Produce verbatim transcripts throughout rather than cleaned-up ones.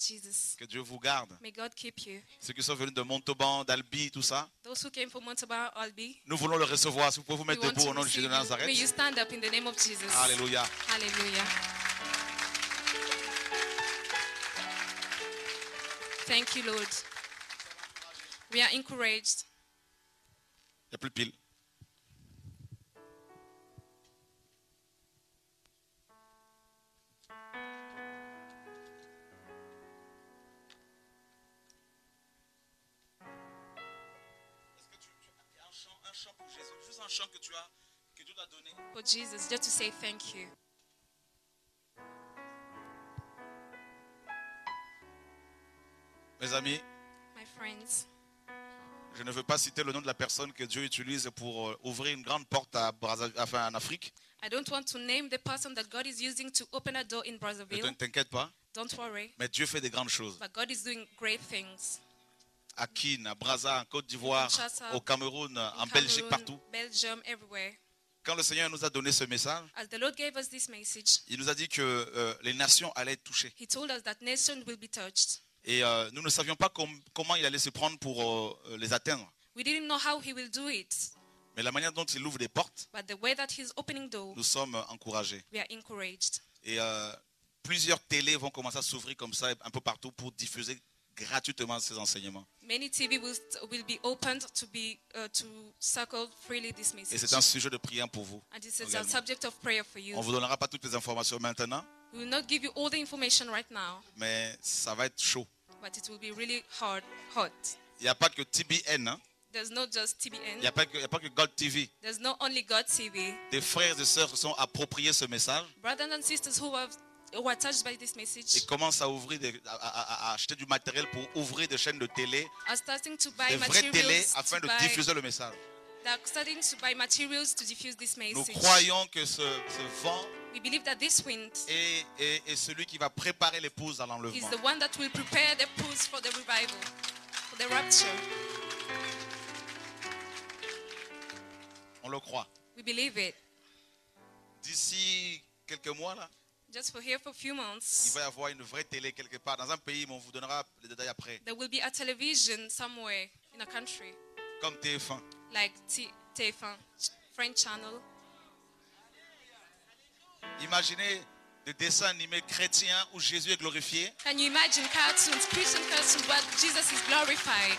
Jesus. Que Dieu vous garde. May God keep you. Ceux qui sont venus de Montauban, d'Albi, tout ça. Those who came from Montauban, Albi, Nous voulons le recevoir. Si vous pouvez vous we mettre want debout to au nom de Jésus receive de you. May you Nazareth. stand up in the name of Jesus. Alléluia. Hallelujah. Thank you, Lord. We are encouraged. Il n'y a plus de pile. Est-ce que tu, tu as un chant, un chant pour Jésus, juste un chant que tu as, que Dieu t'a donné. For Jesus, just to say thank you. Mes amis, My friends, je ne veux pas citer le nom de la personne que Dieu utilise pour euh, ouvrir une grande porte à Brazza- enfin, en Afrique. I don't want to name the person that God is using to open a door in Ne Brazzaville. t'in- t'inquiète pas, Don't worry. mais Dieu fait des grandes choses. But God is doing great things. À Kin, à Brazza, en Côte d'Ivoire, Kinshasa, au Cameroun, en In Belgique, Cameroon, partout. Belgium, everywhere. Quand le Seigneur nous a donné ce message, As the Lord gave us this message, il nous a dit que euh, les nations allaient être touchées. He told us that nations will be touched. Et euh, nous ne savions pas com- comment il allait se prendre pour euh, les atteindre. We didn't know how He will do it, Mais la manière dont il ouvre des portes, but the way that He's opening doors, nous sommes encouragés. we are encouraged. Et euh, plusieurs télés vont commencer à s'ouvrir comme ça un peu partout pour diffuser gratuitement ces enseignements. Many T V will, will be opened to be uh, to circle freely this Et message. c'est un sujet de prière pour vous. And this is a également. subject of prayer for you. On ne vous donnera pas toutes les informations maintenant, We will not give you all the information right now, mais ça va être chaud. but it will be really hard, hot. Il n'y a pas que T B N, hein? There's not just Il n'y T B N. a, pas que- il y a pas que God T V. There's not only God T V. Des frères et sœurs se sont appropriés ce message Brothers and sisters who are, who are touched by this et message commencent à, ouvrir des- à, à- à acheter du matériel pour ouvrir des chaînes de télé, are starting to buy des vraies télés, materials afin to de buy, diffuser le message. they're starting to buy materials to diffuse this Nous message. croyons que ce, ce vent We believe that this wind est, est- est celui qui va préparer l'épouse à is l'enlèvement. the one that will prepare the pools for the revival, for the rapture. On le croit. We believe it. D'ici quelques mois, là, Just for here for a few il months, va y avoir une vraie télé quelque part dans un pays, mais on vous donnera les détails après. there will be a television somewhere in a country, Comme T F un. like T- T F one, French channel. Imaginez des dessins animés chrétiens où Jésus est glorifié. Can you imagine cartoons, Christian cartoons, where Jesus is glorified?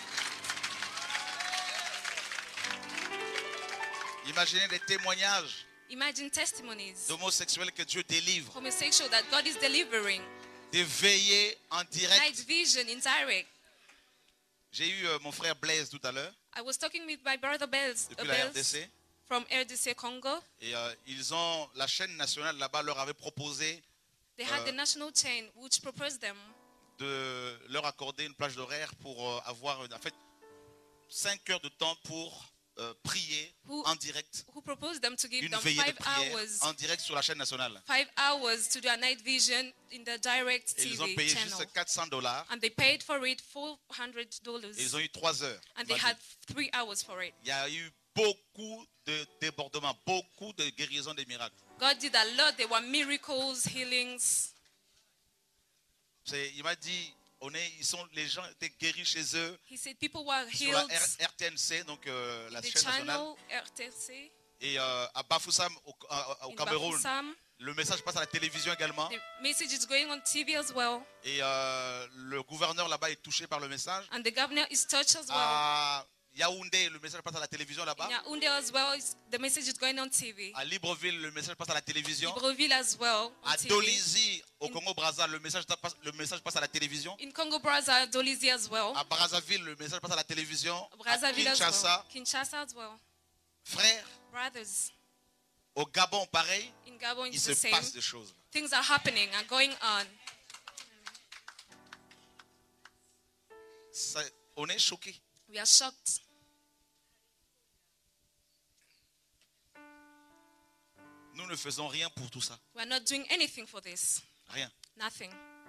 Imaginez des témoignages Imagine testimonies, d'homosexuels que Dieu délivre. homosexual that God is delivering, Des veillées en night direct. vision in direct. J'ai eu euh, mon frère Blaise tout à l'heure, I was talking with my brother Bells, uh, depuis la R D Bells C. from R D C Congo. Et euh, ils ont, la chaîne nationale là-bas leur avait proposé They had Uh, the national chain which proposed them de leur accorder une plage d'horaire pour euh, avoir en fait cinq heures de temps pour euh, prier Who- en direct, who proposed them to give une them veillée de five prière hours, en direct sur la chaîne nationale. five hours to do a night vision in the direct Et T ils ont V payé channel. juste quatre cents dollars. And they paid for it four hundred dollars. Et ils ont eu trois heures. And they had three hours for it. Il y a eu beaucoup de débordements, beaucoup de guérisons, des miracles. God did a lot. There were miracles, healings. C'est- Il m'a dit, on est, ils sont, les gens étaient guéris chez eux He said people were sur la healed R- RTNC, donc euh, la in the chaîne nationale, channel R T C et euh, à Bafoussam au, à- au in Cameroun. Bafoussam. Le message passe à la télévision également. The message is going on T V as well. Et euh, le gouverneur là-bas est touché par le message. And the governor is touched as well. À Yaoundé, le message passe à la télévision là-bas. In Yaoundé as well, is- the message is going on T V. À Libreville, le message passe à la télévision. Libreville as well on À T V. Dolisie, au Congo-Brazza, le message passe, le message passe à la télévision. In Congo Brazza, Dolisie as well. À Brazzaville, le message passe à la télévision. À Brazzaville as Kinshasa, well. Kinshasa as well. frère, Brothers, au Gabon, pareil, in Gabon il it's se the same. passe des choses. Things are happening and going on. Ça- on est choqués. We are shocked. Nous ne faisons rien pour tout ça. We are not doing anything for this. Rien, Nothing.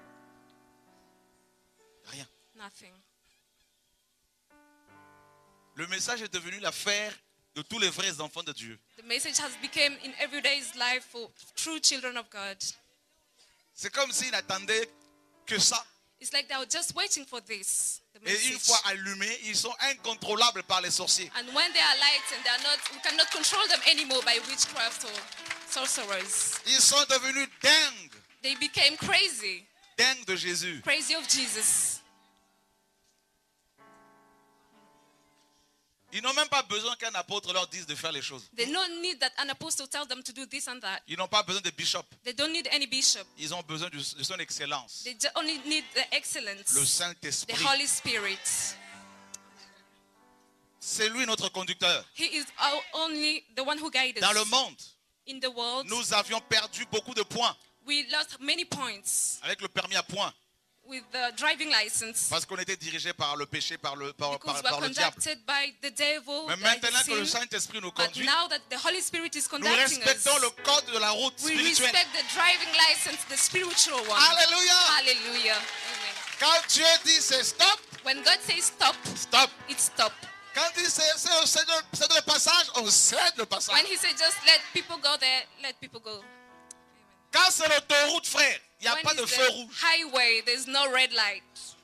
rien. Nothing. Le message est devenu l'affaire de tous les vrais enfants de Dieu. The message has become in everyday's life for true children of God. C'est comme s'ils n'attendaient que ça. It's like they are just waiting for this. The Et une message. fois allumés, ils sont incontrôlables par les sorciers. And when they are light and they are not, we cannot control them anymore by witchcraft or sorcerers. Ils sont devenus dingues, They became crazy, dingues de Jésus. crazy of Jesus. Ils n'ont même pas besoin qu'un apôtre leur dise de faire les choses. They don't need that an apostle tell them to do this and that. Ils n'ont pas besoin de bishop. They don't need any bishop. Ils ont besoin de son excellence, They ju- only need the excellence, le the Saint-Esprit. Holy Spirit. C'est lui notre conducteur. He is our only the one who guides Dans le us. monde, In the world, nous avions perdu beaucoup de points we lost many points avec le permis à points with the driving license parce qu'on était dirigé par le péché, par le, par, because par- we par are le diable. conducted by the devil, Mais by maintenant the que le sin. Saint-Esprit nous But conduit, now that the Holy Spirit is nous conducting us, respectons le code de la route we spirituelle. respect the driving license, the spiritual one. Alléluia! Hallelujah. Amen. Quand Dieu dit c'est stop, When God says stop, stop. it's stop. Quand il dit c'est c'est- c'est le, c'est le passage, on cède le passage. When He says just let people go there, let people go. Quand c'est l'autoroute, frère, il n'y a When pas de it's feu the rouge. highway, there's no red light.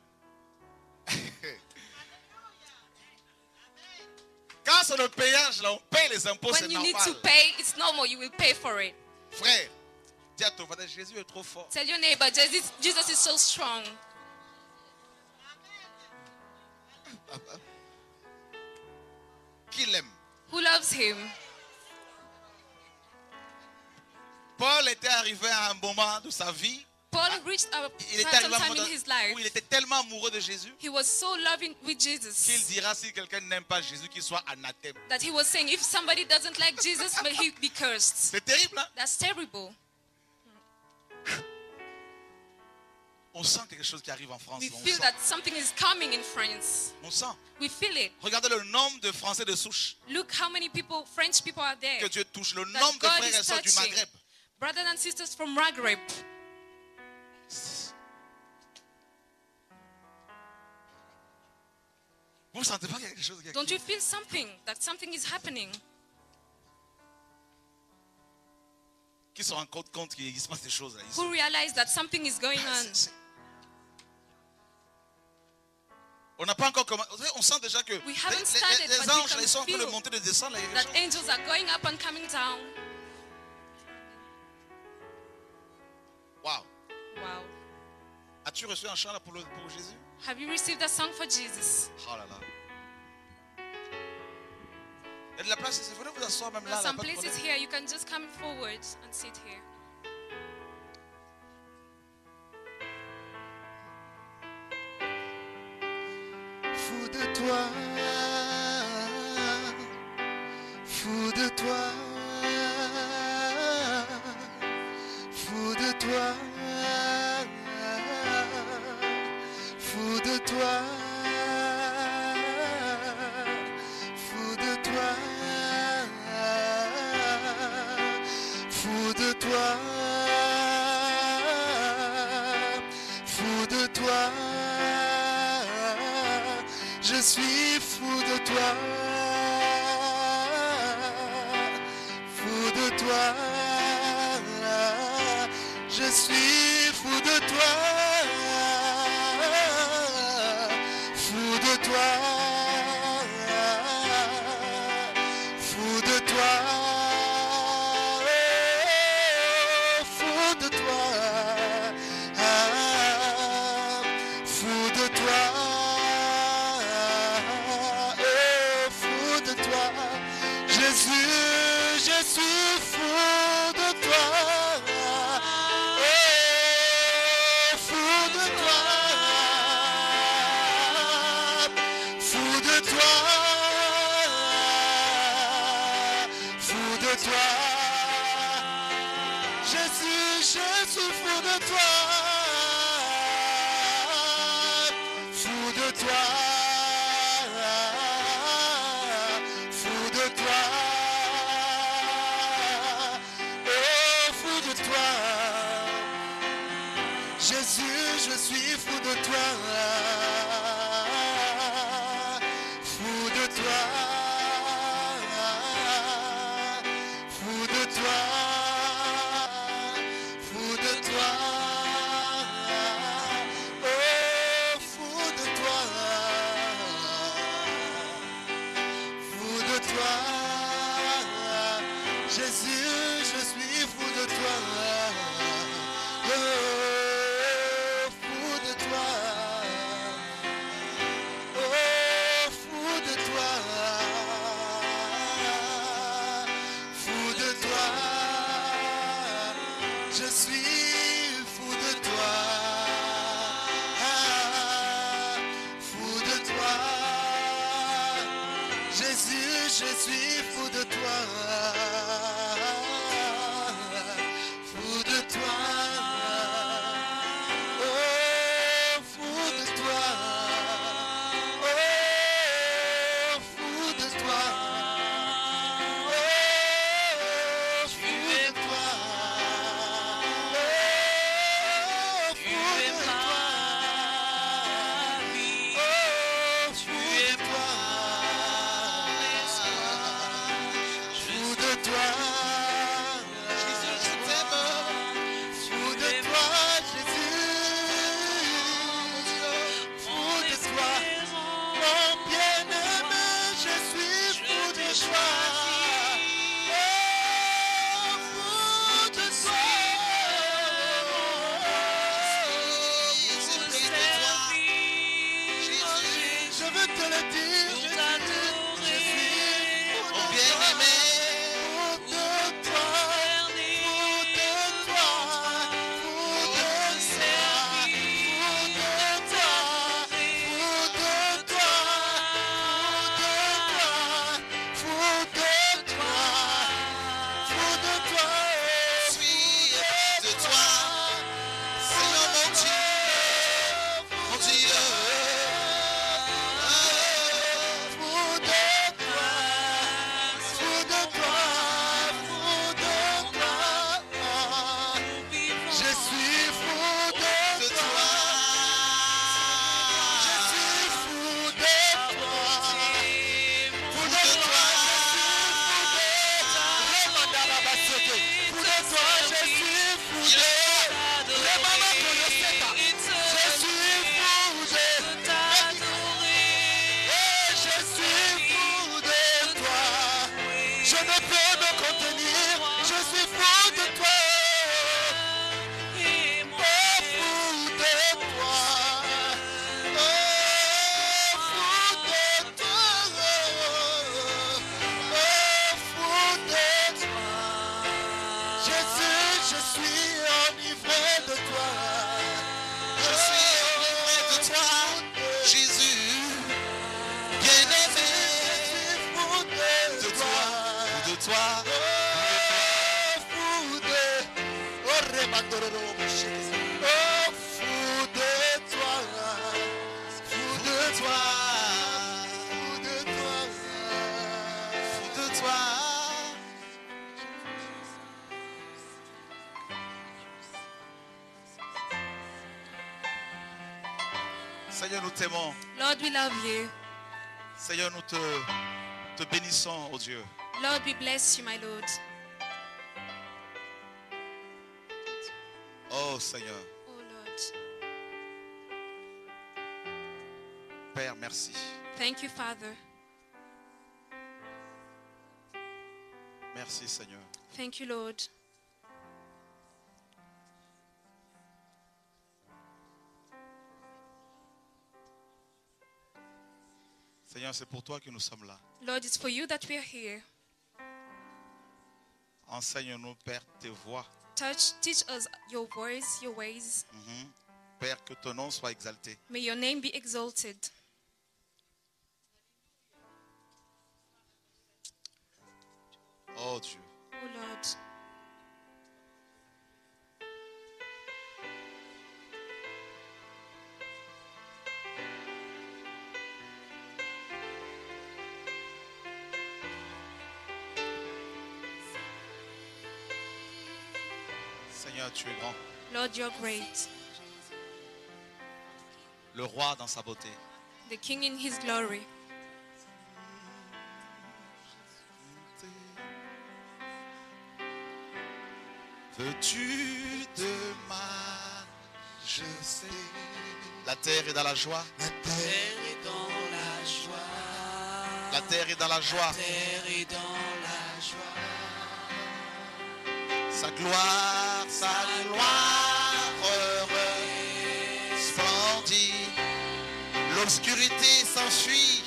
Quand c'est le péage, là, on paye les impôts, c'est When you need to normal. pay, it's normal. You will pay for it. Frère, dis à ton voisin, Jésus est trop fort. Tell your neighbor, Jesus, Jesus is so strong. Qui l'aime? Who loves Him? Paul était arrivé à un moment de sa vie, Paul reached a il était certain arrivé à un time moment in his life. où il était tellement amoureux de Jésus He was so loving with qu'il Jesus dira si quelqu'un n'aime pas Jésus, qu'il soit anathème. that he was saying, if somebody doesn't like Jesus, may he be cursed. C'est terrible, hein? That's terrible. On sent quelque chose qui arrive en France. We On feel sent. that something is coming in France. On sent. We feel it. Regardez le nombre de Français de souche Look how many people, French people are there. que Dieu touche. Le That nombre de God frères et is sœurs du touching. Maghreb. Brothers and sisters from Maghreb. Vous ne sentez pas qu'il y a quelque chose qui Don't you feel something? That something is happening? qui se rendent compte, compte qu'il se passe des choses là. Ils Who sont- realize that something is going Ah, on? c'est- c'est- On n'a pas encore commencé. Vous savez, on sent déjà que We les, haven't les- started, les but we anges can ils sont en train de feel monter et de descendre. Là, il y a That quelque chose. angels are going up and coming down. Waouh. Wow. As-tu reçu un chant là pour, le- pour Jésus? Have you received a song for Jesus? Oh là là. Il y a de la place ici. Venez vous asseoir même There là. are là, some pas de places problème. here you can just come forward and sit here. Fou de toi, fou de toi, fou de toi, fou de toi, fou de toi, fou de toi, fou de toi. Je suis fou de toi, fou de toi, je suis fou de toi, fou de toi, fou de toi, oh, fou de toi, ah, fou de toi. Jésus, je suis fou de toi, oh, fou de toi, fou de toi, fou de toi. Jésus, je suis fou de toi, fou de toi. Jésus, je suis fou de toi, fou de toi, fou de toi, fou de toi, oh. Jésus, je suis fou de toi. Oh, fou de toi. Oh, fou de toi. Fou de toi. Je suis fou de toi. Ah, fou de toi. Jésus, je suis fou de toi. Fou de toi. Oh, fou de toi. Oh, fou de toi. Oh, fou de toi. Oh, fou de toi. Oh, fou de toi. Fou de toi. Jésus, je t'aime. Fou de toi, Jésus. Fou de toi. Mon bien-aimé, je suis fou de toi. Oh, fou de toi. Je veux te le dire, Jésus. Je suis fou de Mon toi. bien-aimé. Fou de toi. Fou de toi. Fou de toi. Fou de toi. Fou de toi. Fou de toi. Fou de toi. Je suis de toi. Seigneur mon Dieu. Mon Dieu. Fou de toi. Fou de toi. Fou de toi. Je suis fou de De toi. toi. Je suis fou de toi. Fou de toi, je suis fou de toi. Remama Konoseta. Je suis fou de Eh, je suis fou de toi. Je ne peux me contenir. Je suis fou de toi. Oh, fou de toi. Oh, fou de toi. Oh, fou de toi. Jésus, je suis enivré de toi. Je suis enivré de toi, Jésus. Bien-aimé. Je suis fou de De toi. toi. De toi. Oh, fou de Oh, remandororo, mosheke. Oh, fou de toi. Fou de toi. Fou de toi. Fou de toi. Seigneur, nous t'aimons. Lord, we love you. Seigneur, nous te, te bénissons, oh Dieu. Lord, we bless you, my Lord. Oh Seigneur, Oh Lord. Père, merci. Thank you, Father. Merci Seigneur. Thank you, Lord. Seigneur, c'est pour toi que nous sommes là. Lord, it's for you that we are here. Enseigne-nous, Père, tes voies. Touch, teach us your voice, your ways. Mhm. Père, que ton nom soit exalté. May your name be exalted. Oh Dieu. Oh Lord. Seigneur, tu es grand. Lord, you're great. Le roi dans sa beauté. The King in his glory. Veux-tu de majesté? La terre est dans la joie. La terre est dans la joie. La terre est dans la joie. La terre est dans la joie. Sa gloire, sa gloire resplendit. L'obscurité s'enfuit.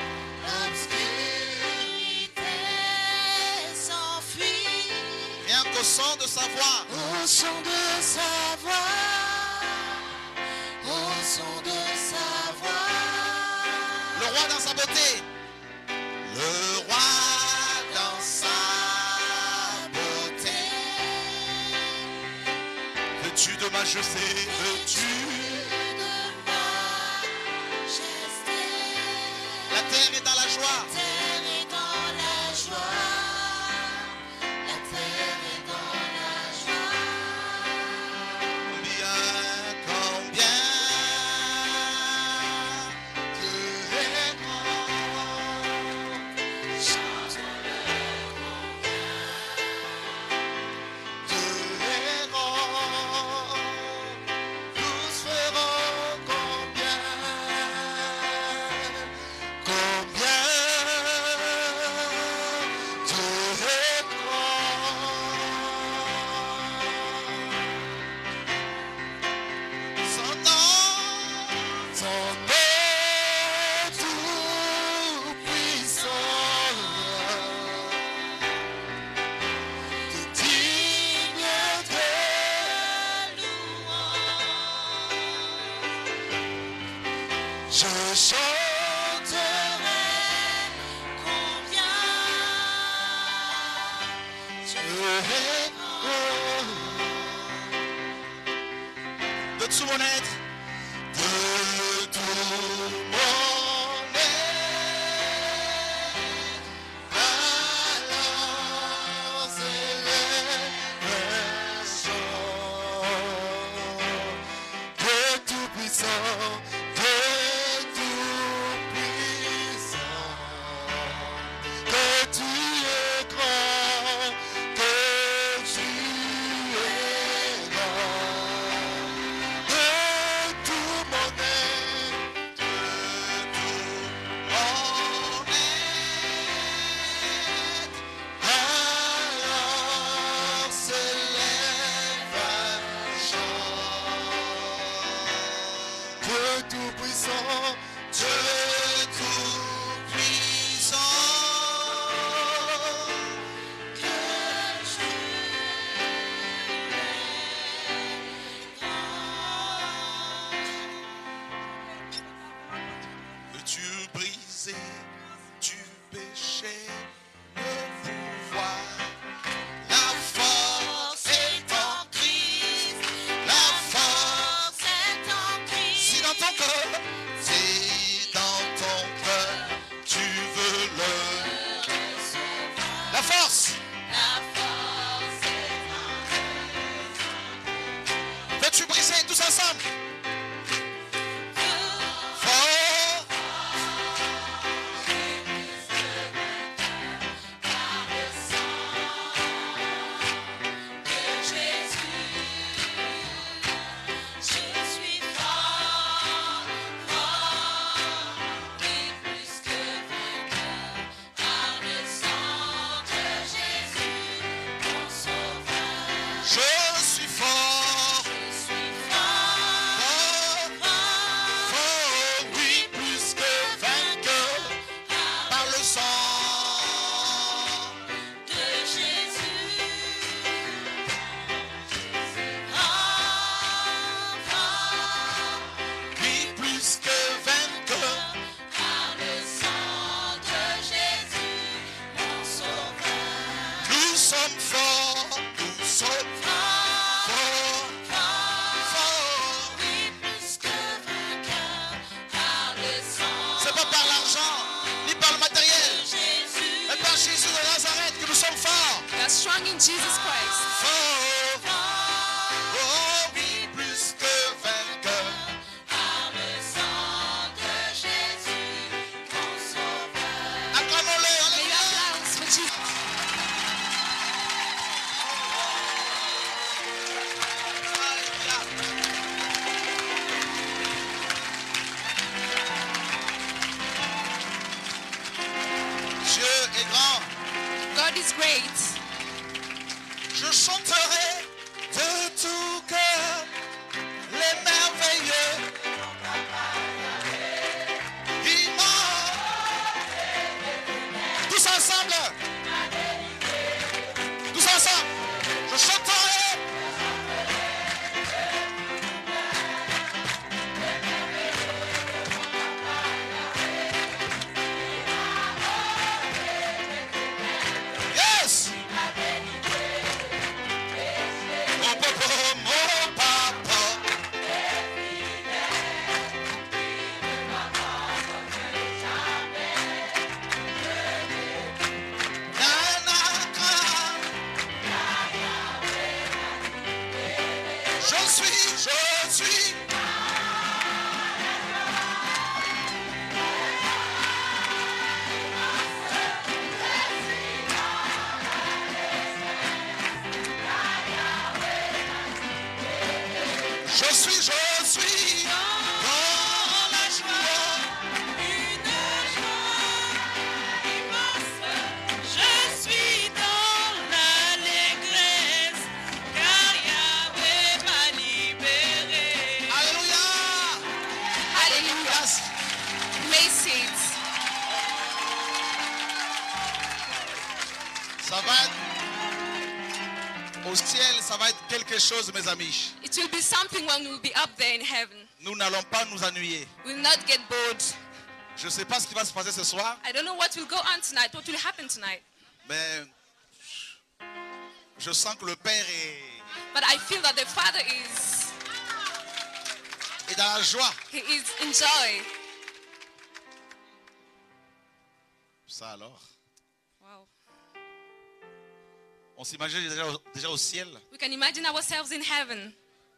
L'obscurité s'enfuit. Rien qu'au son de sa voix. Au son de sa voix. Au son de sa voix. Le roi dans sa beauté. Le roi dans sa beauté. Veux-tu de majesté, veux-tu? La terre est dans la joie. La terre est dans la joie. La terre est dans la joie. Combien, combien Dieu est grand. Chantons-le combien. Dieu est grand. Tous ferons combien. Combien Dieu est grand. Son nom, Son nom tout-puissant, digne de louange. Je chanterai combien Dieu est grand. de tout mon être. De tout mon être, alors célébration. De tout puissant, de tout puissant, que tu es grand, que tu es grand. De tout mon être, De tout mon être. alors s'élève un chant. Dieu tout-puissant, Dieu tout-puissant. que tu es grand. Veux-tu briser du péché le pouvoir? La force est en Christ. La force est en Christ. si dans ton cœur, si dans ton cœur tu veux le. La force. La force est Veux-tu briser tous ensemble? Fort. Je suis fort, fort, et plus que vainqueur, par le sang de Jésus, mon sauveur. Je suis fort. Je suis fort, Fort. fort, Fort, oui, plus que vainqueur par le sang. de Jésus. Fort, fort, Oui, plus que vainqueur. par le sang de Jésus, mon sauveur. Nous sommes forts. Nous sommes Fort, forts. fort, Forts. oui, plus que vainqueur, par le sang C'est pas par l'argent, ni par le de matériel, Jésus. mais par Jésus de Nazareth que nous sommes forts. We are strong in Jesus Christ. Forts. Fort, Oh oui, plus que vainqueur. par le sang de Jésus, mon sauveur. Acclamons-le. May you Alléluia. applause for Jesus. Dieu est grand. God is great. Je chanterai de tout cœur les merveilleux. Immenses. Tous ensemble. Tous ensemble. Je chanterai. Yes. Mon papa, mon papa. Je suis, je suis. Je suis, je suis dans la joie. Une joie immense. Je suis dans l'allégresse, car Yahweh m'a libéré. Alléluia. Hallelujah. Place it. Ça va être au ciel, ça va être quelque chose, mes amis. It will be something when we will be up there in heaven. Nous n'allons pas nous ennuyer. We will not get bored. Je ne sais pas ce qui va se passer ce soir, I don't know what will go on tonight, what will happen tonight. mais je sens que le Père est, But I feel that the Father is, est dans la joie. He is in joy. Ça alors, Wow. on s'imagine déjà, au- déjà au ciel, We can imagine ourselves in heaven,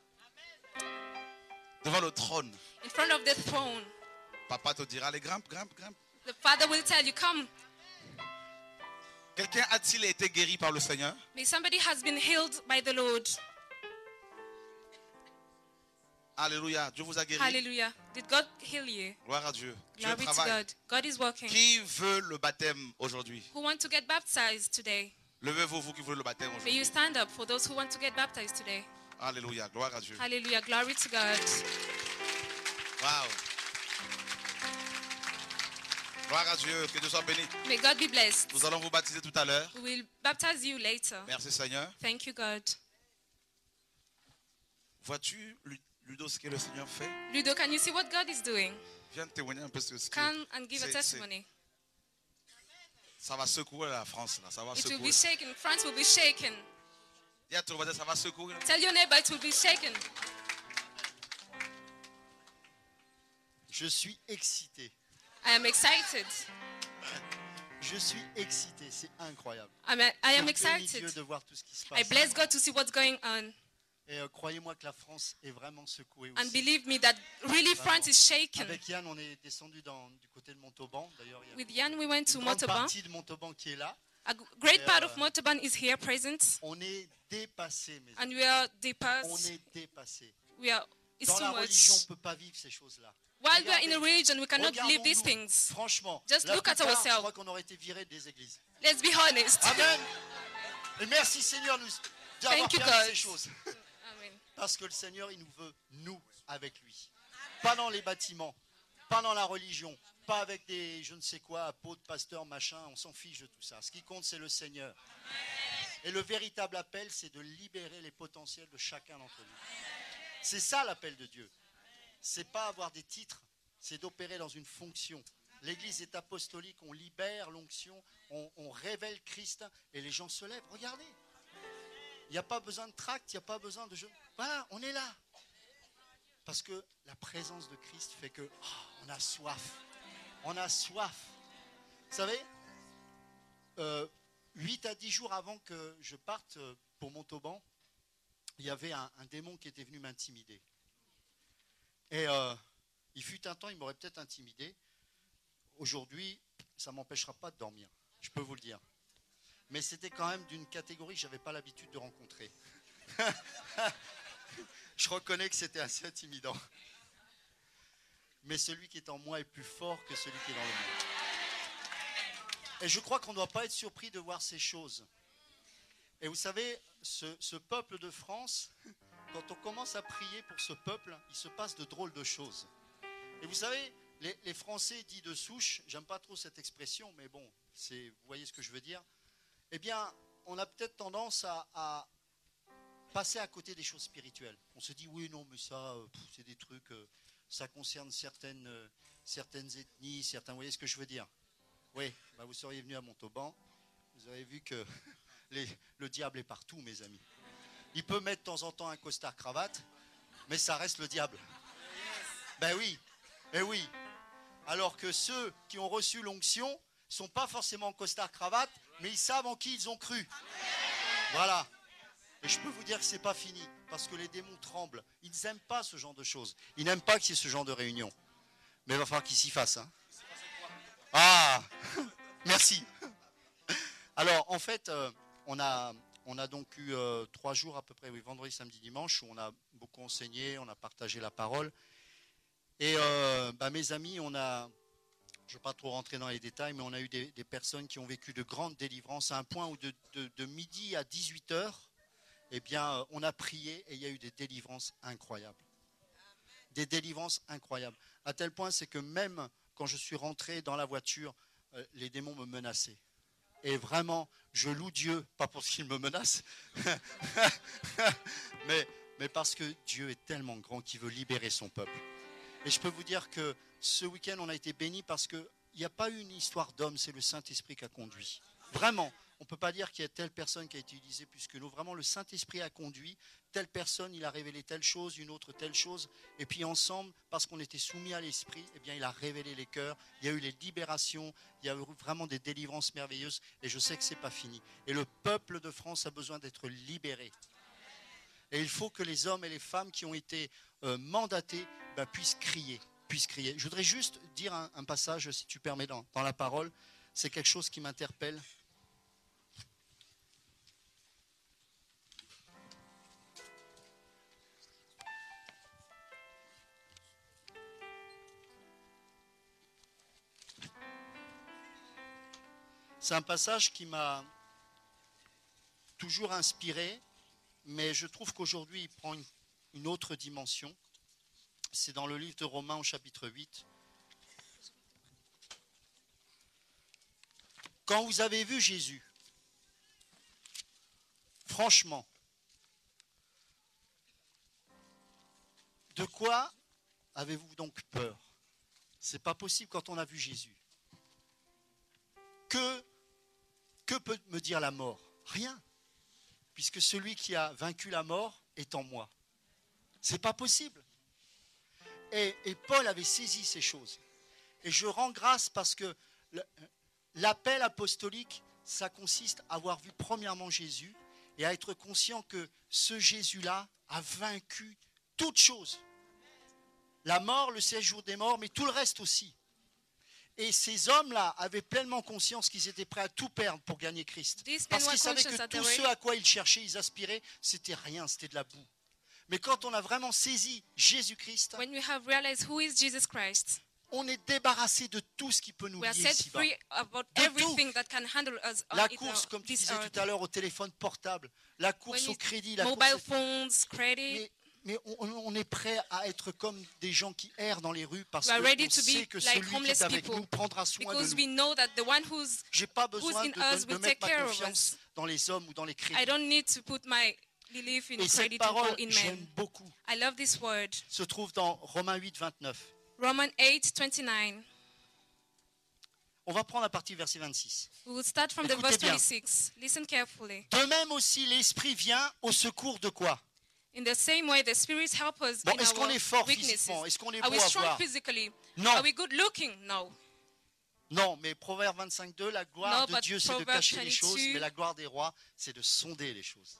devant le trône. in front of the throne. Papa te dira, allez, grimpe, grimpe, grimpe. The Father will tell you, come. Quelqu'un a-t-il été guéri par le Seigneur? May somebody has been healed by the Lord. Alléluia, Dieu vous a guéri. Hallelujah. Did God heal you? Gloire à Dieu. Dieu Glory to travaille. God. God is working. Qui veut le baptême aujourd'hui? Who want to get baptized today? Levez-vous, vous qui voulez le baptême May you aujourd'hui. stand up for those who want to get baptized today. Alléluia, gloire à Dieu. Hallelujah. Glory to God. Waouh. Gloire à Dieu, que Dieu soit béni. May God be blessed. Nous allons vous baptiser tout à l'heure. We will baptize you later. Merci Seigneur. Thank you, God. Vois-tu, Lu- Ludo, ce que le Seigneur fait? Ludo, can you see what God is doing? Viens témoigner un peu sur ce que Come and give a c'est- testimony. ça va secouer la France, là. Ça va It will secouer. be shaken. France will be shaken. Dis à ton voisin, ça va secouer. Tell your neighbor it will be shaken. Je suis excité. I am excited. Je suis excité. C'est incroyable. I'm a, I am Je bénis excited. Dieu de voir tout ce qui se I passe. bless God to see what's going on. Et euh, croyez-moi que la France est vraiment secouée And aussi. believe me that really France is shaken. Avec Yann, on est descendu dans, du côté de Montauban. D'ailleurs, il y a With Jan, we went to une grande Motoban. partie de Montauban qui est là. A g- great Yeah. part of Motoban is here present. On est dépassé, mes And amis. we are On depressed. est dépassé. We are, it's Dans too la religion, on much. ne peut pas vivre ces choses-là. While we are in a Regardez, religion, we cannot live these regardons-nous. things. Franchement, Just la look at plupart, je ourselves. crois qu'on aurait été virés des églises. Let's be honest. Amen. Et merci Seigneur nous d'avoir Thank you, permis God. ces choses. Amen. Parce que le Seigneur, il nous veut, nous, avec lui. Pas dans les bâtiments, pas dans la religion, pas avec des, je ne sais quoi, apôtres, pasteurs, machin, on s'en fiche de tout ça. Ce qui compte, c'est le Seigneur. Et le véritable appel, c'est de libérer les potentiels de chacun d'entre nous. C'est ça l'appel de Dieu. C'est pas avoir des titres, c'est d'opérer dans une fonction. L'église est apostolique, on libère l'onction, on, on révèle Christ et les gens se lèvent. Regardez. Il n'y a pas besoin de tract, il n'y a pas besoin de jeu. Voilà, on est là. Parce que la présence de Christ fait que oh, on a soif. On a soif. Vous savez, euh, huit à dix jours avant que je parte pour Montauban, il y avait un, un démon qui était venu m'intimider. Et euh, il fut un temps, il m'aurait peut-être intimidé. Aujourd'hui, ça ne m'empêchera pas de dormir. Je peux vous le dire. Mais c'était quand même d'une catégorie que je n'avais pas l'habitude de rencontrer. Je reconnais que c'était assez intimidant. Mais celui qui est en moi est plus fort que celui qui est dans le monde. Et je crois qu'on ne doit pas être surpris de voir ces choses. Et vous savez, ce, ce peuple de France, quand on commence à prier pour ce peuple, il se passe de drôles de choses. Et vous savez, les, les Français dits de souche, j'aime pas trop cette expression, mais bon, c'est, vous voyez ce que je veux dire. Eh bien, on a peut-être tendance à, à passer à côté des choses spirituelles. On se dit, oui, non, mais ça, pff, c'est des trucs, euh, ça concerne certaines, euh, certaines ethnies, certains, vous voyez ce que je veux dire? Oui, bah vous seriez venu à Montauban, vous avez vu que les, le diable est partout, mes amis. Il peut mettre de temps en temps un costard cravate, mais ça reste le diable. Ben oui, ben oui. Alors que ceux qui ont reçu l'onction ne sont pas forcément en costard cravate, mais ils savent en qui ils ont cru. Voilà. Et je peux vous dire que ce n'est pas fini, parce que les démons tremblent. Ils n'aiment pas ce genre de choses. Ils n'aiment pas qu'il y ait ce genre de réunion. Mais il va falloir qu'ils s'y fassent. Hein. Ah, merci. Alors, en fait, euh, on, a, on a donc eu euh, trois jours à peu près, oui, vendredi, samedi, dimanche, où on a beaucoup enseigné, on a partagé la parole. Et euh, bah, mes amis, on a, je ne vais pas trop rentrer dans les détails, mais on a eu des, des personnes qui ont vécu de grandes délivrances à un point où de, de, de midi à dix-huit heures, eh bien, on a prié et il y a eu des délivrances incroyables. Des délivrances incroyables. À tel point, c'est que même quand je suis rentré dans la voiture, euh, les démons me menaçaient. Et vraiment, je loue Dieu, pas parce qu'il me menace, mais, mais parce que Dieu est tellement grand qu'il veut libérer son peuple. Et je peux vous dire que ce week-end, on a été bénis parce qu'il n'y a pas eu une histoire d'homme, c'est le Saint-Esprit qui a conduit. Vraiment, on ne peut pas dire qu'il y a telle personne qui a été utilisée plus que nous. Vraiment, le Saint-Esprit a conduit. Telle personne, il a révélé telle chose, une autre telle chose. Et puis ensemble, parce qu'on était soumis à l'Esprit, eh bien, il a révélé les cœurs. Il y a eu les libérations. Il y a eu vraiment des délivrances merveilleuses. Et je sais que ce n'est pas fini. Et le peuple de France a besoin d'être libéré. Et il faut que les hommes et les femmes qui ont été euh, mandatés ben, puissent crier, puissent crier. Je voudrais juste dire un, un passage, si tu permets, dans, dans la parole. C'est quelque chose qui m'interpelle. C'est un passage qui m'a toujours inspiré, mais je trouve qu'aujourd'hui, il prend une, une autre dimension. C'est dans le livre de Romains au chapitre huit. Quand vous avez vu Jésus, franchement, de quoi avez-vous donc peur? C'est pas possible quand on a vu Jésus. Que, que peut me dire la mort? Rien. Puisque celui qui a vaincu la mort est en moi. C'est pas possible. Et, et Paul avait saisi ces choses. Et je rends grâce parce que l'appel apostolique, ça consiste à avoir vu premièrement Jésus et à être conscient que ce Jésus-là a vaincu toutes choses. La mort, le séjour des morts, mais tout le reste aussi. Et ces hommes-là avaient pleinement conscience qu'ils étaient prêts à tout perdre pour gagner Christ. Parce qu'ils savaient que tout ce à quoi ils cherchaient, ils aspiraient, c'était rien, c'était de la boue. Mais quand on a vraiment saisi Jésus-Christ, When we have realized who is Jesus Christ, on est débarrassé de tout ce qui peut nous we are lier set ici-bas. free about De everything that can handle us on La it- course, on comme tu this disais earth. tout à l'heure, au téléphone portable, la course When au it's crédit, la mobile course... phones, credit, Mais, mais on, on est prêt à être comme des gens qui errent dans les rues parce we are qu'on ready to sait be que like celui qui homeless est avec people, nous prendra soin de because nous. we know that the one who's J'ai pas who's besoin in de, us de- de will mettre take ma care of confiance us. dans les hommes ou dans les crédits. I don't need to put my belief in Et cette credit parole, or in j'aime men. beaucoup, I love this word. se trouve dans Romains huit, vingt-neuf. Romans eight twenty-nine. On va prendre la partie verset vingt-six. We will start from the Écoutez verse bien. twenty-six. Listen carefully. De même aussi, l'Esprit vient au secours de quoi? In the same way, the Spirit helps us Bon, in est-ce qu'on our est fort weaknesses. physiquement? Est-ce qu'on est Are beau we à strong voir? physically? Non. Are we good looking? No. Non, mais Proverbe vingt-cinq, deux, la gloire No, de but Dieu, c'est de Proverbs cacher les choses, twenty-two. mais la gloire des rois, c'est de sonder les choses.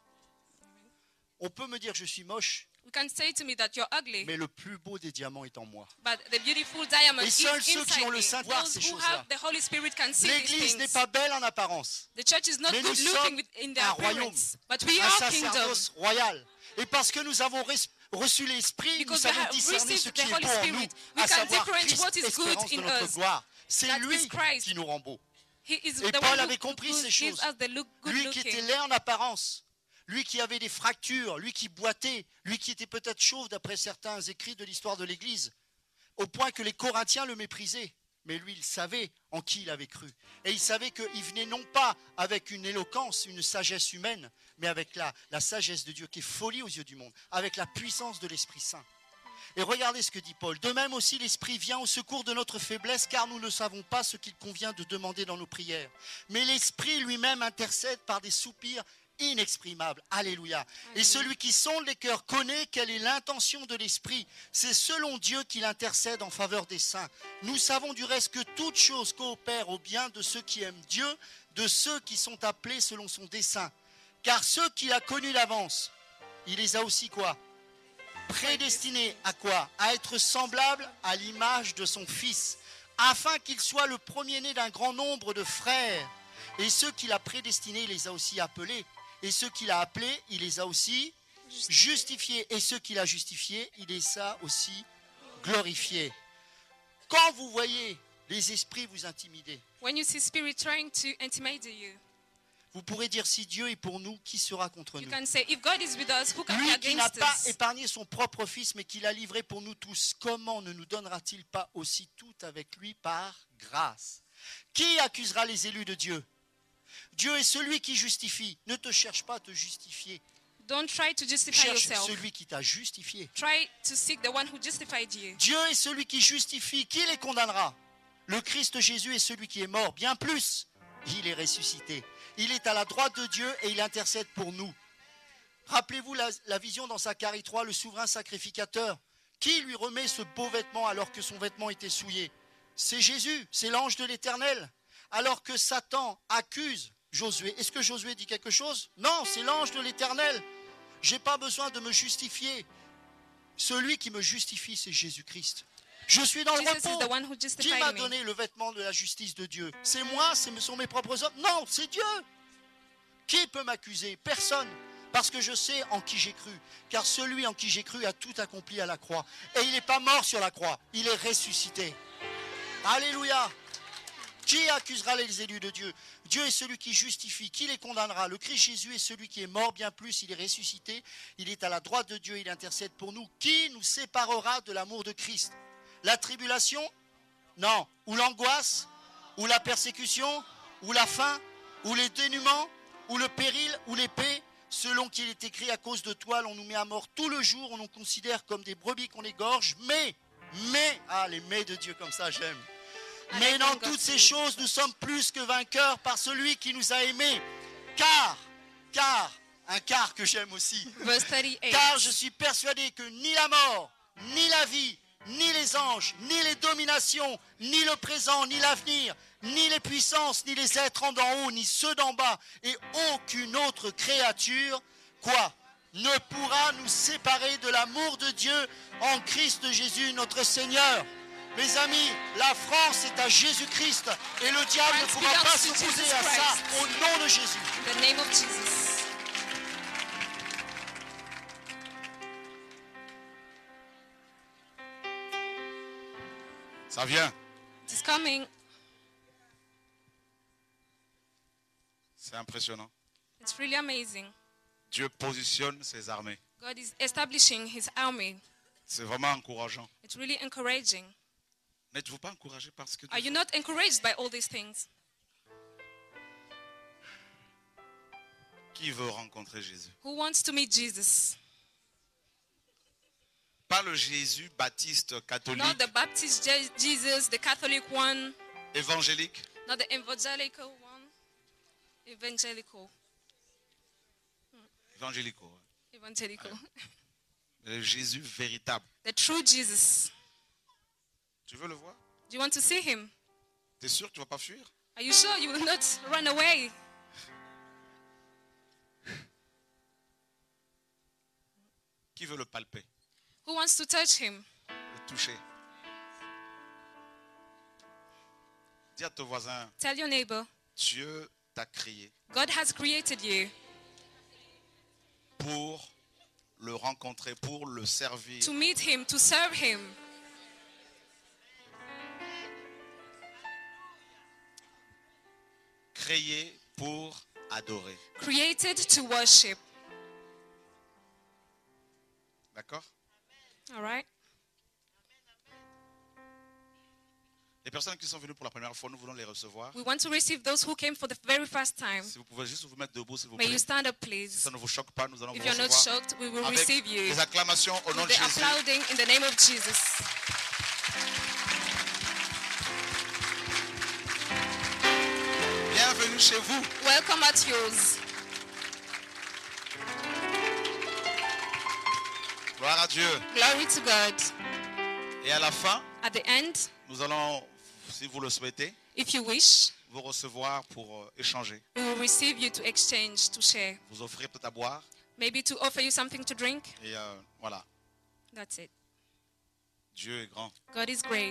On peut me dire je suis moche, You can say to me that you're ugly, mais le plus beau des diamants est en moi. but the beautiful diamond Et is seuls ceux qui inside ont le me. Saint-Esprit Those ces who choses-là. have the Holy Spirit can see these L'Église n'est things. pas belle en apparence, The church is not mais nous good sommes looking in the un royaume, appearance, but we un are kingdom. sacerdoce royal. Et parce que nous avons res- reçu l'Esprit, nous Because we savons have discerner ce received qui the est Holy bon en Spirit, nous, we à can savoir differentiate Christ, what is good espérance de in notre us. gloire. C'est That lui is Christ. qui nous rend beaux. He is Et the Paul one avait who, compris who ces gives choses. us the look, good Lui qui était looking. laid en apparence, lui qui avait des fractures, lui qui boitait, lui qui était peut-être chauve d'après certains écrits de l'histoire de l'Église, au point que les Corinthiens le méprisaient. Mais lui, il savait en qui il avait cru. Et il savait qu'il venait non pas avec une éloquence, une sagesse humaine, mais avec la, la sagesse de Dieu qui est folie aux yeux du monde, avec la puissance de l'Esprit Saint. Et regardez ce que dit Paul. De même aussi, l'Esprit vient au secours de notre faiblesse, car nous ne savons pas ce qu'il convient de demander dans nos prières. Mais l'Esprit lui-même intercède par des soupirs inexprimables. Alléluia. Et celui qui sonde les cœurs connaît quelle est l'intention de l'Esprit. C'est selon Dieu qu'il intercède en faveur des saints. Nous savons du reste que toute chose coopère au bien de ceux qui aiment Dieu, de ceux qui sont appelés selon son dessein. Car ceux qu'il a connus d'avance, il les a aussi quoi ? Prédestinés à quoi ? À être semblables à l'image de son Fils, afin qu'il soit le premier-né d'un grand nombre de frères. Et ceux qu'il a prédestinés, il les a aussi appelés. Et ceux qu'il a appelés, il les a aussi justifiés. Et ceux qu'il a justifiés, il les a aussi glorifiés. Quand vous voyez les esprits vous intimider, When you see spirit trying to intimidate you, vous pourrez dire si Dieu est pour nous, qui sera contre you nous ? can say, if God is with us, who can be Lui qui n'a against pas us? épargné son propre Fils, mais qui l'a livré pour nous tous, comment ne nous donnera-t-il pas aussi tout avec lui par grâce ? Qui accusera les élus de Dieu ? Dieu est celui qui justifie. Ne te cherche pas à te justifier. Don't try to justify Cherche yourself. celui qui t'a justifié. Try to seek the one who justified you. Dieu est celui qui justifie. Qui les condamnera ? Le Christ Jésus est celui qui est mort. Bien plus, il est ressuscité. Il est à la droite de Dieu et il intercède pour nous. Rappelez-vous la, la vision dans Zacharie trois, le souverain sacrificateur. Qui lui remet ce beau vêtement alors que son vêtement était souillé ? C'est Jésus, c'est l'ange de l'Éternel. Alors que Satan accuse Josué. Est-ce que Josué dit quelque chose ? Non, c'est l'ange de l'Éternel. Je n'ai pas besoin de me justifier. Celui qui me justifie, c'est Jésus-Christ. Je suis dans le Jesus is the repos. one who Qui justified m'a me. donné le vêtement de la justice de Dieu ? C'est moi, ce sont mes propres hommes ? Non, c'est Dieu. Qui peut m'accuser ? Personne. Parce que je sais en qui j'ai cru. Car celui en qui j'ai cru a tout accompli à la croix. Et il n'est pas mort sur la croix, il est ressuscité. Alléluia. Qui accusera les élus de Dieu ? Dieu est celui qui justifie. Qui les condamnera ? Le Christ Jésus est celui qui est mort, bien plus, il est ressuscité. Il est à la droite de Dieu, il intercède pour nous. Qui nous séparera de l'amour de Christ ? La tribulation ? Non. Ou l'angoisse ? Ou la persécution ? Ou la faim ? Ou les dénûments ? Ou le péril ? Ou l'épée ? Selon qu'il est écrit, à cause de toi, l'on nous met à mort tout le jour, on nous considère comme des brebis qu'on égorge. Mais, mais, ah, les mais de Dieu comme ça, j'aime. Mais dans toutes ces choses, nous sommes plus que vainqueurs par celui qui nous a aimés. Car, car, un car que j'aime aussi. Verse thirty-eight. Car je suis persuadé que ni la mort, ni la vie, ni les anges, ni les dominations, ni le présent, ni l'avenir, ni les puissances, ni les êtres en d'en haut, ni ceux d'en bas, et aucune autre créature, quoi, ne pourra nous séparer de l'amour de Dieu en Christ Jésus notre Seigneur. Mes amis, la France est à Jésus-Christ et le diable ne France pourra pas belongs to s'opposer Jesus à ça Christ. au nom de Jésus. In the name of Jesus. Ça vient. It is coming. C'est impressionnant. It's really amazing. Dieu positionne ses armées. God is establishing his army. C'est vraiment encourageant. It's really encouraging. N'êtes-vous pas encouragé parce que Are Dieu you not encouraged by all these things? qui veut rencontrer Jésus? Who wants to meet Jesus? Pas le Jésus baptiste Not catholique, the Baptist Je- Jesus, the Catholic one, évangélique, not the evangelical one. Evangelical. évangélico. ouais. Evangelical. Le Jésus véritable. The true Jesus. Tu veux le voir? Do you want to see him? T'es sûr que tu vas pas fuir? Are you sure you will not run away? Qui veut le palper? Who wants to touch him? Le toucher? Dis à ton voisin, Tell your neighbor, Dieu t'a créé God has created you pour le rencontrer, pour le servir. to meet him, to serve him. créé pour adorer. Created to worship. D'accord? All right? Les personnes qui sont venues pour la première fois, nous voulons les recevoir. We want to receive those who came for the very first time. Si vous pouvez juste vous mettre debout, s'il vous May plaît. you stand up, Si please. ça ne vous choque pas, nous allons If vous you're not recevoir shocked, we will avec receive you. des acclamations au nom de The Jésus. applauding in the name of Jesus. Bienvenue chez vous. Welcome at yours. Gloire à Dieu. Glory to God. Et à la fin, At the end, nous allons, si vous le souhaitez, if you wish, vous recevoir pour euh, échanger. we will receive you to exchange, to share. Vous offrir peut-être à boire. Maybe to offer you something to drink. Et euh, voilà, That's it. Dieu est grand. God is great.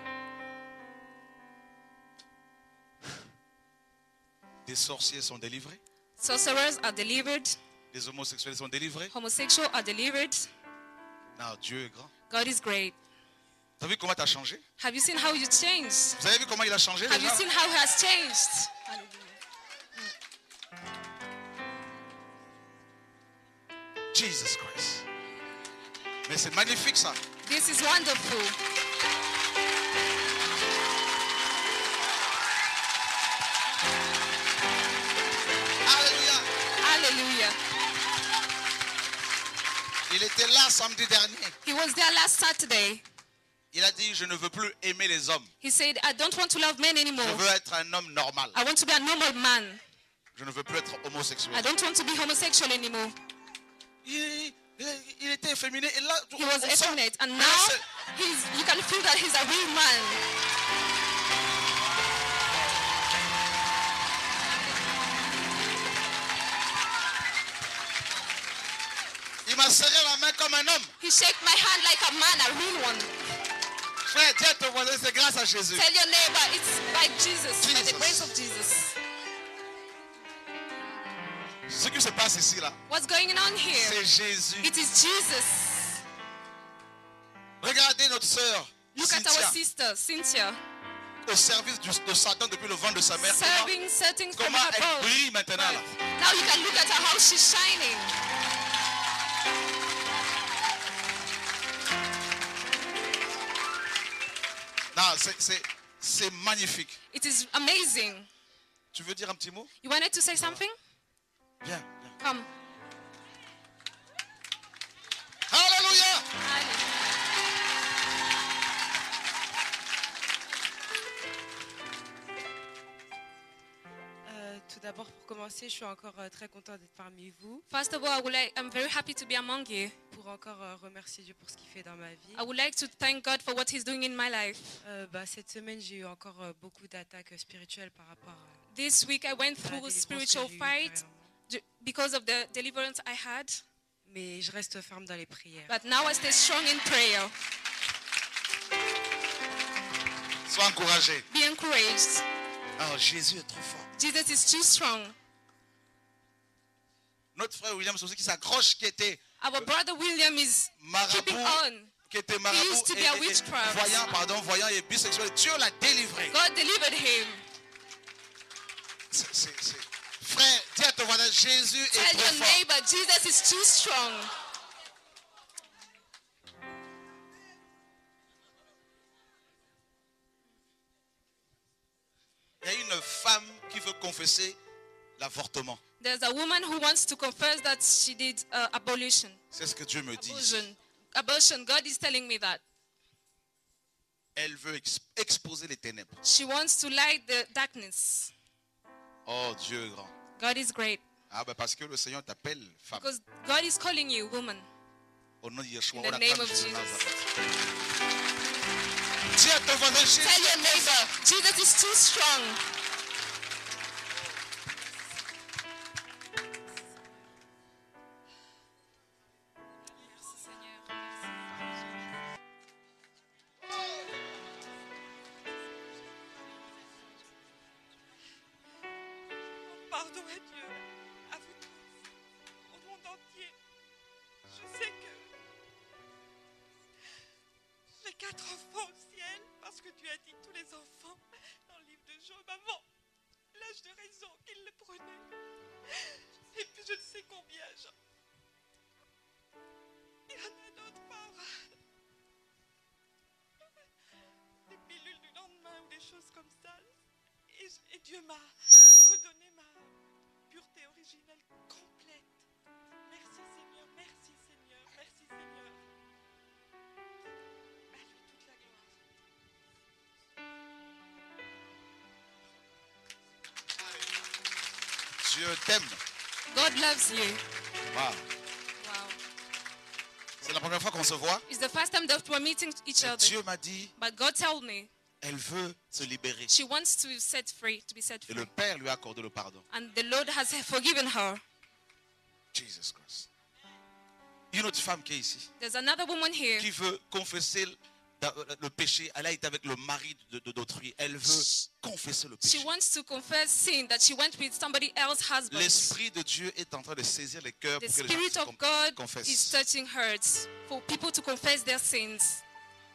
Des sorciers sont délivrés. Sorcerers are delivered. Les homosexuels sont délivrés. Homosexuals are delivered. Non, Dieu est grand. God is great. Tu as vu comment tu as changé? Have you seen how you changed? Vous avez vu comment il a changé Have you déjà? seen how he has changed? Jesus Christ. Mais c'est magnifique ça. This is wonderful. Alléluia. Hallelujah. Il était là samedi dernier. He was there last Saturday. Il a dit, je ne veux plus aimer les hommes. He said, I don't want to love men anymore. Je veux être un homme normal. I want to be a normal man. Je ne veux plus être homosexuel. I don't want to be homosexual anymore. Il, il- il était efféminé. Et là, He was on sent- effeminate, and là, now c'est- he's, you can feel that he's a real man. il m'a serré la main comme un homme. He shook my hand like a man, a real one. Frère, dis à ton voisin, c'est grâce à Jésus. Tell your neighbor, it's by Jesus, by the Jesus. grace of Jesus. Ce qui se passe ici, là, What's going on here? c'est Jésus. It is Jesus. Regardez notre sœur, Look at our Cynthia, sister, Cynthia, au service du- de Satan depuis le ventre de sa mère. Comment, serving settings from comment her elle above. brille maintenant, là. Now you can look at her, how she's shining. Non, c'est- c'est c'est magnifique. It is amazing. Tu veux dire un petit mot? You wanted to say something? Viens, viens. Come. Alléluia! Euh, tout d'abord, pour commencer, je suis encore euh, très contente d'être parmi vous, First of all, I would like, I'm very happy to be among you. pour encore euh, remercier Dieu pour ce qu'il fait dans ma vie. I would like to thank God for what He's doing in my life. Euh, bah, cette semaine, j'ai eu encore euh, beaucoup d'attaques euh, spirituelles par rapport à This week I went à la through a délivrance spiritual que j'ai eue fight intérieurement. ju- because of the deliverance I had. Mais je reste ferme dans les prières. But now I stay strong in prayer. Sois encouragé. Be encouraged. Oh, Jésus est trop fort. Jesus is too strong. Notre frère William aussi qui s'accroche, qui était Our brother William is keeping marabout, on. qui était marabout used to et, be a et- et witchcraft. voyant, pardon, voyant et bisexuel. Dieu l'a délivré. God delivered him. C'est- c'est- c'est- Frère, dis à ton voisin, Jésus est Tell trop your fort. neighbor, Jesus is too strong. Il y a une femme qui veut confesser l'avortement. There's a woman who wants to confess that she did uh, abolition. C'est ce que Dieu me dit. Abortion. Abortion. God is telling me that. Elle veut ex- exposer les ténèbres. She wants to light the darkness. Oh, Dieu est grand. God is great. Ah ben parce que le Seigneur t'appelle femme. Because God is calling you, woman. Au nom de Yeshua, In the on name acclame of Jésus de Jesus. Nazareth. Dis à ton voisin, Jésus Tell your est trop neighbor, fort. Jesus is too strong. Pardon à Dieu, à vous tous, au monde entier. Je sais que j'ai quatre enfants au ciel parce que tu as dit tous les enfants dans le livre de Job avant. l'âge de raison qu'il le prenait. Et puis je ne sais combien, genre. Il y en a d'autres par des pilules du lendemain ou des choses comme ça. Et, et Dieu m'a redonné ma pureté originelle complète. Merci Seigneur, merci Seigneur, merci Seigneur. À lui toute la gloire. Dieu t'aime. God loves you. Wow. Wow. C'est la première fois qu'on se voit. It's the first time that we're meeting each Et other. Dieu m'a dit, But God told me elle veut se libérer. she wants to set free, to be set Et free. le Père lui a accordé le pardon. And the Lord has forgiven her. Jesus Christ. Une autre femme qui est ici, There's another woman here. qui veut confesser le, le péché. Elle a été avec le mari de, de, d'autrui. Elle veut confesser le She péché. wants to confess sin that she went with somebody else's husband. L'Esprit de Dieu est en train de saisir les cœurs The pour que les Spirit gens of se God is confessent. touching hearts for people to confess their sins.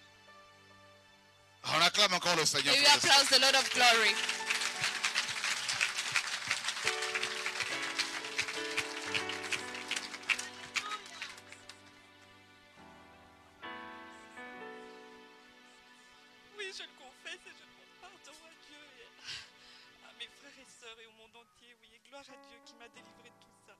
On acclame encore le Seigneur. May we frères et sœurs. applaud the Lord of glory. Oui, je le confesse et je demande pardon à Dieu et à mes frères et sœurs et au monde entier. Oui, et gloire à Dieu qui m'a délivré de tout ça.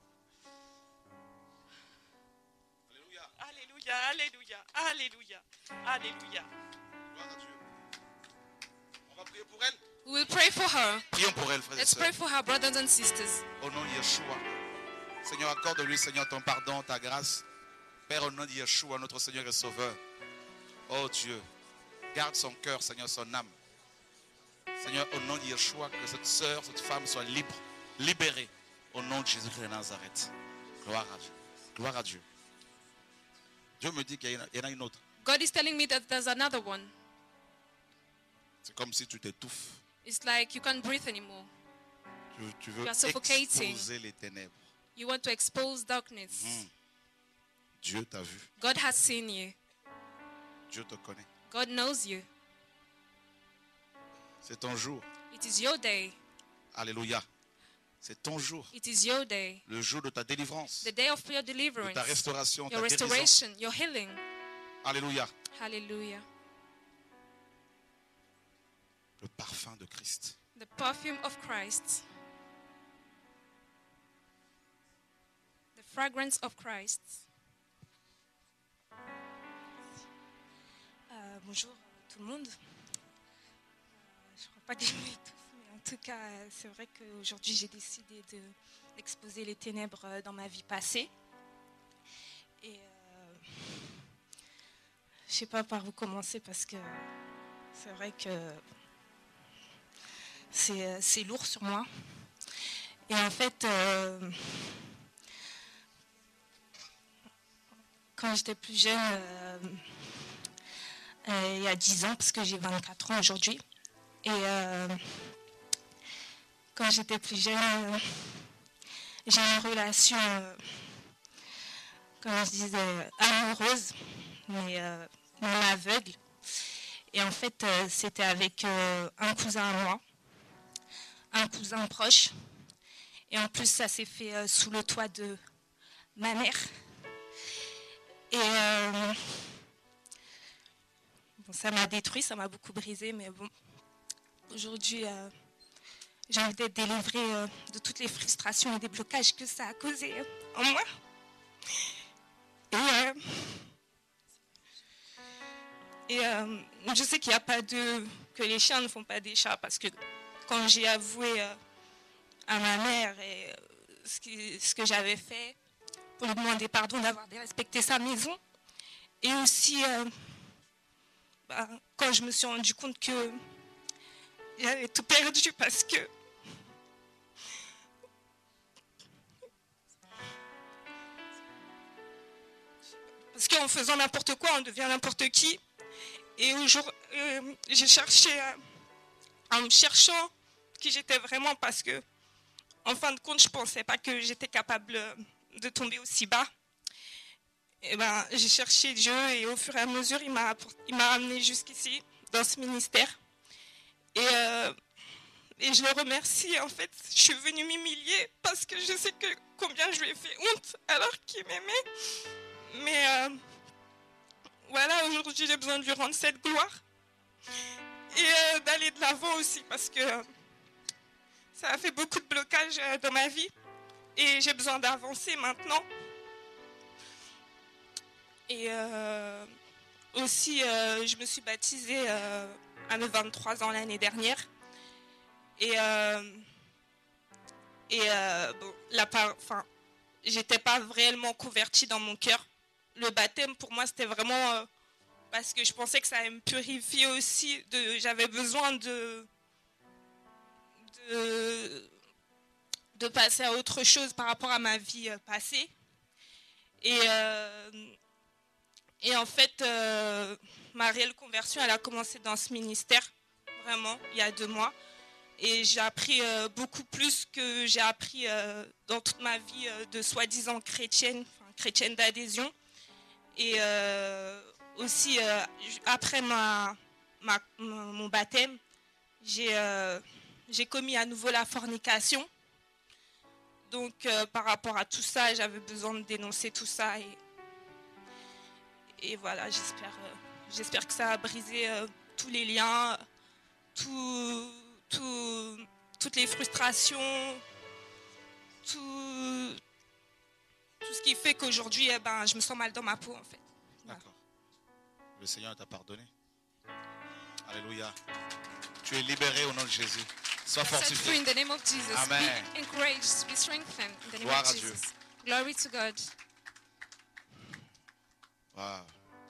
Alléluia. Alléluia, alléluia, alléluia, alléluia. Gloire à Dieu. On va prier pour elle. We will pray for her. Prions pour elle, frères et Let's sœurs. pray for her brothers and sisters. Au nom de Yeshua. Seigneur, accorde-lui, Seigneur, ton pardon, ta grâce. Père, au nom de Yeshua, notre Seigneur et Sauveur. Oh Dieu, garde son cœur, Seigneur, son âme. Seigneur, au nom de Yeshua, que cette sœur, cette femme soit libre, libérée. Au nom de Jésus-Christ de Nazareth. Gloire à Dieu. Gloire à Dieu. Dieu me dit qu'il y en a- il y en a une autre. God is telling me that there's another one. C'est comme si tu t'étouffes. It's like you can't breathe anymore. Tu, tu veux You are suffocating. exposer les ténèbres. You want to expose darkness. Mhm. Dieu t'a vu. God has seen you. Dieu te connaît. God knows you. C'est ton jour. It is your day. Alléluia. C'est ton jour. It is your day. Le jour de ta délivrance. The day of your De deliverance. ta restauration, Your ta guérison. restoration. Your healing. Alléluia. Hallelujah. Le parfum de Christ. The perfume of Christ. The fragrance of Christ. Euh, bonjour tout le monde. Euh, je ne crois pas que je m'étouffe, mais en tout cas, euh, c'est vrai qu'aujourd'hui, j'ai décidé de, d'exposer les ténèbres euh, dans ma vie passée. Et euh, je ne sais pas par où commencer parce que c'est vrai que c'est, euh, c'est lourd sur moi. Et en fait, euh, quand j'étais plus jeune, euh, euh, il y a dix ans, parce que j'ai vingt-quatre ans aujourd'hui, et euh, quand j'étais plus jeune, euh, j'ai une relation, euh, comme je disais, amoureuse, mais euh, non aveugle. Et en fait, euh, c'était avec euh, un cousin à moi, un cousin proche. Et en plus, ça s'est fait euh, sous le toit de ma mère. Et euh, bon, ça m'a détruit, ça m'a beaucoup brisé, mais bon, aujourd'hui, euh, j'ai envie d'être délivrée euh, de toutes les frustrations et des blocages que ça a causé euh, en moi. Et, euh, et euh, je sais qu'il n'y a pas de... que les chiens ne font pas des chats, parce que quand j'ai avoué euh, à ma mère et, euh, ce, qui, ce que j'avais fait, pour lui demander pardon d'avoir dérespecté sa maison, et aussi euh, bah, quand je me suis rendu compte que j'avais tout perdu parce que parce qu'en faisant n'importe quoi on devient n'importe qui. Et aujourd'hui euh, j'ai cherché euh, en me cherchant qui j'étais vraiment, parce que en fin de compte je pensais pas que j'étais capable de tomber aussi bas. Et ben, j'ai cherché Dieu et au fur et à mesure, il m'a, il m'a amené jusqu'ici, dans ce ministère. Et, euh, et Et je le remercie. En fait, je suis venue m'humilier parce que je sais que combien je lui ai fait honte alors qu'il m'aimait. Mais euh, voilà, aujourd'hui, j'ai besoin de lui rendre cette gloire. Et euh, d'aller de l'avant aussi parce que euh, ça a fait beaucoup de blocages euh, dans ma vie. Et j'ai besoin d'avancer maintenant. Et euh, aussi, euh, je me suis baptisée euh, à mes vingt-trois ans l'année dernière. Et, euh, et euh, bon, la part, enfin, j'étais pas réellement convertie dans mon cœur. Le baptême, pour moi, c'était vraiment euh, parce que je pensais que ça allait me purifier aussi. De, j'avais besoin de, de, de passer à autre chose par rapport à ma vie euh, passée. Et, euh, et en fait, euh, ma réelle conversion, elle a commencé dans ce ministère, vraiment, il y a deux mois. Et j'ai appris euh, beaucoup plus que j'ai appris euh, dans toute ma vie euh, de soi-disant chrétienne, enfin, chrétienne d'adhésion. Et euh, aussi, euh, après ma, ma, mon baptême, j'ai euh, j'ai commis à nouveau la fornication. Donc, euh, par rapport à tout ça, j'avais besoin de dénoncer tout ça. Et, et voilà, j'espère euh, j'espère que ça a brisé euh, tous les liens, tout... Tout, toutes les frustrations, tout, tout ce qui fait qu'aujourd'hui, eh ben, je me sens mal dans ma peau, en fait. Voilà. D'accord. Le Seigneur t'a pardonné. Alléluia. Tu es libéré au nom de Jésus. Sois Set free fortifié. in the name of Jesus. Amen. Be encouraged, be strengthened in the name Gloire of à Dieu. Jesus. Glory to God. Wow.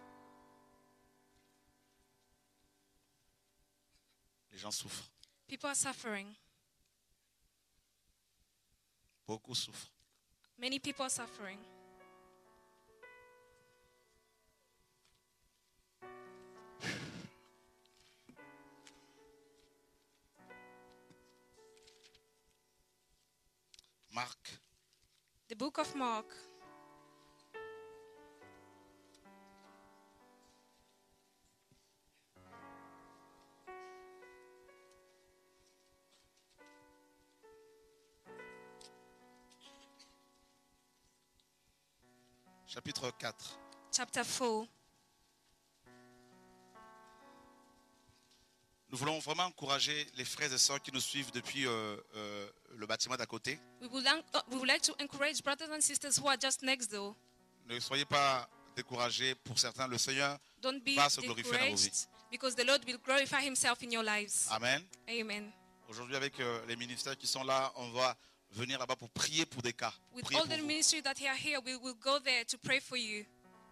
Les gens souffrent. People are suffering. Beaucoup souffrent. Many people are suffering. Marc, The book of Mark, chapitre quatre. chapter four. Nous voulons vraiment encourager les frères et sœurs qui nous suivent depuis euh, euh, le bâtiment d'à côté. We would, like, uh, we would like to encourage brothers and sisters who are just next door. Ne soyez pas découragés. Pour certains, le Seigneur Don't be va se glorifier dans vos vies. discouraged because the Lord will glorify himself in your lives. Amen. Amen. Aujourd'hui, avec euh, les ministères qui sont là, on va venir là-bas pour prier pour des cas. With Prier all pour the vous. ministry that are here, we will go there to pray for you.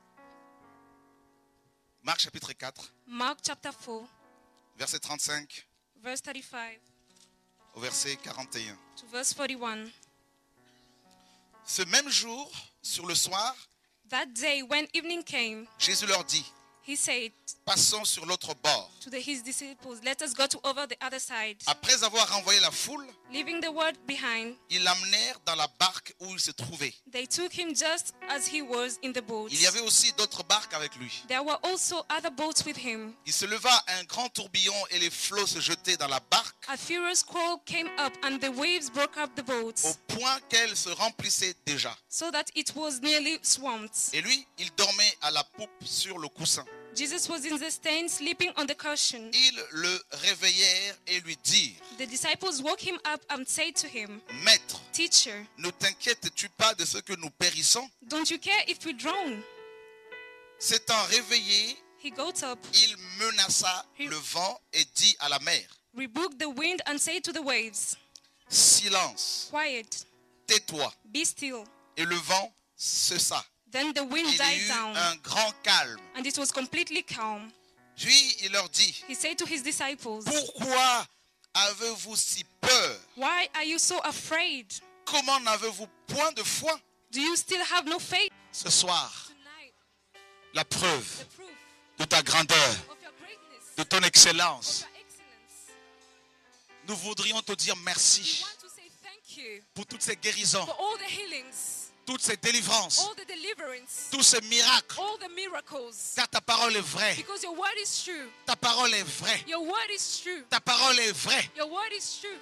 Marc chapitre quatre, Mark chapter four, verset trente-cinq verse thirty-five au verset quarante et un. to verse forty-one. Ce même jour, sur le soir, That day when evening came, Jésus leur dit, he said passons sur l'autre bord. to the, his disciples, let us go to over the other side. Après avoir renvoyé la foule, Leaving the word behind, ils l'amenèrent dans la barque où il se trouvait. they took him just as he was in the boat. Il y avait aussi d'autres barques avec lui. There were also other boats with him. Il se leva un grand tourbillon et les flots se jetaient dans la barque A furious squall came up and the waves broke up the boat, au point qu'elle se remplissait déjà. so that it was nearly swamped. Et lui, il dormait à la poupe sur le coussin. Jesus was in the stern, sleeping on the cushion. Ils le réveillèrent et lui dirent, The disciples woke him up and said to him, Maître, Teacher, ne t'inquiètes-tu pas de ce que nous périssons? don't you care if we drown? S'étant réveillé, He got up, il menaça le vent et dit à la mer, rebuked the wind, and said to the waves, Silence, Quiet, tais-toi. be still. Et le vent cessa. Then the wind Il y died eut down, un grand calme. and it was completely calm. Puis il leur dit, He said to his disciples, pourquoi avez-vous si peur? Why are you so afraid? Comment n'avez-vous point de foi? Do you still have no faith? Ce soir, Tonight, la the preuve proof de ta grandeur, of your greatness, de ton of excellence, your excellence. nous voudrions te dire We merci want to say thank you pour toutes ces guérisons, for all the healings, toutes ces délivrances, all the deliverance, tous ces miracles. all the miracles. Car ta parole est vraie. Because your word is true. Ta parole est vraie. Your word is true. Ta parole est vraie. Your word is true.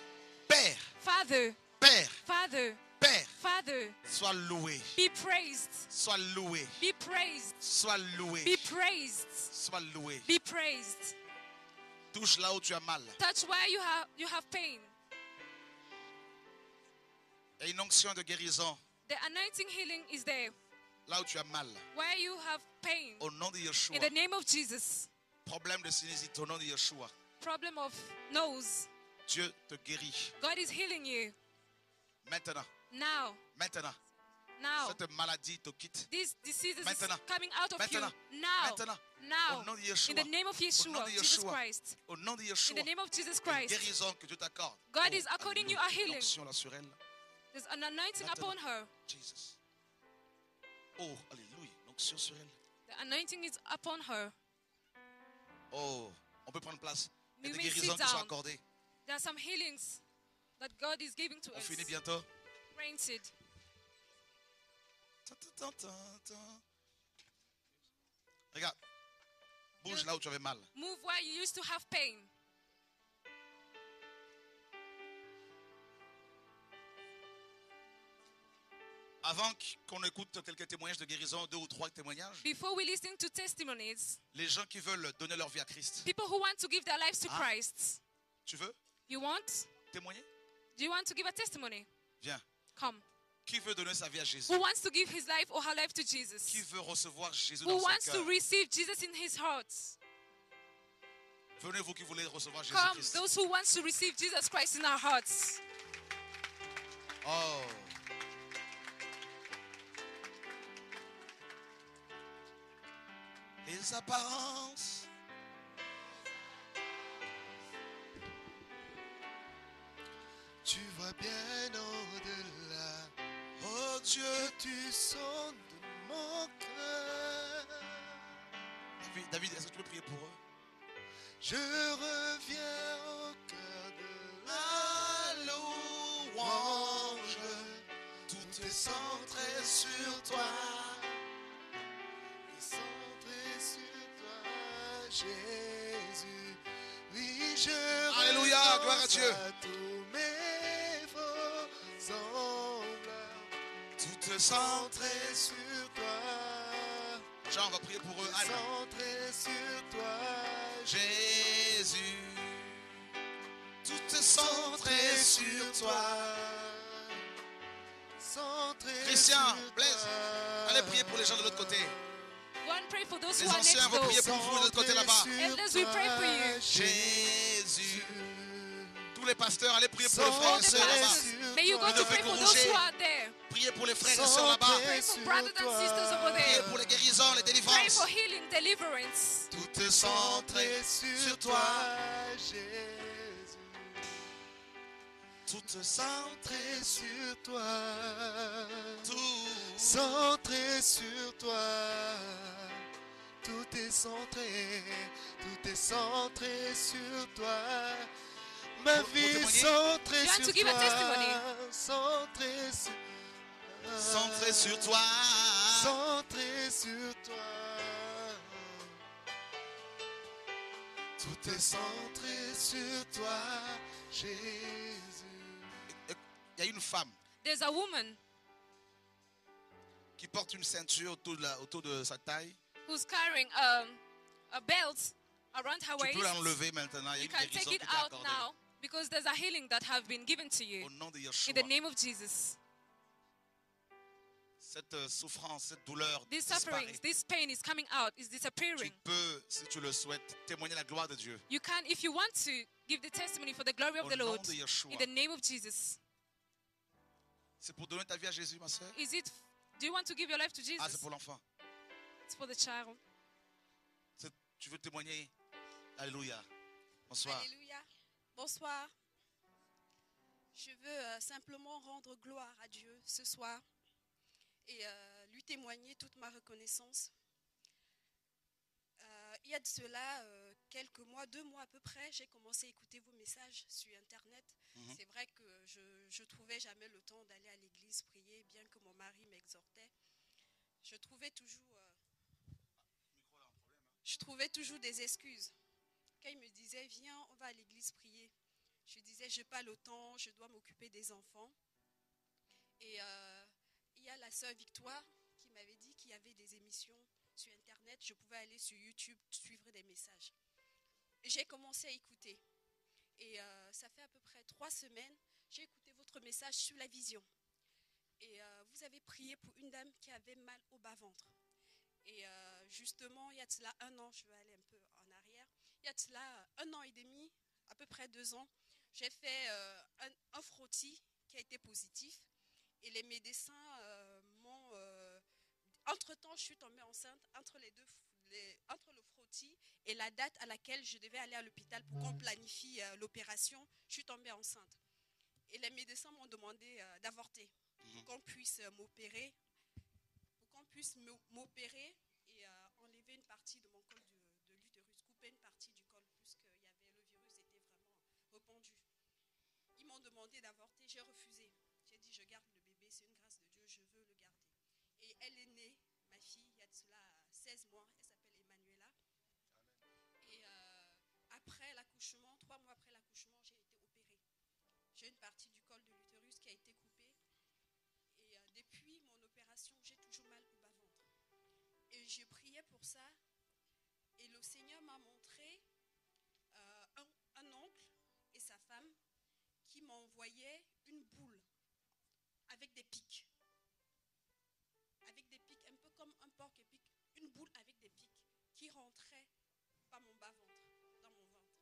Père, Father, Père, Father, Père, Father, sois loué, be praised, sois loué, be praised, sois loué, be praised, sois loué. be praised. Touche là où tu as mal. Touch where you have you have pain. Et une onction de guérison The anointing healing is there. là où tu as mal. Where you have pain. Au nom de Yeshua. In the name of Jesus. Problème de sinusite au nom de Yeshua. Problem of nose. Dieu te guérit. God is healing you. Maintenant. Now. Maintenant. Now. Cette maladie te quitte. This disease is Maintenant. coming out of Maintenant. you. Now. Maintenant. Now. Au nom de Yeshua. In the name of Au nom Yeshua, de Jesus Yeshua. Christ. Au nom de In Yeshua. the name of Jesus Une Christ. guérison que Dieu t'accorde. God Oh, is according you alléluia. a healing. L'onction là sur elle. There's an anointing Maintenant. upon her. Jesus. Oh, alléluia. L'onction sur elle. The anointing is upon her. Oh, on peut prendre place. Il y a We des may guérisons sit qui sont down. accordées. There are some healings that God is giving to On us. finit bientôt. Granted. Ta, ta, ta, ta, ta. Regarde. Bouge là où tu avais mal. Move where you used to have pain. Avant qu'on écoute quelques témoignages de guérison, deux ou trois témoignages, Before we listen to testimonies, les gens qui veulent donner leur vie à Christ, people who want to give their lives to Ah. Christ. tu veux You want? témoigner? Do you want to give a testimony? Viens. Come. Qui veut donner sa vie à Jésus? Who wants to give his life or her life to Qui Jesus? veut recevoir Jésus Who dans son wants to cœur? receive Jesus in his heart? Venez vous qui voulez recevoir Come, Jésus-Christ. those who want to receive Jesus Christ in our hearts. Oh. Les apparences. Tu vois bien au-delà. Oh Dieu. Tu sondes mon cœur. David, David, est-ce que tu peux prier pour eux? Je reviens au cœur de la louange. Tout est centré sur toi. Et centré sur toi, Jésus. Oui, je Alléluia, renonce gloire à Dieu. tous mes faux semblables. Tout est Centré centré. sur toi. Jean, on va prier pour eux. Anne. Centré sur toi, Jésus. Tout est centré sur toi. Centré Christian, sur Blaise, toi. allez prier pour les gens de l'autre côté. Go and pray for those Les who are anciens next vont door. prier pour vous de l'autre côté là-bas. Centré sur Elders, we pray for toi, you. Jésus. Tous les pasteurs, allez prier pour les frères All et the sœurs là-bas. pastors, may you go Nous to devons pray for those corriger. who are there. Priez pour les frères et sœurs là-bas. Pray for brothers and sisters over Priez there. pour les guérisons, les Pray délivrances. for healing, deliverance. Tout est centré sur toi. Jésus. Tout est centré Sur toi. tout. Centré sur toi. Tout est centré. Tout est centré sur toi. Ma Vous- vous vie témoignez? centrée You want sur to give a toi. testimony? Centré sur Centré sur toi. Centré sur toi. Tout est centré sur toi, Jésus. Il y a une femme There's a woman qui porte une ceinture autour de, la- autour de sa taille. who's carrying um, a belt around her Tu waist. peux l'enlever maintenant. Il y a You une can guérison take qui it t'est out accordée. now because there's a healing that have been given to you Au nom de in Yeshua. the name of Jesus. Cette euh, souffrance, cette douleur This disparaît. suffering, this pain is coming out, is Tu disappearing. peux, si tu le souhaites, témoigner la gloire de Dieu. You can, if you want to, give the testimony for the glory of Au the nom Lord de Yeshua. in the name of Jesus. C'est pour donner ta vie à Jésus, ma soeur? Is it? Do you want to give your life to Ah, c'est Jesus? pour l'enfant. It's for the child. C'est- Tu veux témoigner? Alléluia. Bonsoir. Alléluia. Bonsoir. Je veux euh, simplement rendre gloire à Dieu ce soir et euh, lui témoigner toute ma reconnaissance. Euh, il y a de cela euh, quelques mois, deux mois à peu près, j'ai commencé à écouter vos messages sur Internet. Mhm. C'est vrai que je ne trouvais jamais le temps d'aller à l'église prier, bien que mon mari m'exhortait. Je trouvais toujours... euh, je trouvais toujours des excuses. Quand il me disait, viens, on va à l'église prier. Je disais, je n'ai pas le temps, je dois m'occuper des enfants. Et euh, il y a la sœur Victoire qui m'avait dit qu'il y avait des émissions sur Internet. Je pouvais aller sur YouTube, suivre des messages. J'ai commencé à écouter. Et euh, ça fait à peu près trois semaines, j'ai écouté votre message sur la vision. Et euh, vous avez prié pour une dame qui avait mal au bas-ventre. Et euh, justement, il y a de cela un an, je vais aller un peu en arrière, il y a de cela un an et demi, à peu près deux ans, j'ai fait euh, un, un frottis qui a été positif. Et les médecins euh, m'ont... Euh, entre-temps, je suis tombée enceinte entre, les deux, les, entre le frottis et la date à laquelle je devais aller à l'hôpital pour qu'on planifie euh, l'opération. Je suis tombée enceinte. Et les médecins m'ont demandé euh, d'avorter pour qu'on puisse euh, m'opérer, pour qu'on puisse m'opérer et euh, enlever une partie de mon col de, de l'utérus, couper une partie du col puisque y avait, le virus était vraiment répandu. Ils m'ont demandé d'avorter, j'ai refusé. J'ai dit je garde le bébé, c'est une grâce de Dieu, je veux le garder. Et elle est née, ma fille, il y a de cela seize mois, elle s'appelle Emmanuela. Et euh, après l'accouchement, trois mois après l'accouchement, j'ai été opérée. J'ai une partie du col de l'utérus qui a été coupée. Et euh, depuis mon opération, j'ai toujours mal au bas-ventre. Et j'ai prié pour ça. Et le Seigneur m'a montré euh, un, un oncle et sa femme qui m'envoyaient une boule avec des pics. Avec des pics, un peu comme un porc-épic, une boule avec des pics qui rentrait par mon bas-ventre, dans mon ventre.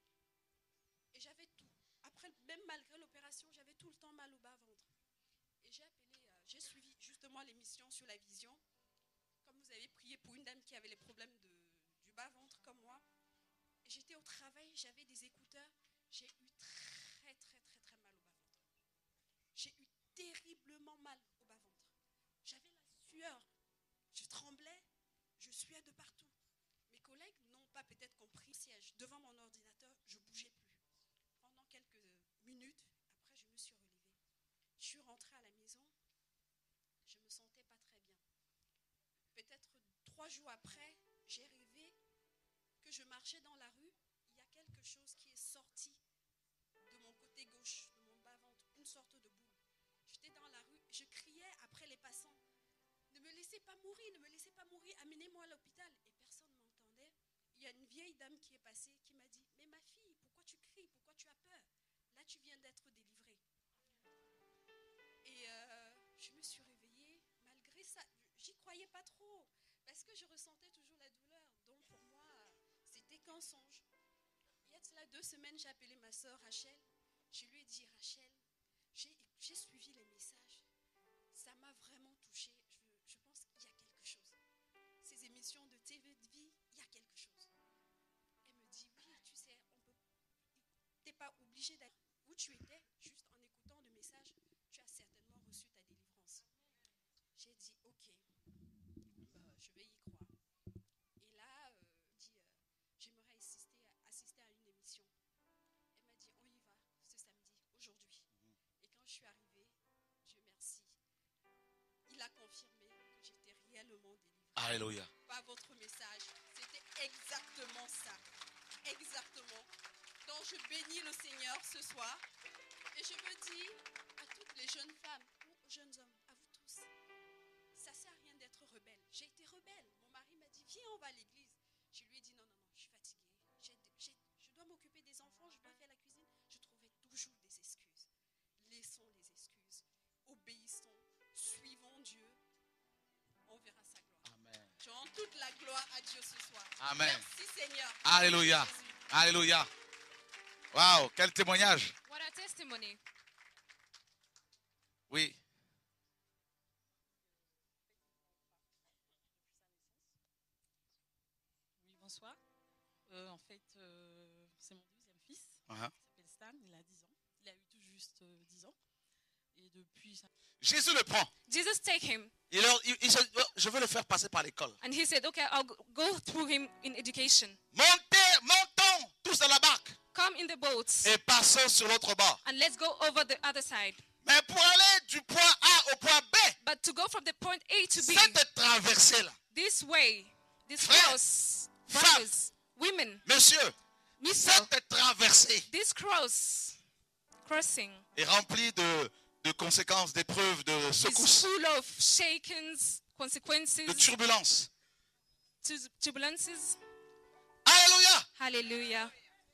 Et j'avais tout. Après, même malgré l'opération, j'avais tout le temps mal au bas-ventre. Et j'ai appelé, euh, j'ai suivi justement l'émission sur la vision. Comme vous avez prié pour une dame qui avait les problèmes de, du bas-ventre comme moi. Et j'étais au travail, j'avais des écouteurs. J'ai eu très, très, très, très mal au bas-ventre. J'ai eu terriblement mal au bas-ventre. J'avais la sueur, je tremblais, je suais de partout. Mes collègues n'ont pas peut-être compris. Siège devant mon ordinateur, je ne bougeais plus. Pendant quelques minutes, après je me suis relevée. Je suis rentrée à la maison, je ne me sentais pas très bien. Peut-être trois jours après, j'ai rêvé que je marchais dans la rue. Il y a quelque chose qui est sorti de mon côté gauche, de mon bas-ventre, une sorte de boule. J'étais dans la rue, je criais après les passants. Ne me laissez pas mourir, ne me laissez pas mourir, amenez-moi à l'hôpital. Et personne ne m'entendait. Il y a une vieille dame qui est passée qui m'a dit, mais ma fille, pourquoi tu cries, pourquoi tu as peur? Là, tu viens d'être délivrée. Et euh, je me suis réveillée, malgré ça, j'y croyais pas trop, parce que je ressentais toujours la douleur. Donc pour moi, c'était qu'un songe. Il y a de cela deux semaines, j'ai appelé ma soeur Rachel. Je lui ai dit, Rachel, j'ai suivi les messages. Ça m'a vraiment touchée. Je, je pense qu'il y a quelque chose. Ces émissions de T V de vie, il y a quelque chose. Elle me dit, oui, tu sais, on peut. Tu n'es pas obligé d'aller où tu étais, juste en écoutant le message, tu as certainement reçu ta délivrance. J'ai dit, ok, bah, je vais y croire. Et là, euh, dit, euh, j'aimerais assister, assister à une émission. Elle m'a dit, on y va ce samedi, aujourd'hui. Et quand je suis arrivée, Dieu merci, il a confirmé que j'étais réellement délivrée. Alléluia. Par votre message, c'était exactement ça. Exactement. Donc je bénis le Seigneur ce soir. Et je veux dire à toutes les jeunes femmes ou aux jeunes hommes, à vous tous, ça ne sert à rien d'être rebelle. J'ai été rebelle. Mon mari m'a dit, viens, on va à l'église. Je lui ai dit, non, non, non, je suis fatiguée. J'ai, j'ai, je dois m'occuper des enfants, je dois faire la cuisine. Je trouvais toujours des excuses. Laissons les excuses. Obéissons. Suivons Dieu. On verra sa gloire. Amen. Je rends toute la gloire à Dieu ce soir. Amen. Merci Seigneur. Alléluia. Alléluia. Waouh, quel témoignage. What a testimony. Oui. Oui, bonsoir. Euh, en fait, euh, c'est mon deuxième fils. Uh-huh. Il s'appelle Stan, il a dix ans. Il a eu tout juste euh, dix ans. Et depuis... Ça... Jésus le prend. Jesus take him. Il, leur- il- il se dit, oh, je vais le faire passer par l'école. And he said, okay, I'll go- go through him in education. Montez, montons tous dans la barque Come in the boats et passons sur l'autre bord. and let's go over the other side. Mais pour aller du point A au point B, But to go from the point A to B, cette traversée-là, this way, this Frères, cross, femmes, brothers, women, monsieur, mister, cette traversée, this cross, crossing est rempli de, de conséquences, d'épreuves, de is secousses, full of shakings, consequences, de turbulences. tu- turbulences. Alléluia! Hallelujah.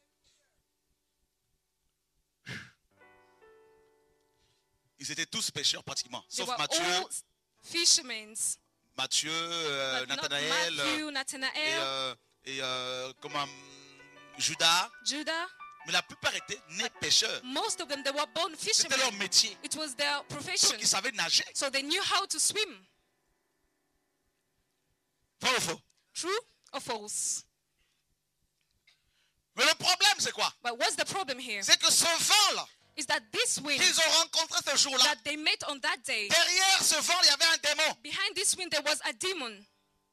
Ils étaient tous pécheurs pratiquement, They sauf were Matthieu, all fishermen. Matthieu, euh, But not Nathanaël Matthew, euh, et, Nathanael, euh, et euh, comment, Judas. Judah. Mais la plupart étaient nés pêcheurs. Most of them, they were born C'était fishermen. leur métier. It was their Ceux profession. qui savaient nager. So they knew how to swim. Vrai ou faux? True or false? Mais le problème, c'est quoi? But what's the problem here? C'est que ce vent-là, Is that this wind qu'ils ont rencontré ce jour-là, that they met on that day, derrière ce vent, il y avait un démon. behind this wind there was a demon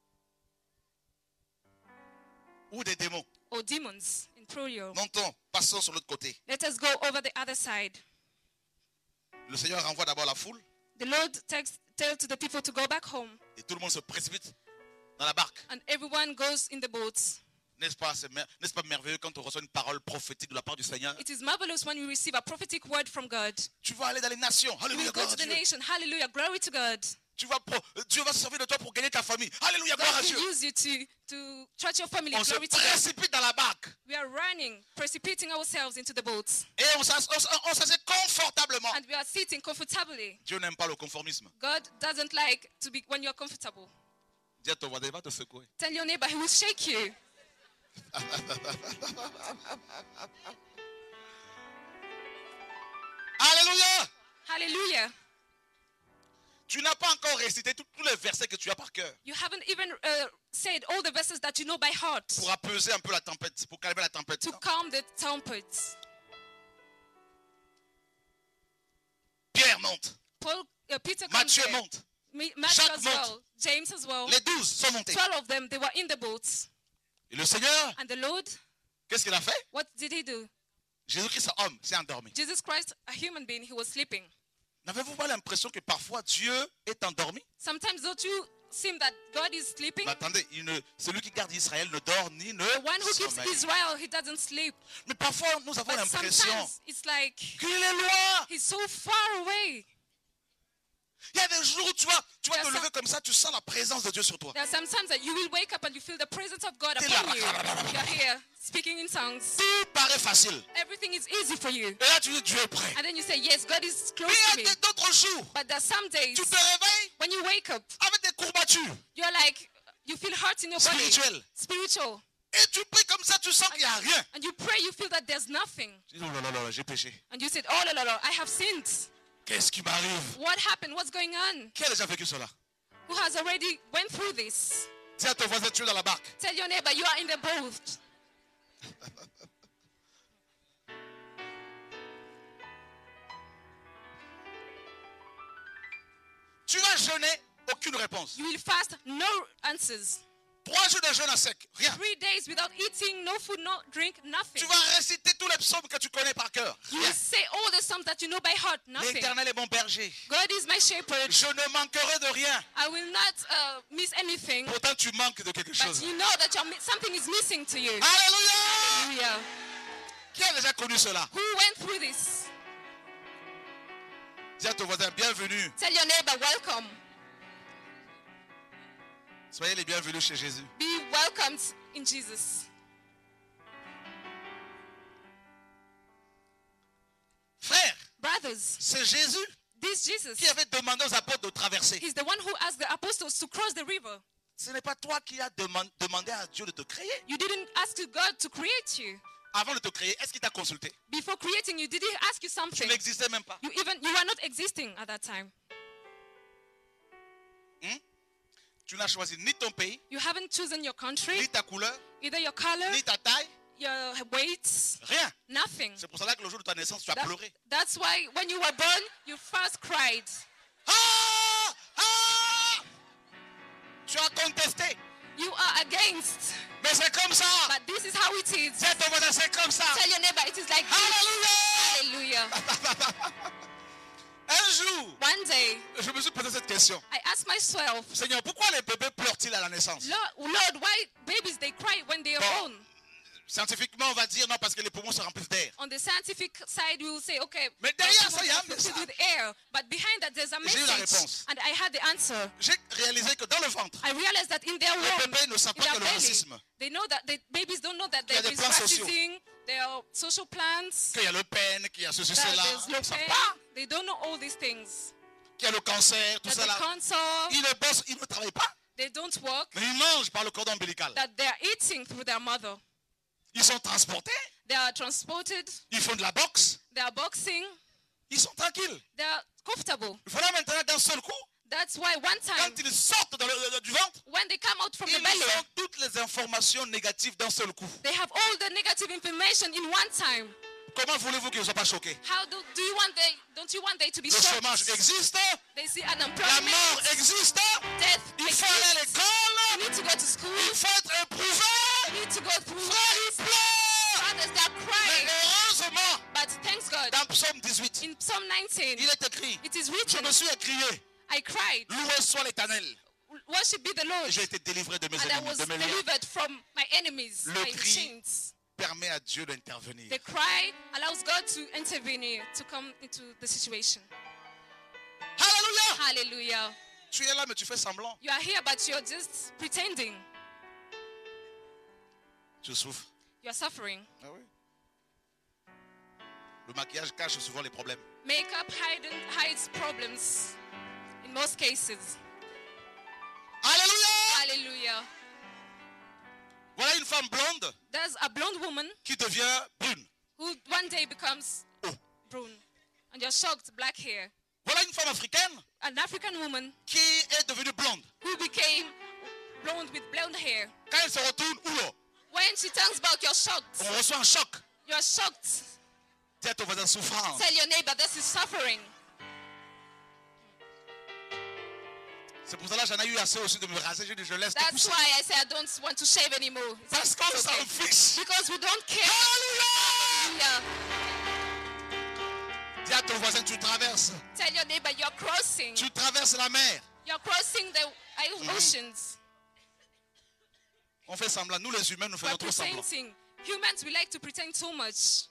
Ou des démons. or demons in plural. Montons, passons sur l'autre côté. Let us go over the other side. Le Seigneur renvoie d'abord la foule The Lord takes, tells to the people to go back home, et tout le monde se précipite dans la barque. and everyone goes in the boats. N'est-ce pas, c'est mer- n'est-ce pas merveilleux quand on reçoit une parole prophétique de la part du Seigneur? It is marvelous when you receive a prophetic word from God. Tu vas aller dans les nations. You Alléluia, will go gloire to à the Dieu. nation. Hallelujah. Glory to God. Tu vas pro- Dieu va se servir de toi pour gagner ta famille. Alléluia, gloire à God Dieu. will use you to, to touch your family. On se Glory to God. précipite dans la barque We are running, precipitating ourselves into the boats, et on s'ass- on s- on s'assied confortablement. and we are sitting comfortably. Dieu n'aime pas le conformisme. God doesn't like to be when you're comfortable. Dis à ton voisin, il va te secouer. Tell your neighbor, he will shake you. Alléluia. Hallelujah. Tu n'as pas encore récité tous tous les versets que tu as par cœur You haven't even uh, said all the verses that you know by heart pour apaiser un peu la tempête, pour calmer la tempête. to calm the trumpets. Pierre monte, Paul, uh, Peter comes Matthieu there. monte, Ma- Matthew Jacques as monte. well. James as well. les douze sont montés. Twelve of them, they were in the boats. Et le Seigneur, And the Lord, qu'est-ce qu'il a fait? what did he do? Jésus-Christ, homme, s'est endormi. Jesus Christ, a human being, he was sleeping. N'avez-vous pas l'impression que parfois Dieu est endormi? Sometimes don't you seem that God is sleeping? Mais attendez, il ne- celui qui garde Israël ne dort ni ne The one who keeps sommeille. Israel, he doesn't sleep. Mais parfois nous avons But l'impression sometimes it's like qu'il est loin. he's so far away. Il y a des jours où tu vas, tu vas There te are lever some- comme ça, tu sens la présence de Dieu sur toi. There are some times that you will wake up and you feel the presence of God T'es upon là. you. You're here speaking in tongues. Tout paraît facile. Everything is easy for you. Et là tu dis Dieu est prêt. And then you say, yes, God is close Mais to il me. y a d'autres jours, But there are some days tu te réveilles when you wake up, avec des courbatures you're like, you feel hurt in your body. spirituelles. Spiritual. Et tu pries comme ça, tu sens qu'il n'y a rien. And you pray, you feel that there's nothing. Tu dis, oh là là là, j'ai péché. And you said, oh, no, no, no, I have sinned. Qu'est-ce qui m'arrive? What happened? What's going on? Qui a déjà vécu cela? Who has already went through this? Dis à ton voisin, tu es dans la barque. Tell your neighbor, you are in the boat. Tu vas jeûner, aucune réponse. You will fast, no answers. Trois jours de jeûne à sec, rien. Three days without eating, no food, no drink, nothing. Tu vas réciter tous les psalmes que tu connais par cœur. You Rien. will say all the psalms that you know by heart, nothing. L'Éternel est mon berger. God is my shepherd. Je ne manquerai de rien. I will not uh, miss anything. Pourtant, tu manques de quelque But chose. you know that you're, mi- something is missing to you. Alléluia! Hallelujah. Qui a déjà connu cela? Who went through this? Dis à ton voisin, bienvenue. Tell your neighbor, welcome. Soyez les bienvenus chez Jésus. Be welcomed in Jesus. Frère, Brothers, c'est Jésus this Jesus, qui avait demandé aux apôtres de traverser. he's the one who asked the apostles to cross the river. Ce n'est pas toi qui as deman- demandé à Dieu de te créer. You didn't ask God to create you. Avant de te créer, est-ce qu'il t'a consulté? Before creating you, did he ask you Tu something? n'existais même pas. You even you were not existing at that time. Hmm? Tu n'as choisi ni ton pays, You haven't chosen your country, ni ta couleur, either your color, ni ta taille, your weight, rien. nothing. C'est pour cela que le jour de ta naissance, tu as That- pleuré. that's why when you were born, you first cried. Ah! Ah! Tu as contesté. You are against. Mais c'est comme ça. But this is how it is. Dis à ton voisin, c'est comme ça. Tell your neighbor it is like this. Alléluia! Hallelujah. Un jour, One day, je me suis posé cette question. I asked myself, Seigneur, pourquoi les bébés pleurent-ils à la naissance? Lord, Lord, why babies they cry when they are Bon. born? Scientifiquement, on va dire non parce que les poumons se remplissent d'air. On the scientific side, we will say, okay, Mais the derrière people ça, il y a un are filled message. with air. But behind that, there's a J'ai eu la message. réponse. And I had the answer. J'ai réalisé que dans le ventre, I realized that in their les womb, bébés ne savent in pas their que le belly, racisme, they know that the babies don't know that qu'il y a there des is plans sociaux. racism, there are social plans, qu'il y a le peine, qu'il y a ceci, that cela. there's Ils ne savent pain. pas They don't know all these things. qu'il y a le cancer, tout That ça là. the cancer, Ils ne bossent, ils ne travaillent pas. they don't work, Mais ils mangent par le cordon ombilical. that they are eating through their mother. Ils sont transportés. They are transported, Ils font de la boxe. they are boxing, Ils sont tranquilles. they are comfortable. Voilà maintenant d'un seul coup, That's why one time, quand ils sortent dans le- du ventre, when they come out from the ils belly, ont toutes les informations négatives d'un seul coup. they have all the negative information in one time. Comment voulez-vous qu'ils ne soient pas choqués? How do, do you want they, don't you want they to be Le chômage shocked? existe, They see la unemployment, mort existe, death il faut aller à exists. l'école, You need to go to school, il faut être éprouvé. you need to go through Frère, il this. pleure. Others, they are Mais crying. heureusement, But thanks God, dans Psaume dix-huit, in Psalm nineteen, il est écrit, it is je written, me suis écrié, I cried, loué soit l'Éternel. worship be the Lord, J'ai été délivré de mes and I ennemis, was de mes liens. delivered from my enemies, Le my cri chains. permet à Dieu d'intervenir. The cry allows God to intervene, to come into the situation. Alléluia! Hallelujah. Tu es là, mais tu fais semblant. You are here, but you're just pretending. Tu souffres. You are suffering. Ah oui. Le maquillage cache souvent les problèmes. Makeup hide, hides problems in most cases. Alléluia! Hallelujah. Voilà une femme blonde There's a blonde woman qui devient brune. who one day becomes Oh. brune. And you're shocked, black hair. Voilà une femme africaine An African woman qui est devenue blonde. who became blonde with blonde hair. Quand elle se retourne, oula, When she turns back, you're shocked. on reçoit un choc. You're shocked. Dis à ton voisin souffrance. Tell your neighbor this is suffering. C'est pour cela que j'en ai eu assez aussi de me raser. Je dis, je laisse tout That's pousser. why I say I don't want to shave anymore. Parce qu'on It's s'en okay. fiche. Because we don't care. Alléluia! Hallelujah. Dis à ton voisin, tu traverses. Tell your neighbor you're crossing. Tu traverses la mer. You're crossing the oceans. On fait semblant. Nous les humains, nous faisons We're trop semblant. pretending. Humans, we like to pretend so much.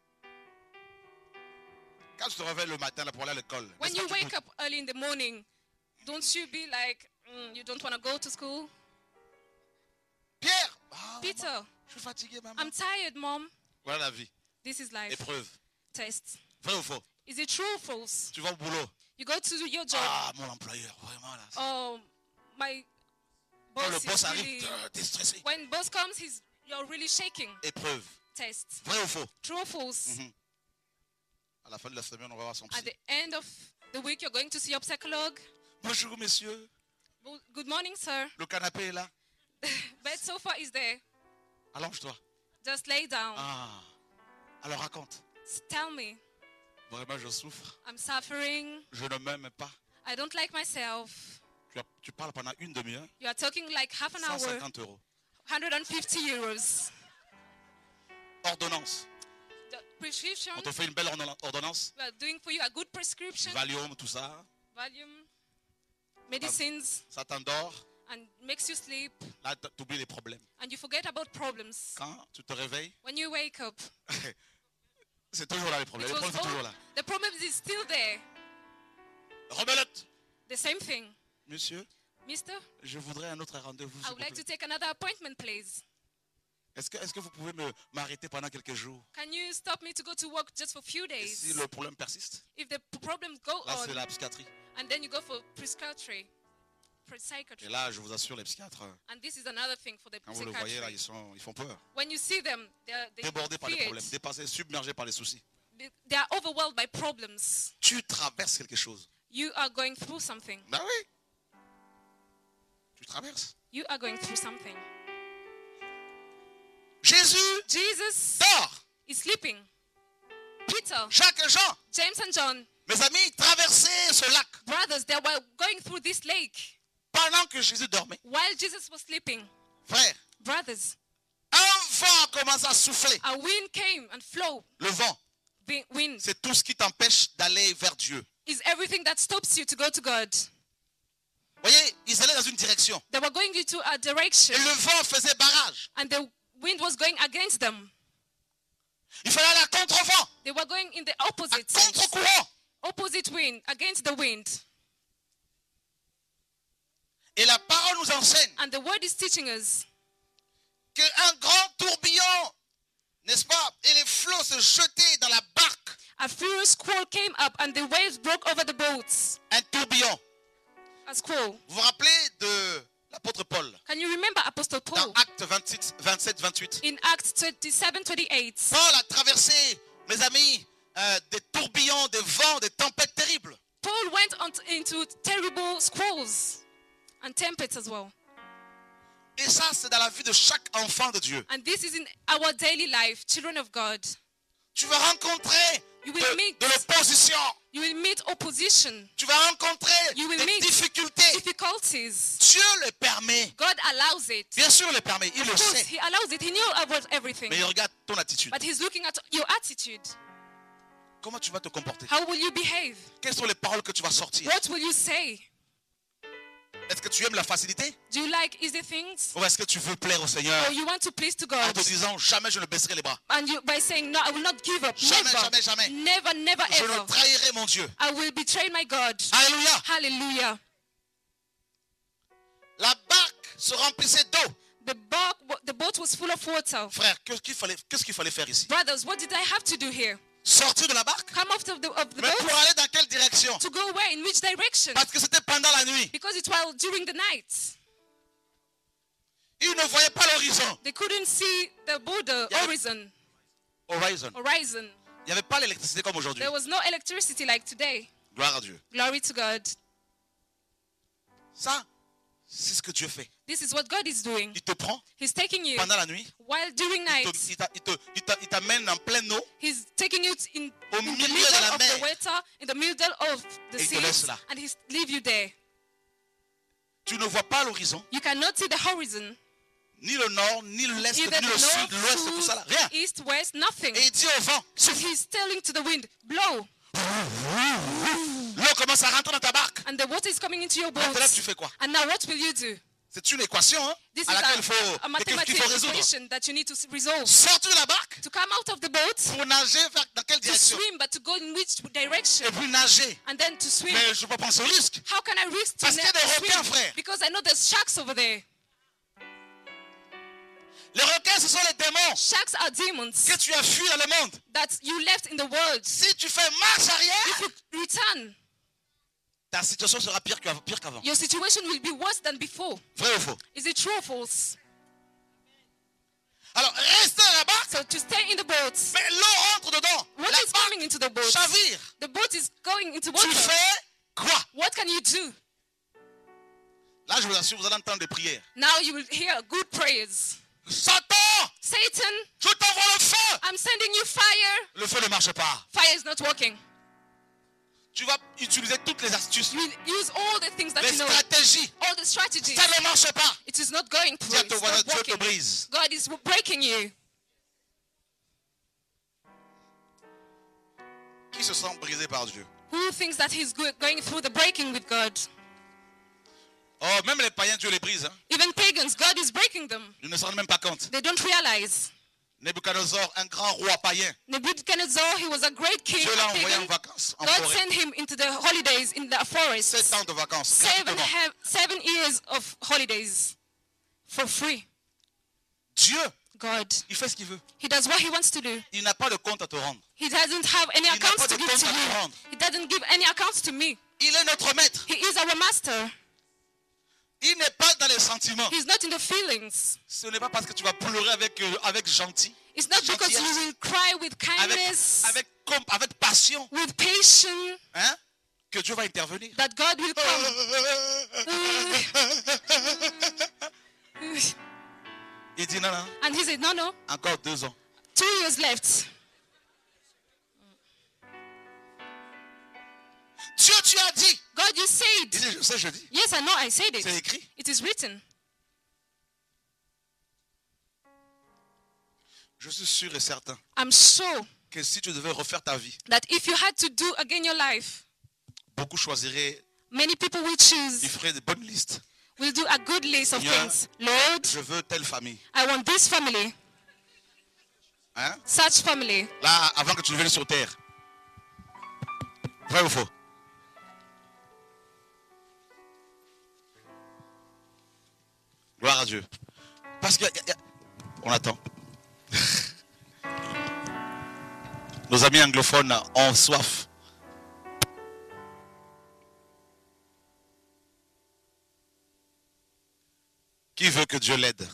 Quand tu te réveilles le matin là, pour aller à l'école, When n'est-ce you pas, tu wake up early in the morning, don't you be like, mm, you don't want to go to school? dis, Pierre, ah, Peter, maman, je suis fatigué, maman. I'm tired, mom. Voilà la vie. This is life. Épreuve. Test. Vrai ou faux? Is it true or false? Tu vas au boulot. You go to your job. Ah, mon employeur, vraiment là. Oh, my Quand le boss boss is arrive, really... euh, t'es stressé. When boss comes, he's you're really shaking. Épreuve. Test. Vrai ou faux? True or false? Mhm. À la fin de la semaine, on va voir son At psy. the end of the week, you're going to see your psychologue. Bonjour, messieurs. Well, good morning, sir. Le canapé est là. Bed sofa is there. Allonge-toi. Just lay down. Ah. Alors raconte. Tell me, Vraiment, je souffre. I'm suffering. Je ne m'aime pas. I don't like myself. Tu, as- tu parles pendant une demi-heure. You are talking like half an cent hour. cinquante euros. one hundred fifty euros. Ordonnance. The prescription, On te fait une belle ordonna- ordonnance. we are doing for you a good prescription. Valium, tout ça. Volume, medicines, Ça t'endort. and makes you sleep. Là, tu oublies les problèmes. And you forget about problems. Quand tu te réveilles, When you wake up, c'est toujours là les problèmes. it Les was problèmes sont toujours all, là. the problem is still there. Rebelote. The same thing. Monsieur, Mister, je voudrais un autre rendez-vous. I s'il would vous like to plaît. take another appointment, please. Est-ce que, est-ce que vous pouvez me, m'arrêter pendant quelques jours? Can you stop me to go to work just for a few Et days? si le problème persiste, If the p- problems go là on, c'est la psychiatrie. and then you go for psychiatry, for psychiatry. Et là, je vous assure, les psychiatres, And this is another thing for the quand vous le voyez là, psychiatry. ils, sont, ils font peur. When you see them, they are, they Débordés par les fear problèmes, it. dépassés, submergés par les soucis. They they are overwhelmed by problems. Tu traverses quelque chose. You are going through something. Ben oui. Tu traverses. You are going through something. Jésus Jesus dort. is sleeping. Peter, Jacques et Jean, James, and John, mes amis, traversaient ce lac brothers, they were going through this lake pendant que Jésus dormait. while Jesus was sleeping. Frère, Brothers, un vent commence à souffler. a wind came and flowed. Le vent, The wind c'est tout ce qui t'empêche d'aller vers Dieu. is everything that stops you to go to God. Vous voyez, ils allaient dans une direction. They were going into a direction, Et le vent faisait barrage. and the wind was going against them. Il fallait aller à contre-vent, They were going in the à opposite sense. contre-courant. Opposite wind, against the wind. Et la parole nous enseigne And the word is teaching us qu'un grand tourbillon, n'est-ce pas, et les flots se jetaient dans la barque. a furious squall came up and the waves broke over the boats. Un tourbillon. A squall. Vous vous rappelez de l'apôtre Paul Can you remember Apostle dans Paul Actes vingt-six, vingt-sept vingt-huit? in Acts twenty-seven twenty-eight? Paul a traversé, mes amis, euh, des tourbillons, des vents, des tempêtes terribles. Paul went on into terrible squalls and tempests as well. Et ça, c'est dans la vie de chaque enfant de Dieu. And this is in our daily life, children of God. Tu vas rencontrer You will de, meet. de l'opposition. You will meet opposition, Tu vas rencontrer You will des meet. difficultés. difficulties. Dieu le permet. God allows it. Bien sûr, il le permet. Il le Of course, sait. He allows it. He knew about everything. Mais il regarde ton attitude. But He's looking at your attitude. Comment tu vas te comporter? How will you behave? Quelles sont les paroles que tu vas sortir? What will you say? Est-ce que tu aimes la facilité? Do you like easy things? Ou est-ce que tu veux plaire au Seigneur Or you want to please to en God? te disant jamais je ne baisserai les bras? And you by saying, no, I will not give up. Jamais, Never. jamais, jamais. Never, never, Je ever. ne trahirai mon Dieu. I will betray my God. Alléluia. Hallelujah. La barque se remplissait d'eau. The boat, the boat was full of water. Frère, qu'est-ce qu'il fallait, qu'est-ce qu'il fallait faire ici? Brothers, what did I have to do here? Sortir de la barque? Come off of the, of the Mais boat? pour aller dans quelle direction? To go where? In which direction? Parce que c'était pendant la nuit. Because it was during the night. Ils ne voyaient pas l'horizon. They couldn't see the border, Yeah. horizon. Horizon. Horizon. Il n'y avait pas l'électricité comme aujourd'hui. There was no electricity like today. Gloire à Dieu. Glory to God. Ça, c'est ce que Dieu fait. This is what God is doing. Il te prend He's taking you pendant la nuit. while during Il night. te- il t'a- il te- il t'a- il t'amène en pleine eau. He's taking you in, Au in the milieu de middle la of mer. the water, in the middle of the Et il te laisse sea, là. and He's leave you there. Tu ne vois pas l'horizon. You cannot see the horizon. Ni le nord, ni l'est, ni Either le the sud, l'ouest, tout north, ça là. Rien. south, east, west, nothing. Et il dit au vent, And He's telling to the wind, blow. l'eau commence à rentrer dans ta barque. And the water is coming into your boat. Maintenant, tu fais quoi? And now what will you do? C'est une équation hein, This à is laquelle a, il faut, a qu'il mathematical faut résoudre. equation that you need to s- resolve. Sortir de la barque To come out of the boat, pour nager vers dans quelle to direction? swim, but to go in which direction? Et puis nager. And then to swim. Mais je ne peux pas penser au risque. How can I risk to Parce qu'il y a des ne- requins, swim? frère. Because I know there's sharks over there. Les requins, ce sont les démons Sharks are demons que tu as fui dans le monde. that you left in the world. Si tu fais marche arrière, If you return, ta situation sera pire qu'avant. Pire qu'avant. your situation will be worse than before. Vrai ou faux? Is it true or false? Alors, restez dans la barque, So to stay in the boat, mais l'eau entre dedans. what La is coming into the boat? chavire. The boat is going into Tu water. fais quoi? What can you do? Là, je vous assure, vous allez entendre des prières. Now you will hear good prayers. Satan, Satan, je t'envoie le feu. I'm sending you fire. Le feu ne marche pas. Fire is not working. Tu vas utiliser toutes les astuces, You will use all the things that les you know, stratégies. all the strategies. Ça ne marche pas. It is not going Dis through. à ton It's voisin, not Dieu te working. brise. God is breaking you. Qui se sent brisé par Dieu? Who thinks that he's go- going through the breaking with God? Oh, même les païens, Dieu les brise. Hein. Even pagans, God is breaking them. Ils ne s'en rendent même pas compte. They don't realize. Nebuchadnezzar, un grand roi païen, Nebuchadnezzar, he was a great king, Dieu l'a a envoyé en pagan. vacances en God forêt. sent him into the holidays in the forest. Sept ans de vacances. Seven, gratuitement. ha- seven years of holidays for free. Dieu, God, il fait ce qu'il veut. he does what he wants to do. Il n'a pas de compte à te rendre. He doesn't have any Il n'a accounts pas to de give compte to à te you. rendre. He doesn't give any accounts to me. Il est notre maître. He is our master. Il n'est pas dans les sentiments. He's not in the feelings. Ce n'est pas parce que tu vas pleurer avec, euh, avec gentil, It's not because you Gentillesse. will cry with avec, kindness, avec, com- avec passion, with patience, hein, que Dieu va intervenir. that God will come. Il dit non, non, And he said, no, no, encore deux ans. two years left. Dieu, tu as dit. God, you said. Il dit, je sais, je dis. Yes, I know, I said C'est it. écrit. It is written. Je suis sûr et certain I'm sure que si tu devais refaire ta vie, that if you had to do again your life, beaucoup choisiraient, many people will ils choose, feraient de bonnes listes. will do a good list of Seigneur, things. Lord, Je veux telle famille. I want this family. Hein? Such family. Là, avant que tu ne viennes sur terre. Vrai ou faux? Gloire à Dieu. Parce que... Y a, on attend. Nos amis anglophones ont soif. Qui veut que Dieu l'aide?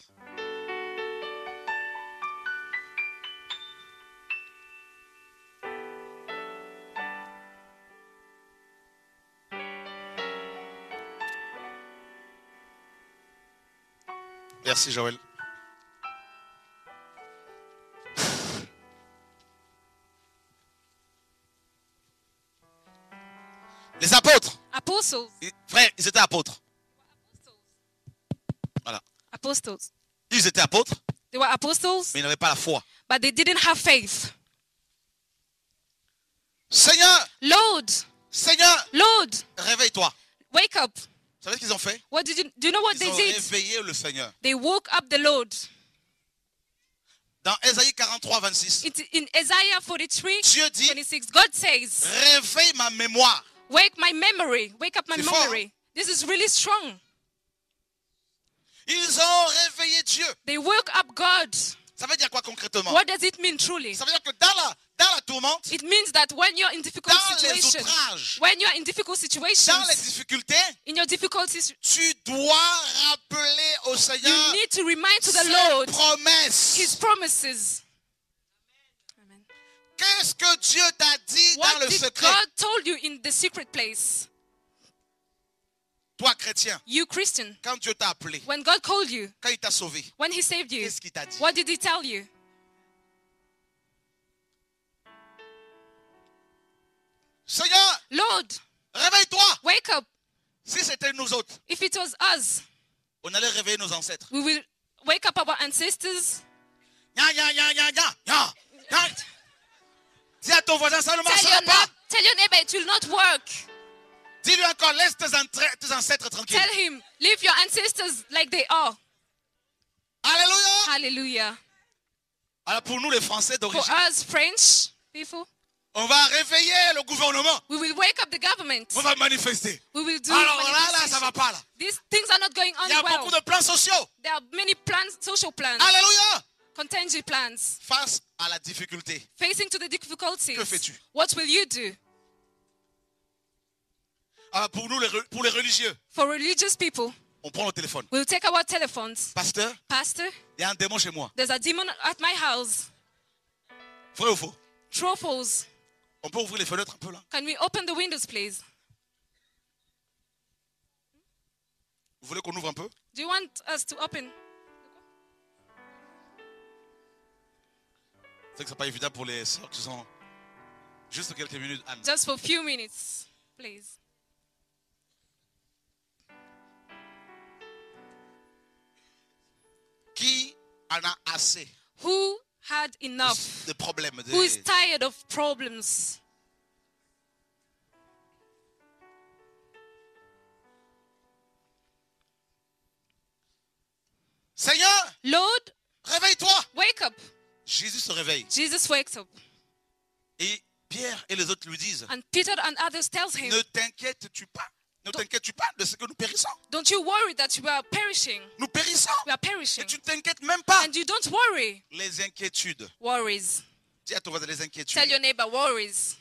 Merci Joël. Les apôtres. Apostles. Ils- Frère, ils étaient apôtres. Voilà. Apostles. Ils étaient apôtres, They were apostles, mais ils n'avaient pas la foi. but they didn't have faith. Seigneur, Lord, Seigneur, Lord, réveille-toi. wake up. Vous savez ce qu'ils ont fait? What did you do? You know what Ils they ont did? réveillé le Seigneur. They woke up the Lord. Dans Ésaïe quarante-trois, vingt-six, It's in Isaiah forty-three, Dieu dit, twenty-six. God says, réveille ma mémoire. wake my memory, wake up my C'est fort, memory. This is really strong. Ils ont réveillé Dieu. They woke up God. Ça veut dire quoi concrètement? What does it mean truly? Ça veut dire que dans la, dans la tourmente, It means that when you're in difficult dans les situations, outrages, when you're in difficult dans les situations, difficultés, in your difficulties, tu dois rappeler au you Seigneur need to remind to the ses Lord promesses. His promises. Amen. Qu'est-ce que Dieu t'a dit dans What le did secret? God told you in the secret place? Toi, chrétien, You Christian, quand Dieu t'a appelé, when God called you, quand il t'a sauvé, when He saved you, qu'est-ce qu'il t'a dit? what did He tell you? Seigneur, Lord, réveille-toi. wake up. Si c'était nous autres, If it was us, on allait réveiller nos ancêtres. we will wake up our ancestors. Nya, nya, nya, nya, nya, nya, nya. Dis à ton voisin, ça ne Tell marchera your, pas. neigh- tell your neighbor it will not work. Dis-lui encore, laisse tes, entra- tes ancêtres tranquilles. Tell him, leave your ancestors like they are. Alléluia. Hallelujah. Alors pour nous les Français For d'origine, us French people, on va réveiller le gouvernement. we will wake up the government. On va manifester. We will do Alors là, là, ça manifestation. va pas là. These things are not going on Il y a well. beaucoup de plans sociaux. There are many plans, social plans, Alléluia. contingency plans. Face à la difficulté, Facing to the difficulties, que fais-tu? what will you do? Alors pour nous, les, re- pour les religieux, For religious people, on prend le téléphone. we'll take our telephones. Pasteur, Pastor, il y a un démon chez moi. there's a demon at my house. Vrai ou faux? True or false? On peut ouvrir les fenêtres un peu là? Can we open the windows, please? Vous voulez qu'on ouvre un peu? Do you want us to open? C'est que c'est pas évident pour les sœurs qui sont juste quelques minutes. Anne. Just for a few minutes, please. Qui en a assez Who had enough? de problèmes? de- Who is tired of problems? Seigneur, Lord, réveille-toi. wake up. Jésus se réveille. Jesus wakes up. Et Pierre et les autres lui disent, And Peter and others tells him, ne t'inquiètes-tu pas? Ne t'inquiètes-tu pas de ce que nous périssons? don't you worry that you are perishing. Nous périssons. We are Et perishing. tu ne t'inquiètes même pas. And you don't worry. Les inquiétudes. Worries. Dis à ton voisin les inquiétudes. Tell your neighbor, worries.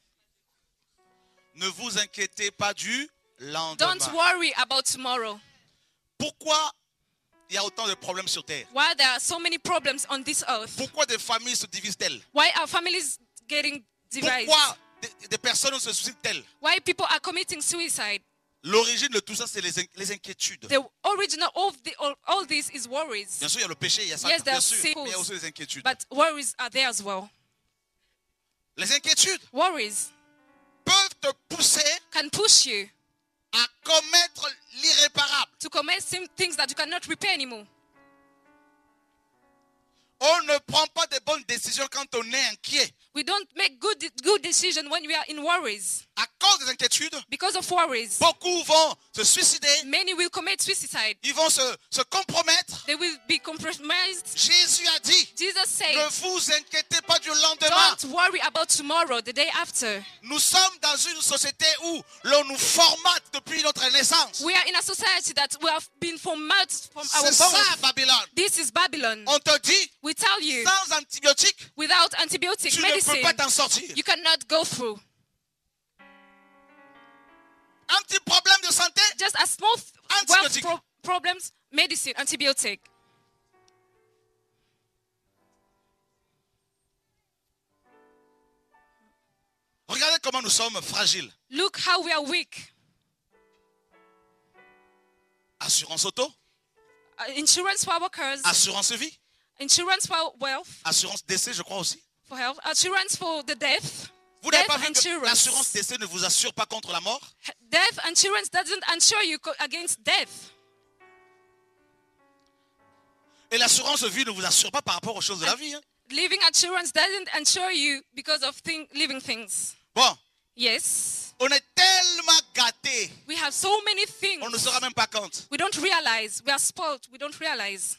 Ne vous inquiétez pas du Don't lendemain. worry about tomorrow. Pourquoi il y a autant de problèmes sur terre? Why there are so many problems on this earth? Pourquoi des familles se divisent-elles? Why are families getting divided? Pourquoi des, des personnes se suicident-elles? Why people are committing suicide? L'origine de tout ça, c'est les, in- les inquiétudes. The original of the, all, all this is worries. Bien sûr, il y a le péché, il y a ça, Yes, there bien are sûr, sins, mais il y a aussi les inquiétudes. but worries are there as well. Les inquiétudes Worries peuvent te pousser can push you à commettre l'irréparable. to commit some things that you cannot repair anymore. On ne prend pas de bonnes décisions quand on est inquiet. We don't make good good decisions when we are in worries. À cause des inquiétudes, Because of worries, beaucoup vont se suicider, many will commit suicide. ils vont se, se compromettre. They will be compromised. Jésus a dit, Jesus ne said, vous inquiétez pas du lendemain. don't worry about tomorrow, the day after. Nous sommes dans une société où l'on nous formate depuis notre naissance. We are in a society that we have been formatted from our C'est ça, birth. Babylone. This is Babylon. On te dit, We tell you, sans antibiotiques, without antibiotic tu ne peux medicine, pas t'en sortir. you cannot go through. Un petit problème de santé, Just a small th- wealth antibiotique. pro- problems, medicine, antibiotic. Regardez comment nous sommes fragiles. Look how we are weak. Assurance auto, Uh, insurance for our cars, assurance vie, insurance for wealth, assurance décès, je crois aussi. for health, insurance for the death. Vous n'avez Death pas vu que insurance. l'assurance décès ne vous assure pas contre la mort? Death insurance doesn't insure you co- against death. Et l'assurance vie ne vous assure pas par rapport aux choses de la vie. Hein. Living insurance doesn't insure you because of thing, living things. Bon, Yes, on est tellement gâtés, we have so many things. on ne se rend même pas compte. We don't realize. We are spoiled. We don't realize.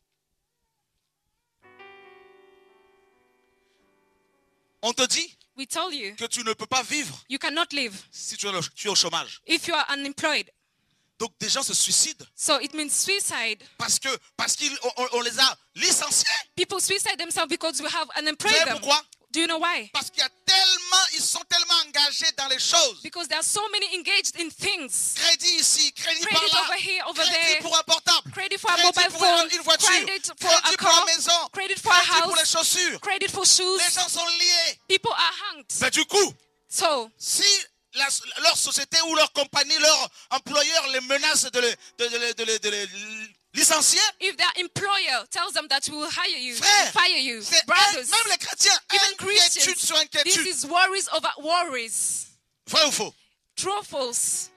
On te dit We tell you que tu ne peux pas vivre you cannot live si tu es, le- tu es au chômage. if you are unemployed. Donc des gens se suicident So it means suicide. parce que parce qu'on on, on les a licenciés. People suicide themselves because we have Vous unemployed savez them. pourquoi? Do you know why? Parce qu'il y a tellement, ils sont tellement engagés dans les choses. Because there are so many engaged in things. Crédit ici, crédit par Credit là, over here, over crédit there. pour un portable, Credit for a crédit mobile pour phone. une voiture, Credit for crédit a pour la car. maison, Credit for a crédit pour les house. chaussures. Credit for shoes. Les gens sont liés. People are hanged. Mais du coup, So si la- leur société ou leur compagnie, leur employeur les menace de les, de, de les- de les- de les licencier, if their employer tells them that we will hire you, Frère, fire you, c'est brothers, même les chrétiens, even inquiétude Christians, sur this inquiétude. is worries over worries. Vrai ou faux? True or false?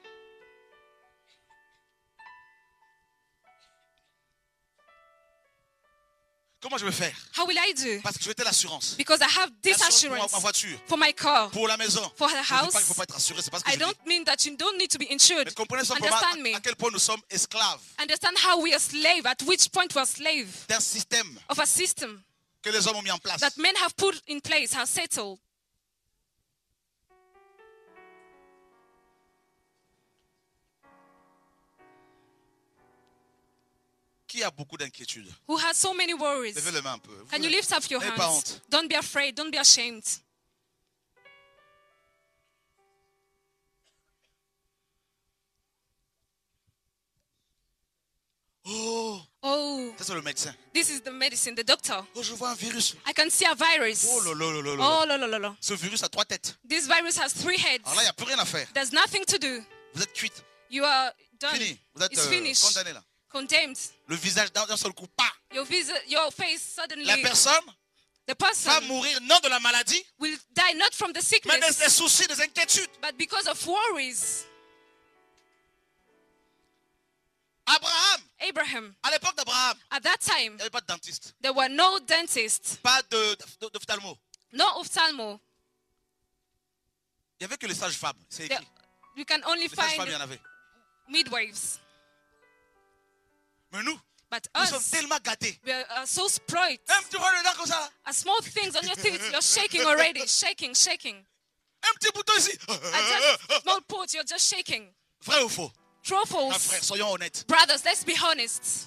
Comment je vais faire? How will I do? Parce que je vais être l'assurance. Because I have this L'assurance pour ma- assurance ma voiture, for my car, pour la maison. for the Je ne dis pas house. qu'il ne faut pas être assuré, c'est pas ce que I je dis. don't mean that you don't need to be insured. Mais comprenez simplement Understand me. à, à quel point nous sommes esclaves Understand how we are slave, at which point we are slave d'un système of a system que les hommes ont mis en place. that men have put in place, have settled. Qui a beaucoup d'inquiétudes? Who has so many worries? Levez les mains un peu. Vous Can you lift up your n'avez pas hands? honte. Don't be afraid, don't be ashamed. Oh, Oh, ça c'est le médecin. this is the medicine, the doctor. Oh, je vois un virus. I can see a virus. Oh là là là là là. Oh, la, la, la, la. Ce virus a trois têtes. This virus has three heads. Alors là, il n'y a plus rien à faire. There's nothing to do. Vous êtes cuite. You are done. Fini. Vous êtes It's euh, finished. condamné là. Condemned. Le visage d'un d'un seul coup. Pas. Your, vis- your face suddenly, La personne the va person mourir non de la maladie, will die not from the mais des, sickness, des soucis, des inquiétudes. but because of worries. Abraham, Abraham, à l'époque d'Abraham, at that time, il n'y avait pas de dentiste, there were no dentists, pas de- de- d'ophtalmo. no ophthalmo. Il n'y avait que les sages-femmes. C'est There, écrit. you can only Les sages-femmes, il y find en avait. midwives. Mais nous, But nous sommes us, tellement gâtés. we are uh, so spoiled. Un petit rôle dedans comme ça. A small things on your teeth, you're shaking already, shaking, shaking. Un petit bouton ici. A just small port, you're just shaking. Vrai ou faux? True or Ah, false? frère, soyons honnêtes. Brothers, let's be honest.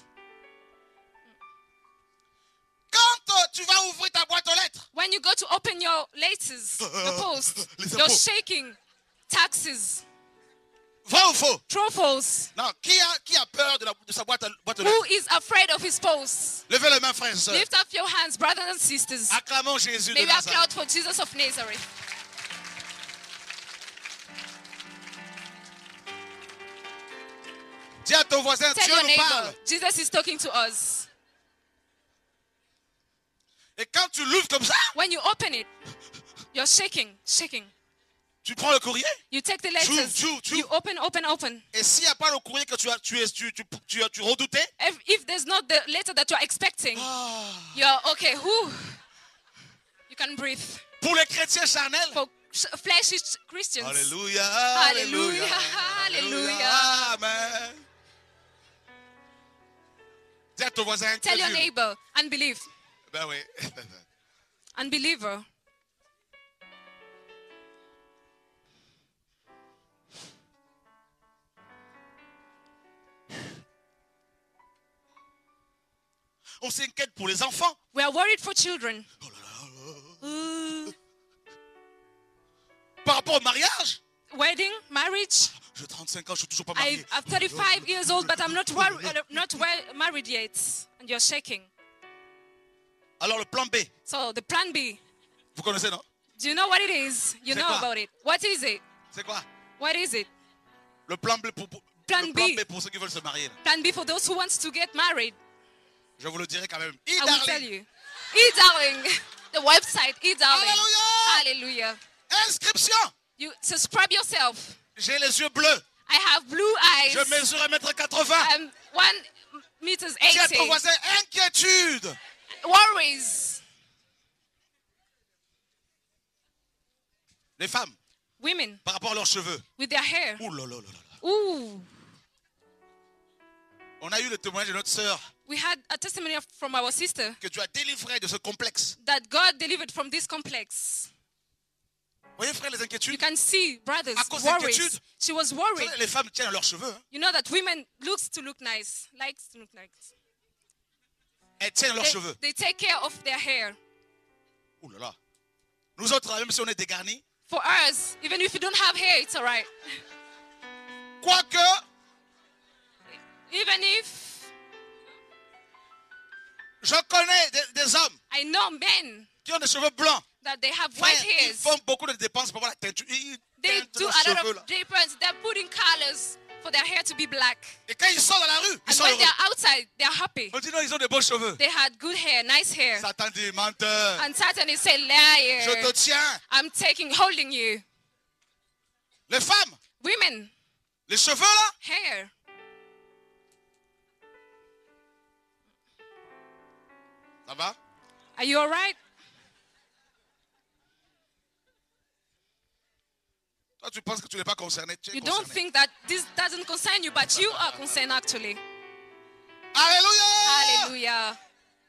Quand euh, tu vas ouvrir ta boîte aux lettres, When you go to open your letters, the post, Les you're impôts. shaking. Taxes. vrai ou faux? True or false? Non, qui a, qui a peur de, la, de sa boîte, à- boîte aux Who lettres? is afraid of his post? Levez les mains, frères et sœurs. Lift up your hands, brothers and sisters. Acclamons Jésus de May we Nazareth. applaud for Jesus of Nazareth. Dis à ton voisin, Tell Dieu your nous parle. neighbor, Jesus is talking to us. Et quand tu l'ouvres comme ça, When you open it, you're shaking, shaking. tu prends le courrier. You take the letters, chou, chou. you open, open, open. Et s'il n'y a pas le courrier que tu, as, tu, es, tu, tu, tu, tu redoutais, If, if there's not the letter that you're expecting, ah, you're okay. Whew. You can breathe. Pour les chrétiens charnels. For sh- fleshy Christians. Alléluia. Hallelujah. Hallelujah. Amen. Dis à ton voisin. Tell your incrédule. neighbor, unbelief, Ben oui. unbeliever. On s'inquiète pour les enfants. We are worried for children. Par rapport au mariage. Wedding, marriage. J'ai trente-cinq ans, je suis toujours pas I, marié. I'm thirty-five years old, but I'm not wor- uh, not well married yet. And you're shaking. Alors le plan B. So the plan B. Vous connaissez, non? Do you know what it is? You C'est know quoi? about it. What is it? C'est quoi? What is it? Le plan B pour, pour- Plan le plan B. B pour ceux qui veulent se marier. Plan B for those who want to get married. Je vous le dirai quand même. I will tell you. E-Darling. The website, E-Darling. Alléluia. Hallelujah. Inscription. You subscribe yourself. J'ai les yeux bleus. I have blue eyes. Je mesure un mètre quatre-vingts. I'm one meters Dis à ton eighty. voisin, inquiétude. Worries. Les femmes, Women par rapport à leurs cheveux. with their hair. Ouh là là là là. Ooh. On a eu le témoignage de notre sœur We had a testimony of- from our sister que tu as délivré de ce complexe. that God delivered from this complex. Voyez frère, les You inquiétudes. can see, brothers, À cause worries. d'inquiétude. She was Vous worried. savez, les femmes tiennent à leurs cheveux. Hein. You know that women looks to look nice, likes to look nice. Elles tiennent à leurs They, cheveux. they take care of their hair. Ouh là là. Nous autres, même si on est dégarnis, For us, even if you don't have hair, it's alright. quoique, Even if je connais des, des hommes I know men qui ont des cheveux blancs. that they have Frère, white ils hairs, font beaucoup de dépenses pour avoir la teinture. Ils they teintent do leurs a lot cheveux of là. difference. They're putting colors for their hair to be black. Et quand ils sortent dans la rue, ils And sont when heureux. they're outside, they're happy. On dit non, ils ont des beaux cheveux. They had good hair, nice hair. Satan dit, menteur. And Satan is saying, Je liar. te tiens. I'm taking, holding you. Les femmes, Women, les cheveux là, hair. ça va? Are you alright? Toi, tu penses que tu n'es pas concerné. Tu es You don't concerné. think that this doesn't concern you, but you are concerned actually. Alléluia! Hallelujah.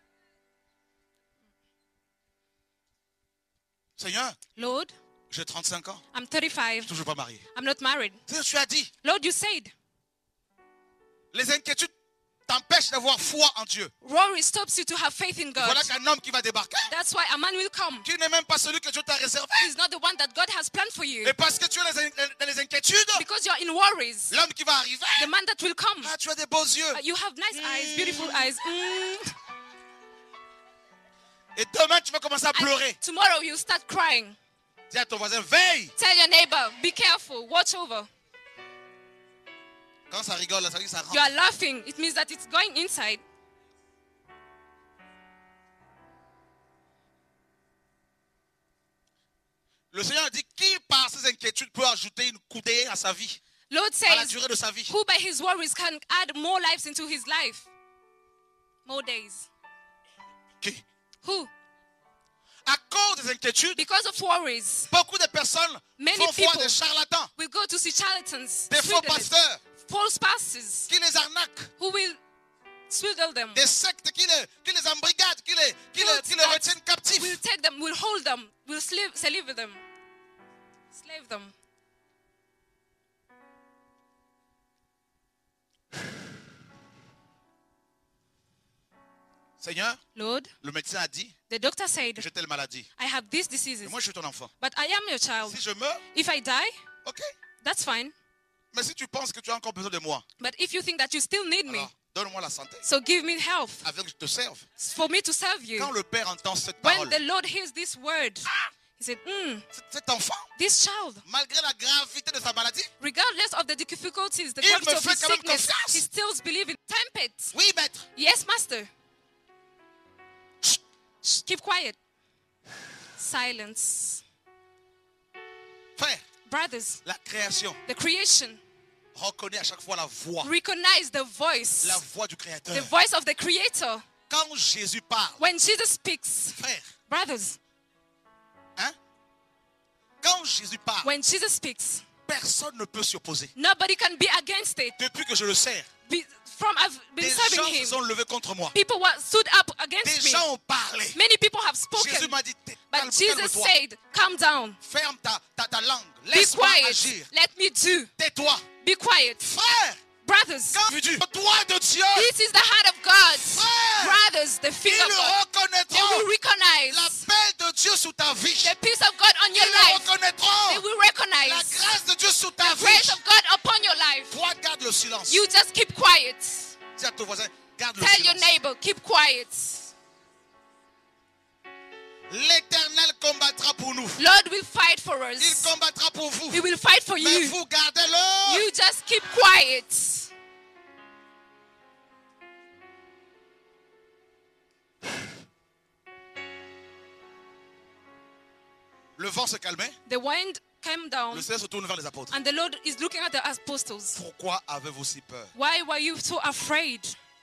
Seigneur, Lord, j'ai trente-cinq ans, I'm thirty-five. je suis toujours pas marié. I'm not married. Seigneur, tu as dit, Lord, you said, les inquiétudes t'empêchent d'avoir foi en Dieu. worry stops you to have faith in God. Voilà qu'un homme qui va débarquer, That's why a man will come. qui n'est même pas celui que Dieu t'a réservé. He's not the one that God has planned for you. Et parce que tu es dans les, dans les inquiétudes, Because you're in worries. l'homme qui va arriver, The man that will come. ah, tu as des beaux yeux. Uh, You have nice eyes, beautiful eyes. Mm. Et demain, tu vas commencer à pleurer. And tomorrow you start crying. Dis à ton voisin, veille. Tell your neighbor, be careful, watch over. Quand ça rigole, ça veut dire que ça You are rentre. laughing. It means that it's going inside. Le Seigneur dit, qui par ses inquiétudes peut ajouter une coudée à sa vie, Lord à la says, durée de sa vie? who by his worries can add more lives into his life? More days. Qui? Who? À cause des inquiétudes, Because of worries, beaucoup de personnes Many font foi people des charlatans, we go to see charlatans, des faux swindlers, pasteurs false pastors, qui les arnaquent, who will swindle them, des sectes qui les, qui les embrigadent, qui les, qui les, Cults qui les that retiennent captifs. will take them, will hold them, will slave, slave them, slave them. Seigneur, Lord, le médecin a dit the doctor que said, j'ai telle maladie. I have these Et diseases, moi, je suis ton enfant. but I am your child. Si je meurs, If I die, ok. that's fine. Mais si tu penses que tu as encore besoin de moi, But if you think that you still need me, alors donne-moi la santé, so give me health afin que je te serve. for me to serve you. Quand le Père entend cette When parole, the Lord hears this word, he said, mm, cet enfant, this child, malgré la gravité de sa maladie, regardless of the difficulties, the Il gravity me of fait his quand même sickness, confiance. he still believes in tempest. oui, maître, Yes, master. Shh, keep quiet. Silence. frère, Brothers, la création the creation reconnaît à chaque fois la voix, recognize the voice, la voix du Créateur. the voice of the Creator. Quand Jésus parle, When Jesus speaks, frère, brothers, hein, Quand Jésus parle, When Jesus speaks, personne ne peut s'y opposer. nobody can be against it. Depuis que je le sers, Be, from I've been des serving gens se him, sont levés contre moi. people were stood up against Des me. gens ont parlé. Many people have Jésus spoken. m'a dit, calme, But Jesus calme-toi. said, calm down. Ferme ta, ta, ta langue. Be Laisse-moi quiet. agir. Let me do. Tais-toi. Be quiet. Frère, Brothers, quand le doigt de Dieu, this is the hand of God. frère, Brothers, the ils finger of God. They reconnaîtront will recognize la paix de Dieu sous ta vie. the peace of God on your Ils life. They reconnaîtront will la recognize grâce de Dieu sous ta the vie. grace of God upon your life. Toi, garde le silence. You just keep quiet. Dis à ton voisin, garde le Tell your silence. neighbor, keep quiet. L'Éternel combattra pour nous. Lord will fight for Il us. combattra pour vous. He will fight for Mais you. vous gardez-le. You just keep quiet. Le vent se calmait. The wind came down, Le Seigneur se tourne vers les apôtres. and the Lord is looking at the apostles. Pourquoi avez-vous si peur? Why were you so afraid?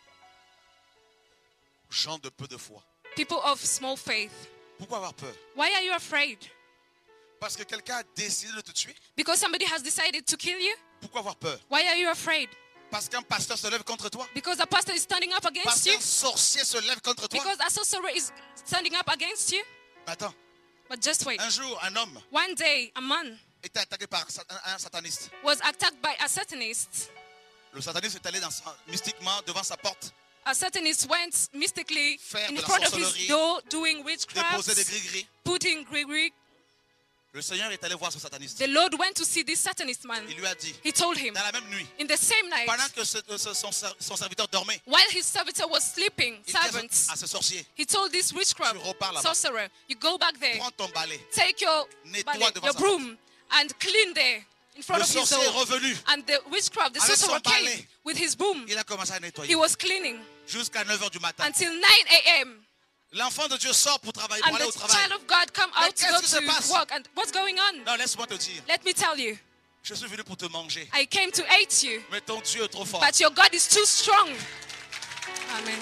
Gens de peu de foi. People of small faith. Pourquoi avoir peur? Why are you afraid? Parce que quelqu'un a décidé de te tuer. Because somebody has decided to kill you? Pourquoi avoir peur? Why are you afraid? Parce qu'un pasteur se lève contre toi. Because a pastor is standing up Parce against you? qu'un sorcier se lève contre toi. Because a sorcerer is standing up against you? Attends, But just wait. un jour, un homme One day, a man était attaqué par un sataniste. was attacked by a satanist. Le sataniste est allé dans sa- mystiquement devant sa porte, A satanist went mystically Faire in de la front of sorcellerie, his door doing witchcraft, déposer des gris-gris. putting Gregory. Le Seigneur est allé voir ce sataniste. The Lord went to see this satanist man. Il lui a dit, He told him, dans la même nuit, in the same night, pendant que ce- ce- son, ser- son serviteur dormait, while his servitor was sleeping, il dit servant, à ce sorcier, he told this witchcraft Tu repars là-bas. sorcerer, you go back there, prends ton balai. take your, Nettoie balai, devant your sa broom, and clean there in front Le of his sorcier est door. revenu. And the witchcraft, the Avec sorcerer son balai. came with his broom. Il a commencé à nettoyer. He was cleaning Jusqu'à neuf heures du matin. until nine a.m. L'enfant de Dieu sort pour travailler, pour And aller au the travail. child of God come Mais out to qu'est-ce go qui se passe? to work. And what's going on? Non, laisse-moi te dire. Let me tell you, Je suis venu pour te manger. I came to hate you, Mais ton Dieu est trop fort. but your God is too strong. Amen.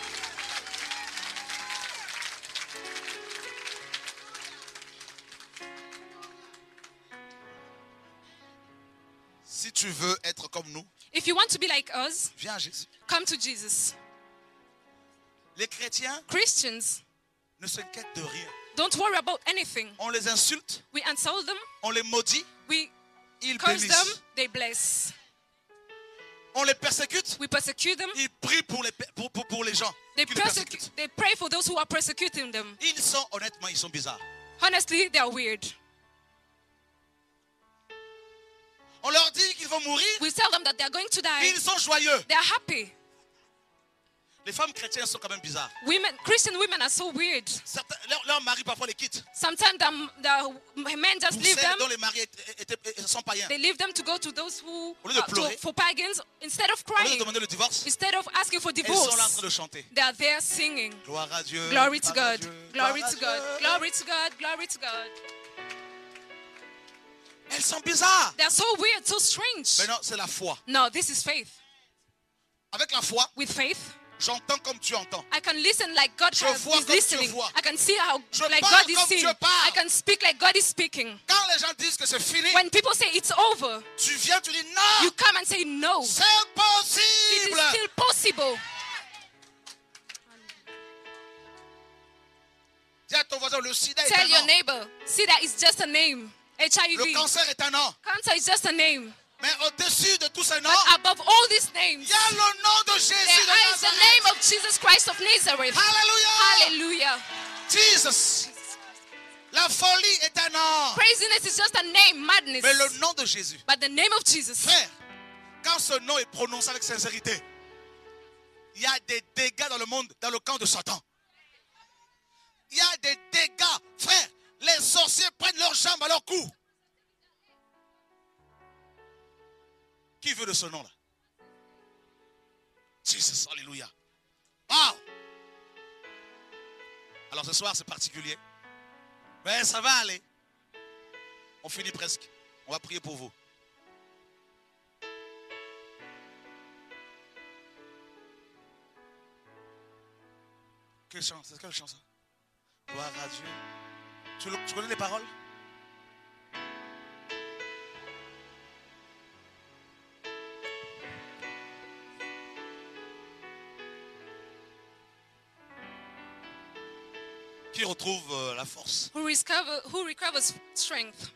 Si tu veux être comme nous, If you want to be like us, viens à Jésus. come to Jesus. Les chrétiens Christians, ne s'inquiètent de rien. don't worry about anything. On les insulte, We insult them, on les maudit, we ils curse them, bénissent. they bless. On les persécute, We persecute them, ils prient pour les, pour, pour, pour les gens they, qui les persecute, persécutent. they pray for those who are persecuting them. Ils sont, honnêtement, ils sont bizarres. Honestly, they are weird. On leur dit qu'ils vont mourir, We tell them that they are going to die. ils sont joyeux. They are happy. Les femmes chrétiennes sont quand même bizarres. Women, Christian women are so weird. Certains, leur, leur mari parfois les quitte. Sometimes the, the men just Pour leave celles them. dont les maris étaient, étaient- sont païens. They leave them to go to those who Au lieu de uh, to, pleurer, for pagans. Instead of Au lieu de crying, demander le divorce, instead of asking for elles sont là en divorce, train de chanter. they are there singing. Gloire à Dieu. Glory to gloire à God. Dieu, Glory gloire à to God. Dieu. Glory to God. Glory to God. Elles sont bizarres. They are so weird, so strange. Mais non, c'est la foi. No, this is faith. Avec la foi, With faith, j'entends comme tu entends. I can listen like God Je has, vois is comme tu listening. vois. I can see how Je like parle God is comme seeing. Dieu parle. I can speak like God is speaking. Quand les gens disent que c'est fini, When people say it's over, tu viens, tu dis non, you come and say no. c'est It possible. is still possible. Dis à ton voisin, le sida est Tell un your nom. neighbor, see that it's just a name. H I Le V. cancer est un nom. Cancer is just a name. Mais au-dessus de tous ces noms, But above all these names, il y a le nom de Jésus there de is the Nazareth. name of Jesus Christ of Nazareth. Hallelujah. Hallelujah. Jesus. La folie est un nom. Craziness is just a name, madness. Mais le nom de Jésus. But the name of Jesus, Frère, quand ce nom est prononcé avec sincérité, il y a des dégâts dans le monde, dans le camp de Satan. Il y a des dégâts. Frère, les sorciers prennent leurs jambes à leur cou. Qui veut de ce nom-là? Jesus, alléluia. Wow. Alors ce soir, c'est particulier. Mais ça va aller. On finit presque. On va prier pour vous. Quelle chance, c'est quelle chance? Gloire à Dieu. Tu, le- tu connais les paroles? qui retrouve euh, la force. who, discover, who recovers strength.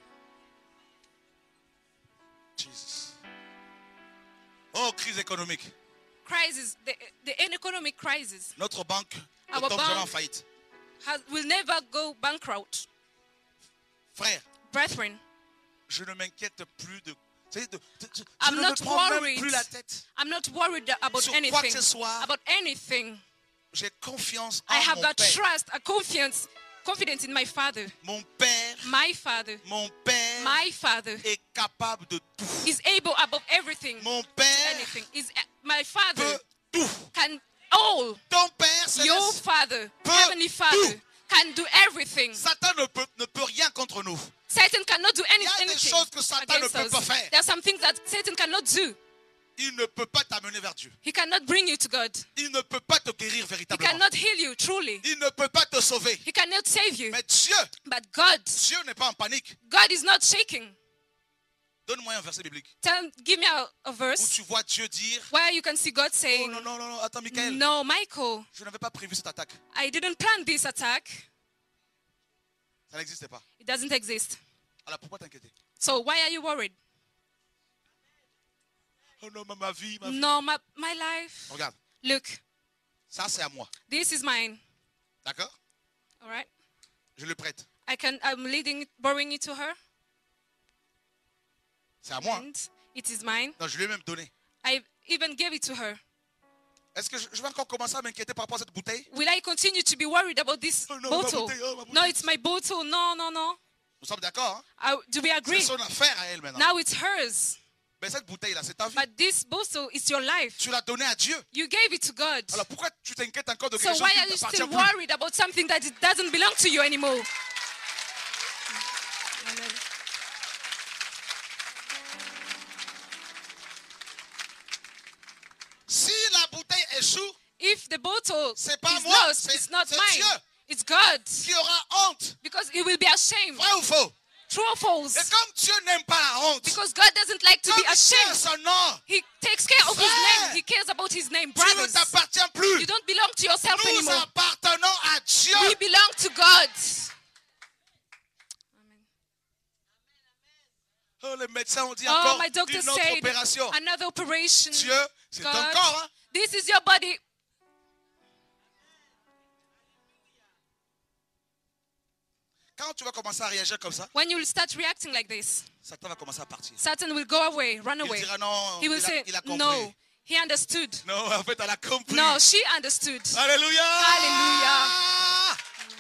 Jesus. Oh, crise économique. Crisis, the, the economic crisis Notre banque ne Our tombe bank- jamais en faillite. has, will never go bankrupt. Frère, Brethren, je ne m'inquiète plus de... tu sais, de- de- de- je I'm ne not me prends même worried. plus la tête. I'm not worried about Sur quoi que anything. ce soit. About anything. J'ai confiance en I have mon that Père. trust, a confidence, confidence in my Father. Mon Père, My Father, mon Père my Father est capable de tout. is able above everything. Mon Père Anything. Is my Father peut tout. can all. Ton Père Your céleste, Father, peut Heavenly Father, tout. can do everything. Satan ne peut, ne peut rien contre nous. Satan cannot do any, Il y a des anything choses que Satan ne against peut us. pas faire. There are some things that Satan cannot do. Il ne peut pas t'amener vers Dieu. He cannot bring you to God. Il ne peut pas te guérir He véritablement. cannot heal you truly. Il ne peut pas te sauver. He cannot save you. Mais Dieu, But God, Dieu n'est pas en panique. God is not shaking. Donne-moi un verset biblique Tell, give me a, a où verse tu vois Dieu dire where you can see God oh saying, non, non, non, non, attends, Michael, no, Michael, je n'avais pas prévu cette attaque. I didn't plan this attack. Ça n'existait pas. It doesn't exist. Alors pourquoi t'inquiéter? So why are you worried? Oh non, ma, ma vie, ma vie. No, my, my life. Regarde, Look, ça c'est à moi. this is mine. D'accord? All right? Je le prête. I can, I'm leading, borrowing it to her. C'est à moi. And it is mine. Non, je lui ai même donné. I even gave it to her. Est-ce que je, je vais encore commencer à m'inquiéter par rapport à cette bouteille? Will I continue to be worried about this Oh, no, my bottle? bouteille, oh, my No, bouteille. it's my bottle. No, no, no. Nous sommes d'accord, hein? I, do we C'est agree? son affaire à elle maintenant. Now it's hers. Mais cette bouteille-là, c'est ta vie. But this bottle is your life. Tu l'as donnée à Dieu. You gave it to God. Alors pourquoi tu t'inquiètes encore de So quelque chose why qui are ne you t'appartient still plus? worried about something that it doesn't belong to you anymore? Amen. Si la bouteille échoue, If the bottle c'est pas is moi, lost, c'est it's not c'est mine. Dieu It's God. qui aura honte. Because he will be ashamed. Vrai ou faux? True or false? Et comme Dieu n'aime pas la honte, Because God doesn't like to comme be il tient ashamed. son nom, He takes care of his Frère, name. He cares about his name. tu ne Brothers, t'appartiens plus. you don't belong to yourself Nous anymore. appartenons à Dieu. We belong to God. Oh, les médecins ont dit Oh, encore my doctor une autre said opération. another operation. Dieu, c'est ton God, corps. Hein? this is your body. Quand tu vas commencer à réagir comme ça, When you will start reacting like this, Satan va commencer à partir. Satan will go away, run Il away. dira non, He will il, a, say, il a compris. no, he understood. Non, en fait, elle a compris. No, she understood. Alléluia. Hallelujah.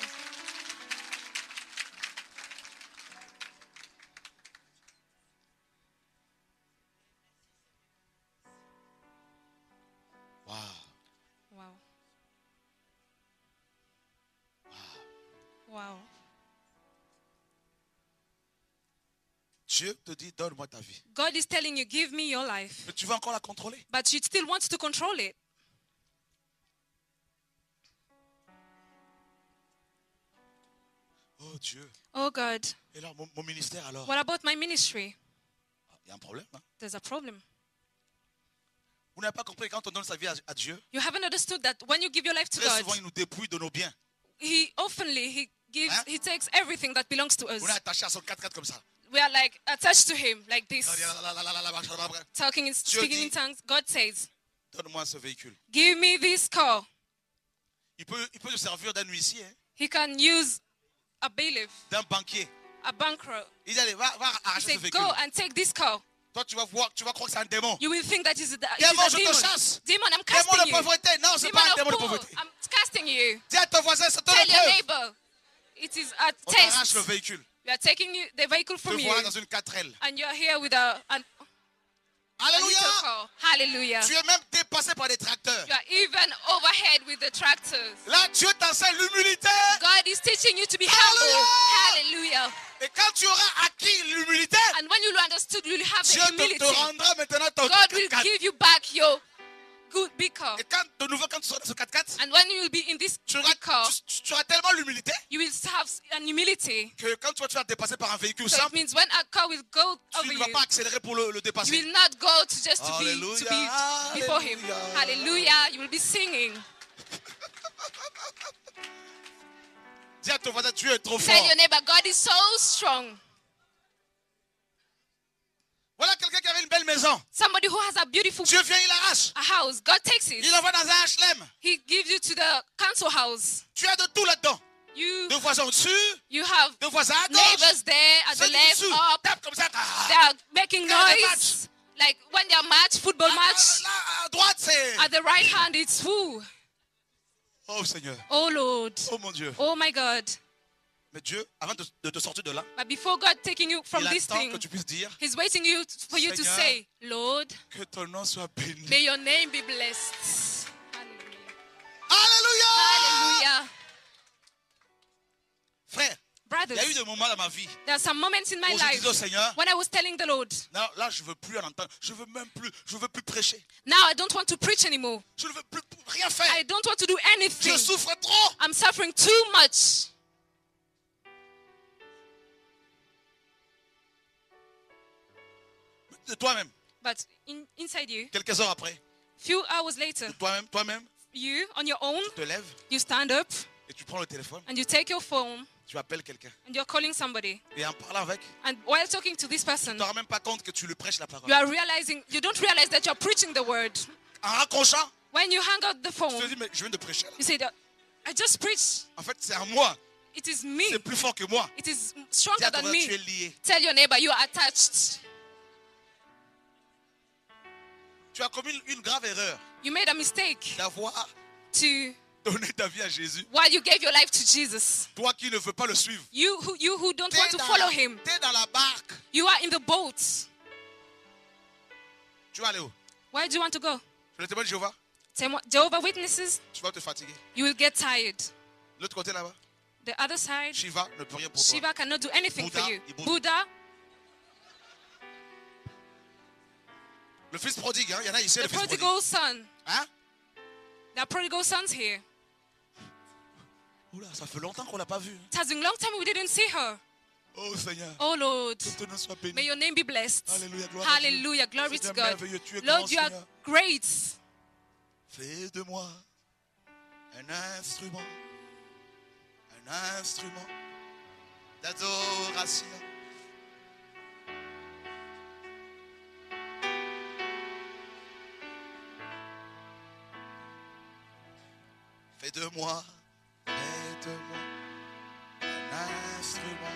Wow. Wow. Wow. Dieu te dit, donne-moi ta vie. God is telling you, give me your life. Mais tu veux encore la contrôler. But you still want to control it. Oh Dieu. Oh God, Et là, mon, mon ministère alors? what about my ministry? Il y a un problème. Hein? There's a problem. Vous n'avez pas compris quand on donne sa vie à, à Dieu, You haven't understood that when you give your life to très God, souvent il nous dépouille de nos biens. He oftenly he gives Hein? he takes everything that belongs to us. On est attaché à son quatre-quatre comme ça. We are like attached to him like this, Donne-moi talking in speaking in tongues. God says, ce véhicule. give me this car. Il peut, il peut se servir d'un huissier, hein, He can use a bailiff, d'un banquier. a bankrupt. Il dit, allez, va, va He arracher said, ce véhicule. go and take this car. Toi, tu vas, voir, tu vas croire que c'est un démon. You will think that is a, it Démon, is je a te demon. chasse. Demon, I'm Démon casting de you. pauvreté. Non, c'est Demon pas un of démon de poor, pauvreté. I'm casting you. Dis à ton voisin, c'est ton Tell your épreuve. neighbor, it is a On t'arrache test. le véhicule. We are taking you, the vehicle Te from you, voilà dans une quatre L. and you are here with a, an, a little Alléluia. car. Hallelujah. Tu es même dépassé par des tracteurs. You are even overhead with the tractors. Là, Dieu t'enseigne l'humilité. God is teaching you to be humble. Hallelujah. Et quand tu auras acquis l'humilité, And when you will understood, you will have Dieu the te, humility. te rendra maintenant ton God will quatre-quatre. give you back your good big car. Et quand, de nouveau, quand tu seras dans ce quatre-quatre, And when you will be in this tu auras, big car, tu, tu auras tellement l'humilité you will have an humility. que quand tu vas te faire dépasser par un véhicule So it simple, means when a car will go tu over ne vas you, pas accélérer pour le, le you dépasser. will not go to just to be, to Hallelujah. be before him. Hallelujah. Hallelujah. You will be singing. Dis à ton voisin, Dieu est trop Tell fort. your neighbor, God is so strong. Voilà quelqu'un qui avait une belle maison. Somebody who has a beautiful Dieu vient, il l'arrache. a house, God takes Il it. l'envoie dans un H L M. He gives you to the council house. Tu as de tout là-dedans. You Deux voisins au-dessus, you have deux voisins à gauche. neighbors there at the Ceux du left, dessous up. tapent comme ça. They are making Quand il y a des noise. Like when they are match, football Là, match. là, à droite, c'est... At the right hand, it's who? Oh Seigneur. Oh Lord. Oh mon Dieu. Oh my God. Mais Dieu, avant de, de te sortir de là, But before God taking you from il this attend thing, que tu puisses dire He's waiting you for you to Seigneur, say, Lord, que ton nom soit béni. may your name be blessed. Hallelujah. Alléluia. Hallelujah. Frère, il y a eu Brothers, des moments dans ma vie there are some moments in my où je life disais au Seigneur, when I was telling the Lord, non, là je veux plus en entendre, je veux même plus, je veux plus prêcher, now I don't want to preach anymore. je ne veux plus rien faire. I don't want to do anything. Je souffre trop. I'm suffering too much. De toi-même, But in, inside you, quelques heures après, few hours later, de toi-même, toi-même, you on your own, tu te lèves you stand up et tu prends le téléphone, and you take your phone tu appelles quelqu'un. and you're calling somebody. Et en parlant avec, And while talking to this tu person, ne te rends même pas compte que tu lui prêches la parole. you are realizing, you don't realize that you're preaching the word. En raccrochant, When you hang up the tu te phone, dis, mais je viens de prêcher là. you say, that, I just preached. En fait, c'est à moi. It is me. C'est plus fort que moi. It is Dis stronger à ton than voisin, tu es me. lié. Tell your neighbor you are attached. Tu as commis une, une grave erreur You made a mistake d'avoir to donné ta vie à Jésus. while you gave your life to Jesus. Toi qui ne veux pas le suivre. You who you who don't T'es want to dans, follow la- him. t'es dans la barque. You are in the boat. Tu vas aller où? Where do you want to go? Je le témoin de Jéhovah. Temo- Jehovah Witnesses, Tu vas te fatiguer. you will get tired. L'autre côté là-bas, The other side, Shiva ne peut rien pour toi. Shiva cannot do anything Buddha, for you. il bouge. Buddha, Le fils prodigue, hein? Il y en a ici, the le fils prodigue. prodigal son. Hein? There are prodigal sons here. Oula, ça fait longtemps qu'on l'a pas vu. It has been a long time we didn't see her. Oh Seigneur, Oh Lord, que ton nom soit béni. may your name be blessed. Alléluia, gloire à Dieu. Hallelujah, glory to Seigneur God. merveilleux, tu es grand, Lord, you are Seigneur. great. Fais de moi un instrument, un instrument d'adoration. Fais de moi, fais de moi un instrument.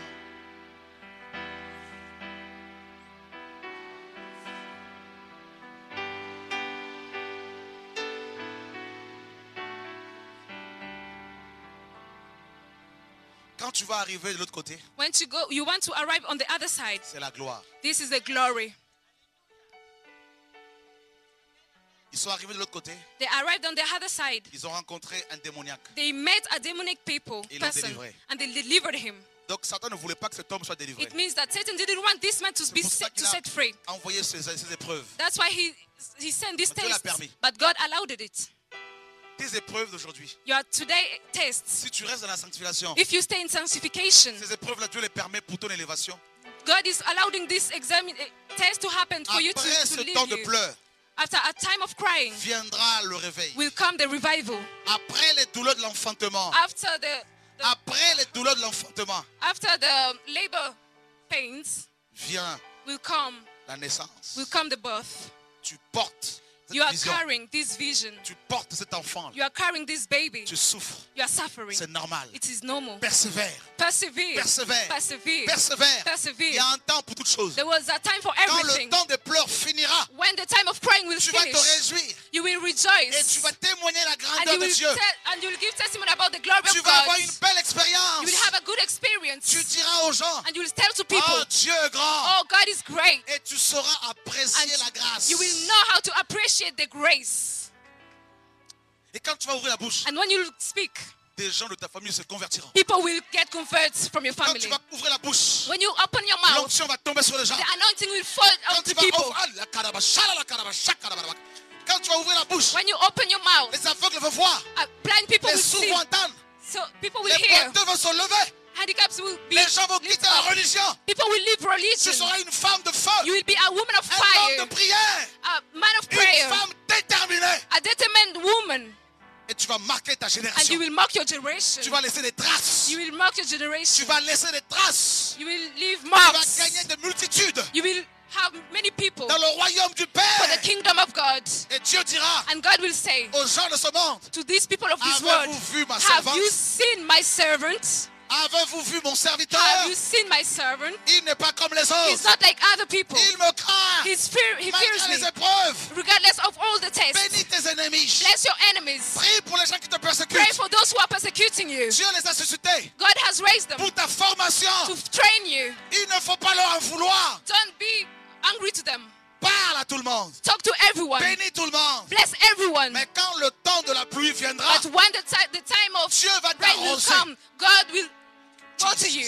Quand tu vas arriver de l'autre côté, When you go, you want to arrive on the other side. c'est la gloire. This is the glory. Ils sont arrivés de l'autre côté, They arrived on the other side. ils ont rencontré un démoniaque. They met a demonic people Ils l'ont person délivré. and they delivered him. Donc Satan ne voulait pas que cet homme soit délivré. It means that Satan didn't want this man to C'est be pour ça set, to qu'il a set free. envoyé ces, ces épreuves. That's why he he sent this Dieu l'a test, permis. but God allowed it. Tes épreuves d'aujourd'hui, Your today tests. si tu restes dans la sanctification, If you stay in sanctification, ces épreuves-là, Dieu les permet pour ton élévation. God is allowing this exam eh, test to happen for you to, Après to ce leave temps de you. pleurs, After a time of crying, viendra le réveil. will come the revival. Après les douleurs de l'enfantement, After the, the après les douleurs de l'enfantement, after the labor pains, vient will come la naissance. will come the birth. Tu portes cette You are vision. carrying this vision. Tu portes cet enfant. You are carrying this baby. Tu souffres. You are suffering. C'est normal. It is normal. Persévère. Persevere. Persévère. Persevere. Persévère. Persevere. Il y a un temps pour toutes choses. There was a time for Quand le everything. temps des pleurs finira, When the time of crying will tu vas te finish, réjouir you will et rejoice. tu vas témoigner la And grandeur you de will Dieu. tell, and you will give testimony about the glory Tu of vas God. avoir une belle You expérience. will have a good experience. Tu diras aux gens, And you will tell to people, oh Dieu est grand. oh, God is great. Et tu sauras apprécier And la grâce. you will know how to appreciate the grace. Et quand tu vas ouvrir la bouche, And when you speak, des gens de ta famille se convertiront. people will get converts from your Quand family. tu vas ouvrir la bouche, When you open your mouth, l'onction va tomber sur les gens. the anointing will fall Quand onto tu vas people. ouvrir, ah, la caraba, shala, la caraba, shaka, la baraba. Quand tu vas ouvrir la bouche, When you open your mouth, les aveugles vont voir, uh, blind people les will sourds see. vont entendre, So people will les hear. boiteux vont se lever, Handicaps will be. les gens vont lift quitter la up. religion. People will leave Tu religion. seras une femme de feu, You will be a woman of un fire, homme de prière, a man of une prayer, femme déterminée. a determined woman, Et tu vas marquer ta and you génération. will mark your generation. Tu vas laisser des traces. génération. You will mark your Tu generation. vas laisser des traces. You will leave Tu vas marks. gagner des multitudes You will have many people dans le royaume du for the Père. kingdom of God. Et Dieu dira And God will say aux gens de ce monde, to these people of this world, avez-vous vu ma have servante? you seen my servant? Avez-vous vu mon serviteur? Have you seen my servant? Il n'est pas comme les He's autres. not like other people. Il me craint. He's fear, he fears Malgré me. les épreuves. Regardless of all the tests. Bénis tes ennemis. Bless your enemies. Prie pour les gens qui te Pray persécutent. for those who are persecuting you. Dieu les a suscités God has raised them pour ta formation. to train you. Il ne faut pas leur en vouloir. Don't be angry to them. Parle à tout le monde. Talk to everyone. Bénis tout le monde. Bless everyone. Mais quand le temps de la pluie viendra, But when the, ti- the time of Dieu va rain will t'arroser. come, God will go to you.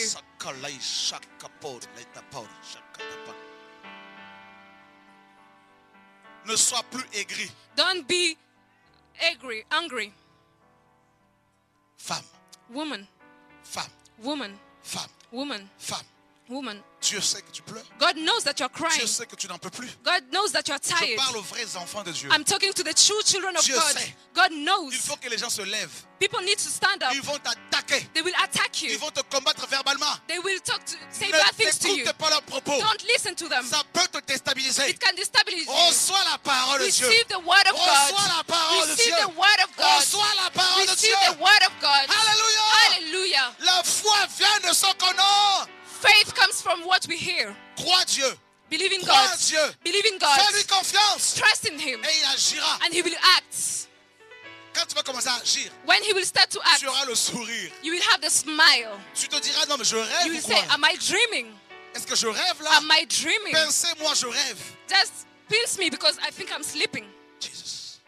Ne sois plus aigri. Don't be angry. Angry. Femme, Woman. femme, Woman. femme, Woman. femme. Woman. Dieu sait que tu pleures. God knows that you're crying. Dieu sait que tu n'en peux plus. God knows that you're Je tired. parle aux vrais enfants de Dieu. I'm talking to the true children of Dieu God. sait. God Il knows. faut que les gens se lèvent. People need to stand up. Ils vont t'attaquer. They will attack Ils you. vont te combattre verbalement. They will talk to say Ne bad things to you. t'écoute pas leurs propos. Don't listen to them. Ça peut te déstabiliser. It can destabilize you. Reçois la parole de Dieu. Receive the word of Reçois God. la parole de Receive Dieu. the word of God. Reçois la parole de Receive Dieu. the word of God. Alléluia. Hallelujah. La foi vient de ce qu'on a. Faith comes from what we hear. Crois Dieu. Believe in Crois God. Dieu. Believe in God. Fais-lui confiance. Trust in Him. Et il agira. And He will act. Quand tu vas commencer à agir, When He will start to act, tu auras le sourire. you will have the smile. Tu te diras, non mais je rêve You ou will quoi? say, am I dreaming? Est-ce que je rêve là? Am I dreaming? Pensez-moi, je rêve. Just pinch me because I think I'm sleeping. Jesus.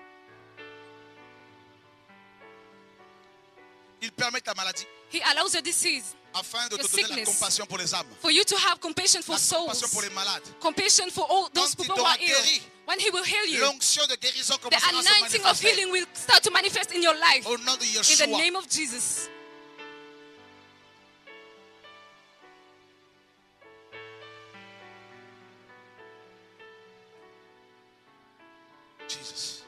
Il permet ta maladie He allows a disease afin de te Your donner la sickness. compassion pour les âmes. for you to have compassion for La compassion souls. pour les malades. Compassion for all those Quand il people who t'aura are ill. guéri, When He will heal you, l'onction de guérison the commencera à se anointing of manifester. healing will start to manifest in your life. Au nom de In the Yeshua. name of Jesus. Jesus.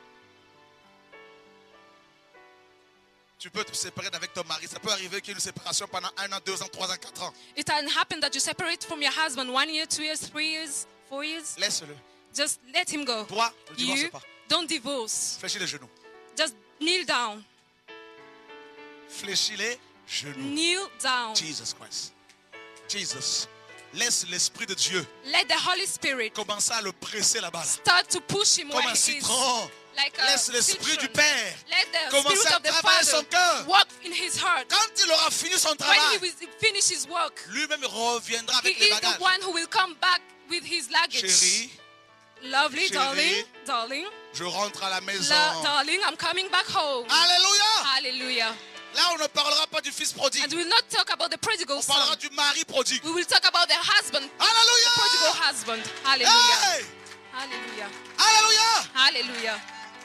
Tu peux te séparer avec ton mari. Ça peut arriver qu'il y ait une séparation pendant un an, deux ans, trois ans, quatre ans. It can happen that you separate from your husband one year, two years, three years, four years. Laisse-le. Just let him go. Toi, ne divorce You pas. don't divorce. Fléchis les genoux. Just kneel down. Fléchis les genoux. Kneel down. Jesus Christ. Jesus. Laisse l'Esprit de Dieu Let the Holy Spirit commencer à le presser là-bas. Là. start to push him Comme where un he is. citron. Like a Laisse l'Esprit citron. du Père Let the commencer Spirit à of the travailler son Father cœur. work in his heart. Quand il aura fini son When he travail, will finish his work, lui-même reviendra he avec les is the bagages. one who will come back with his luggage. Chérie, Lovely, Chérie. darling, darling, je rentre à la maison. lo- darling, I'm coming back home. Alléluia. Hallelujah. Là, on ne parlera pas du fils prodigue. And we will not talk about the prodigal On parlera son. du mari prodigue. We will talk about the husband, the prodigal Alléluia. husband. Hallelujah. Hey. Hallelujah. Alléluia. Hallelujah.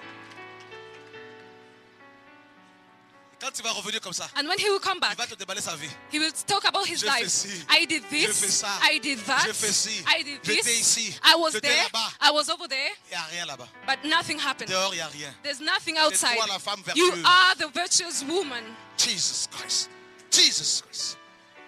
Quand tu vas revenir comme ça, And when he will come il back, va te déballer sa vie. he will talk about his J'ai fait life. ci. I did J'ai this. fait ça. I did that. J'ai fait ci. I did J'étais this. ici. I was J'étais there. là-bas. I was over there. Il n'y a rien là-bas. But nothing happened. Dehors, il n'y a rien. There's nothing C'est outside. toi la femme You vertueuse. are the virtuous woman. Jesus Christ. Jesus Christ.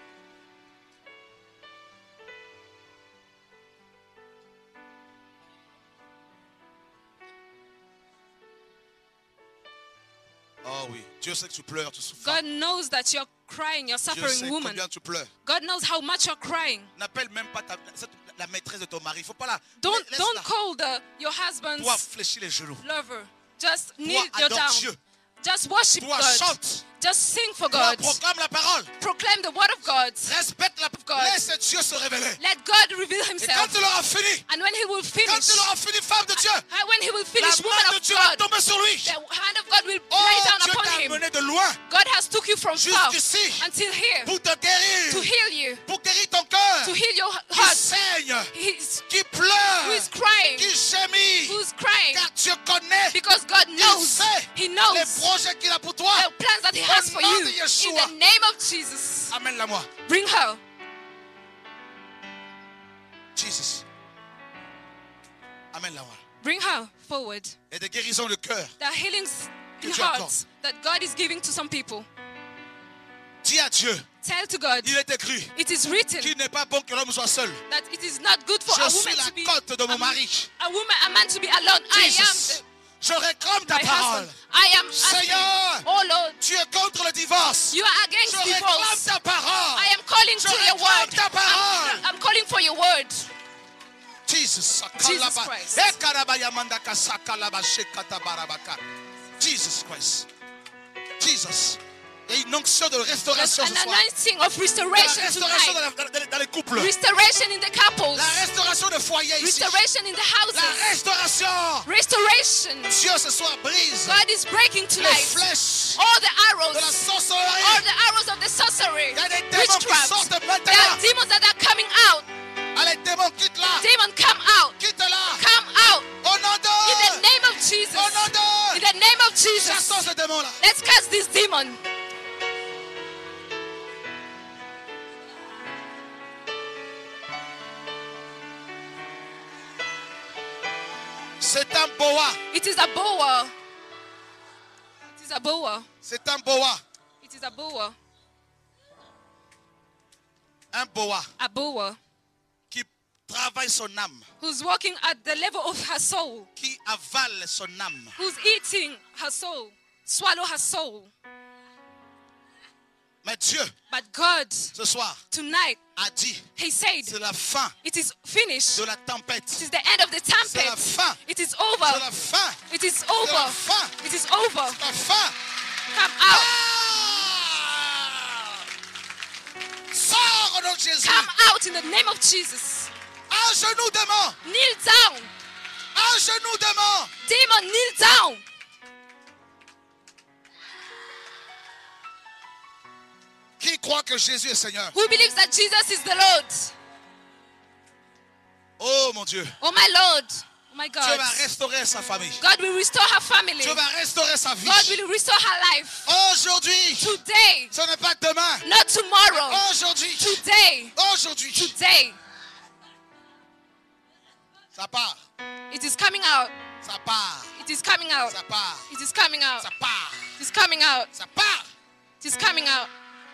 Oh oui, Dieu sait que tu pleures, tu souffres. God knows that you're crying, you're Dieu suffering sait woman. combien tu pleures. God knows how much you're crying. N'appelle même pas ta, cette- la maîtresse de ton mari. Il faut pas la. Don't laisse-la. don't call the your husband's Toi, fléchis les genoux. lover. Just kneel Toi, you adore down. Dieu. Just worship Toi, God. chante. Just sing for Toi, God. proclame la parole. Proclaim the word of God. Respecte la God. Laisse Dieu se révéler. Let God reveal Et quand himself. tu l'auras fini, And when he will quand finish, tu l'auras fini, femme de Dieu, and when he will la finish, woman main de of Dieu va God, tomber sur lui. the hand of God will Oh, lay down Dieu upon t'a him. amené de loin God has took you from far jusqu'ici until here pour te to guérir, heal you, pour guérir ton cœur to heal your qui heart. saigne, He's qui who pleure, is crying, qui gémit. who's crying, Car Dieu connaît because God Il knows, sait He les knows projets qu'il a pour toi. the plans that He has for nom you. de In Yeshua. the name of Jesus, Amène-la moi. bring her. Jesus. Amène-la moi. Bring her forward. Et des guérisons de cœur. The healings Que in tu hearts accordes. that God is giving to some people. Dis à Dieu, Tell to God, il est écrit it is written qu'il n'est pas bon que l'homme soit seul. that it is not good for Je a suis woman la to be côte de mon a, mari. a woman, a man to be alone. Jesus, I je réclame am ta my parole. husband. I am asking, Seigneur, oh Lord, tu es contre le divorce. you are Je against réclame divorce. ta parole. I am calling Je to your réclame word. ta parole. I'm, I'm calling for your word. Jesus. Jesus Christ. Jesus Christ. Jesus. Il y a une onction de restauration There's ce an soir. anointing of La restoration restauration tonight. dans, la- dans- dans les couples. Restoration in the couples. La restauration de foyer ici. Restoration in the La houses. restauration. Restoration. Dieu ce soir brise God is breaking les tonight flèches all the de la arrows, all sorcellerie. the arrows of the sorcery, Il y a des démons qui witchcraft. sortent There are maintenant. demons that are coming out. Allez, démons, quitte-la. Demon, come out. Quitte-la. Come out. Au nom In the de. name of Jesus. Au nom de. In the name of Jesus. Chassons ce démon-là. Let's cast this demon. C'est un boa. It is a boa. It is a boa. C'est un boa. It is a boa. Un boa A boa qui travaille son âme, who's walking at the level of her soul, qui avale son âme. who's eating her soul, swallow her soul. Mais Dieu, But God, ce soir, tonight, a dit, He said, c'est la fin it is finished. de la It tempête. is the end of the C'est la tempest. fin. It is C'est over. la fin. It is C'est la over. fin. It is over. La fin. Come out. Ah! Sors au nom de Jésus. Come out in the name of Jesus. Un genou démon. Kneel down. Un genou démon. Demon, kneel down. Qui croit que Jésus est Seigneur? Who believes that Jesus is the Lord? Oh mon Dieu. Oh my Lord. Oh my Dieu God. va restaurer sa famille. God will restore her family. Dieu va restaurer sa vie. God will restore her life. Aujourd'hui, Today, ce n'est pas demain. not tomorrow. Aujourd'hui, Today, aujourd'hui, today. ça part, It is coming out. ça part, It is coming out. ça part, It is coming out. ça part, It is coming out. ça part. It is coming out.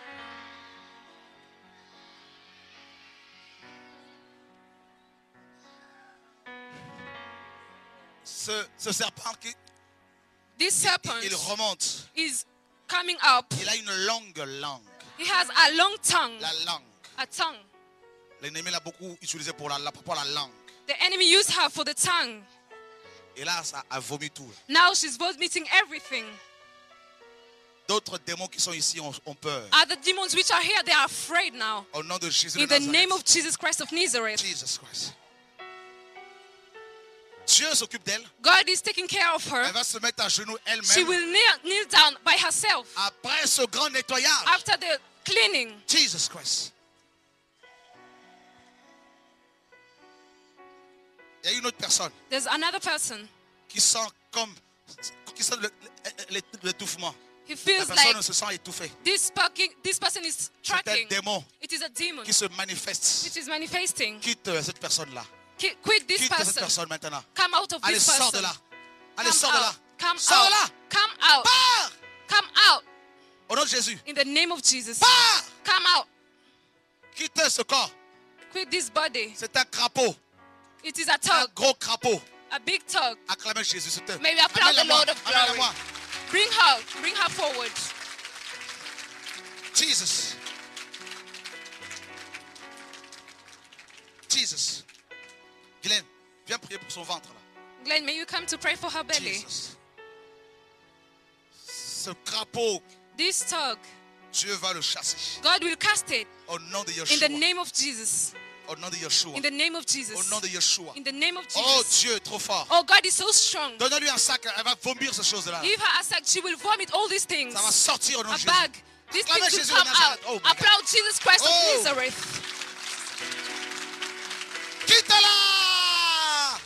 Ce, ce serpent, qui, This serpent il remonte. is coming up. Il a une longue langue. He has a long tongue. La langue. A tongue. L'ennemi l'a beaucoup utilisé pour la, pour la langue. The enemy used her for the tongue. Et là, ça a vomi tout. Now she's vomiting everything. D'autres démons qui sont ici ont, ont peur. Other demons which are here, they are afraid now. Au nom de Jésus In de the Nazareth. name of Jesus Christ of Nazareth. Jesus Christ. Dieu s'occupe d'elle. God is taking care of her. Elle va se mettre à genoux She elle-même. will kneel, kneel down by herself Après ce grand nettoyage. after the cleaning. Jesus Christ. Il y a une autre personne There's another person. qui sent comme qui sent le- le- l'étouffement. He La feels personne like se sent étouffée. this, sparking, this person is C'est un tracking. démon It is a demon qui se manifeste. which is manifesting. Quitte euh, cette personne-là. Qui- Quit this Quitte cette person. personne maintenant. Come out of Allez, this sors de person. là. Allez, Come sors de là. out. Come Sors de là. out. Come out. Pars. Come out. Au nom de Jésus. In the name of Jesus. Pars. Come out. Quitte ce corps. Quit this body. C'est un crapaud. It is a Un tug. gros crapaud. A big tug. Acclamez Jésus. C'est un. May we applaud the Amène-la-moi. Lord of glory. Amène-la-moi. Bring her. Bring her forward. Jesus. Jesus. Glenn, viens prier pour son ventre là. Glenn, may you come to pray for her belly. Jesus. Ce crapaud, This tug, Dieu va le chasser. God will cast it Au nom de in Yeshua. the name of Jesus. Au nom de Yeshua. In the name of Au Jesus. nom de Yeshua. In the name of Oh Jesus. Dieu, trop fort. Oh, God is so strong. Donne-lui un sac, elle va vomir ces choses-là. Give her a sack, she will vomit all these things. Ça va sortir au nom de A Jésus. bag. These Acclamez things will Jésus come de Nazareth. out. Oh my God. Applaud Jesus Christ Oh. of Nazareth. Quitte-la!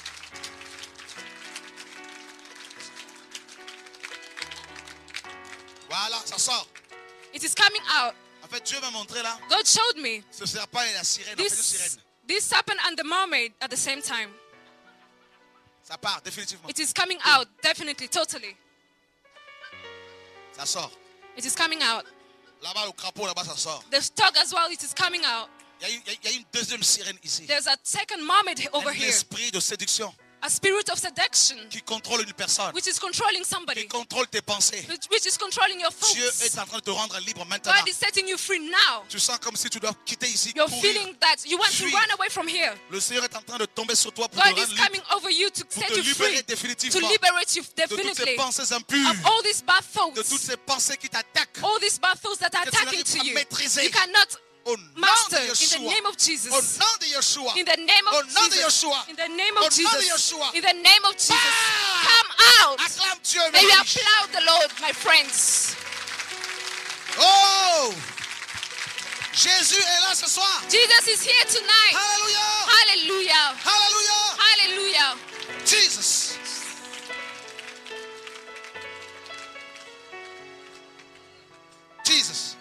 Voilà, ça sort. It is coming out. En fait, Dieu m'a montré là, God showed me ce serpent et la sirène. En fait, une this, sirène. this serpent and the mermaid at the same time. Ça part, définitivement. It is coming out, definitely, totally. Ça sort. It is coming out. Là-bas, le crapaud, là-bas, ça sort. The dog as well, it is coming out. Il y a une, il y a une deuxième sirène ici. There's a second moment over Un here. esprit de séduction A spirit of seduction, qui contrôle une personne, which is controlling qui somebody, contrôle tes pensées. which, which is controlling your Dieu thoughts. est en train de te rendre libre maintenant. God is setting you free now. Tu sens comme si tu dois quitter ici, You're courir. feeling that you want to Fuir. run away from here. Le Seigneur est en train de tomber sur toi pour God te is rendre libre, coming over you to pour set te you free, libérer to définitivement liberate you de toutes ces definitely pensées impures, of all these bad de toutes thoughts, ces pensées qui t'attaquent. all these bad thoughts that are Que tu attacking n'arrives to pas à you. maîtriser. You cannot Au nom master de in the Yeshua. name of Au Jesus. nom de Yeshua. In the name Au of nom de Jesus. Yeshua. In the name Au nom of de Jesus. Yeshua. In the name of Jesus. Bah! Come out. Acclame Dieu, May mes we riches. applaud the Lord, my friends. Oh! Jésus est là ce soir. Jesus is here tonight. Alléluia. Hallelujah. Alléluia. Hallelujah. Jesus. Jesus.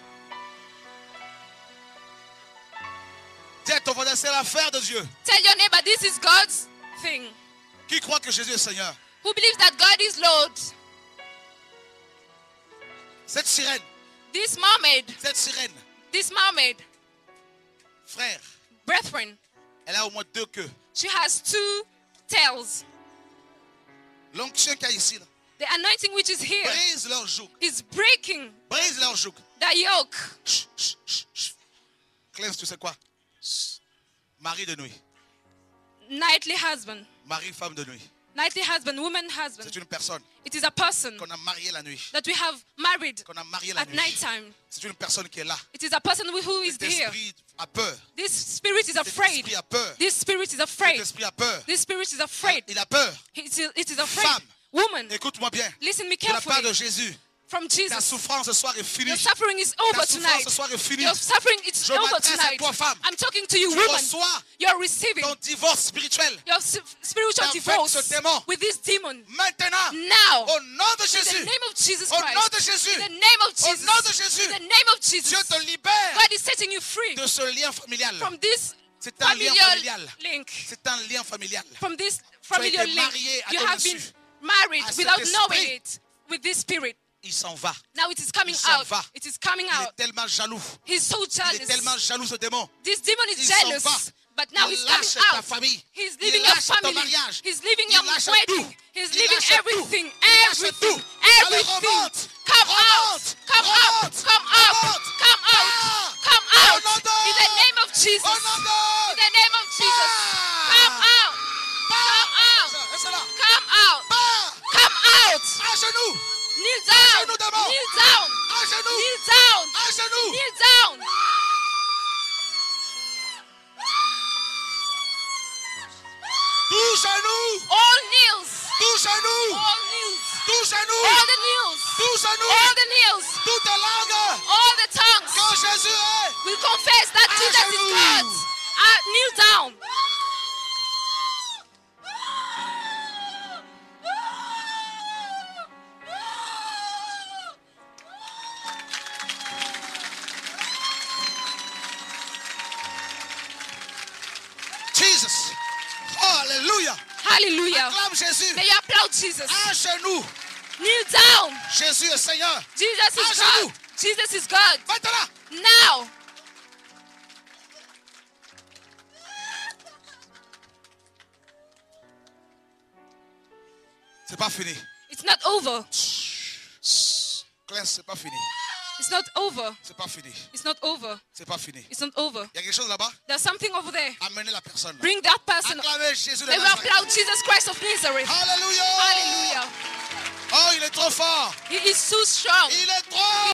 Dis à ton voisin, c'est l'affaire de Dieu. Tell your neighbor this is God's thing. Qui croit que Jésus est Seigneur? Who believes that God is Lord? Cette sirène, This mermaid, cette sirène, this mermaid, frère, brethren, elle a au moins deux queues. she has two tails. L'onction qu'il y a ici, là, The anointing which is here brise leur joug. is breaking Brise leur joug. the yoke. Chut, chut, chut, chut. Clèves, tu sais quoi? Chut. Mari de nuit. Nightly husband. Mari, femme de nuit. Nightly husband, woman husband. C'est une personne It is a person qu'on a mariée la nuit. that we have married Qu'on a mariée la at nuit. nighttime. C'est une personne qui est là. It is a person who who is Cet here. esprit a peur. This spirit is Cet afraid. esprit a peur. This spirit is Cet afraid. esprit a peur. This spirit is afraid. Il a peur. It is, it is afraid. Femme. Woman, Écoute-moi bien. listen me De la part carefully. de Jésus, From ta Jesus, souffrance ce soir est finie. your suffering is Ta over souffrance tonight. ce soir est finie. Your suffering is Je over m'adresse à tonight. toi, femme. I'm talking to you, Tu woman. reçois You're receiving ton divorce spirituel. your s- spiritual Avec divorce ce démon. with this demon. Maintenant, Now, au nom de in the Jésus, name of Jesus au nom Christ, de Jésus, in the name of au Jesus, nom de Jésus, in the name of Dieu Jesus, te libère God is setting you free de ce lien familial. from this C'est un lien familial familial. link. C'est un lien familial. From this Tu as familial été link, marié à you ton have been insu. married À cet without esprit. knowing it with this spirit. Il s'en va. Now it is coming Il s'en out. va. It is coming Il out. est tellement jaloux. He's so Il est jealous. tellement jaloux ce démon. This demon is Il s'en jealous. va. But now Il he's lâche coming ta out. famille. He's Il leaving your lâche ton family. mariage. He's leaving Il your lâche wedding. tout. He's Il leaving lâche everything. tout. Il lâche Everything. tout. Allez, Everything. remonte. Come out. Remonte. Come out. Remonte. Come out. Remonte. Come out. Ah. Come Au out. nom de- In the name of Jesus. Au nom de- In the name of Jesus. Ah. Come out. Come out. Laisse là. Come out. Pas. Come out. À genoux. Kneel down. genoux d'abord. Kneel down. À genoux. Kneel down. À genoux. Kneel down. Touche à nous. All kneels. Touche à nous. All kneels. Touche à All nous. the kneels. Touche à nous. All the kneels. Toute langue. All the tongues. Quand Jésus est. We confess that À Jesus is genoux. God. Uh, kneel down. Jesus. Hallelujah. Hallelujah. Acclame Jésus. May you applaud Jesus. À genoux. Kneel down. Jésus est Seigneur. Jesus À is genoux. God. Jesus is God. Maintenant. Now. C'est pas fini. It's not over. Claire, c'est pas fini. It's not over. C'est pas fini. It's not over. C'est pas fini. It's not over. Il y a quelque chose là-bas. There's something over there. Amenez la personne. Bring that person. Acclamez Jésus de May we Nazareth. applaud Jesus Christ of Nazareth. Alléluia. Hallelujah. Oh, il est trop fort. He is so strong. Il est trop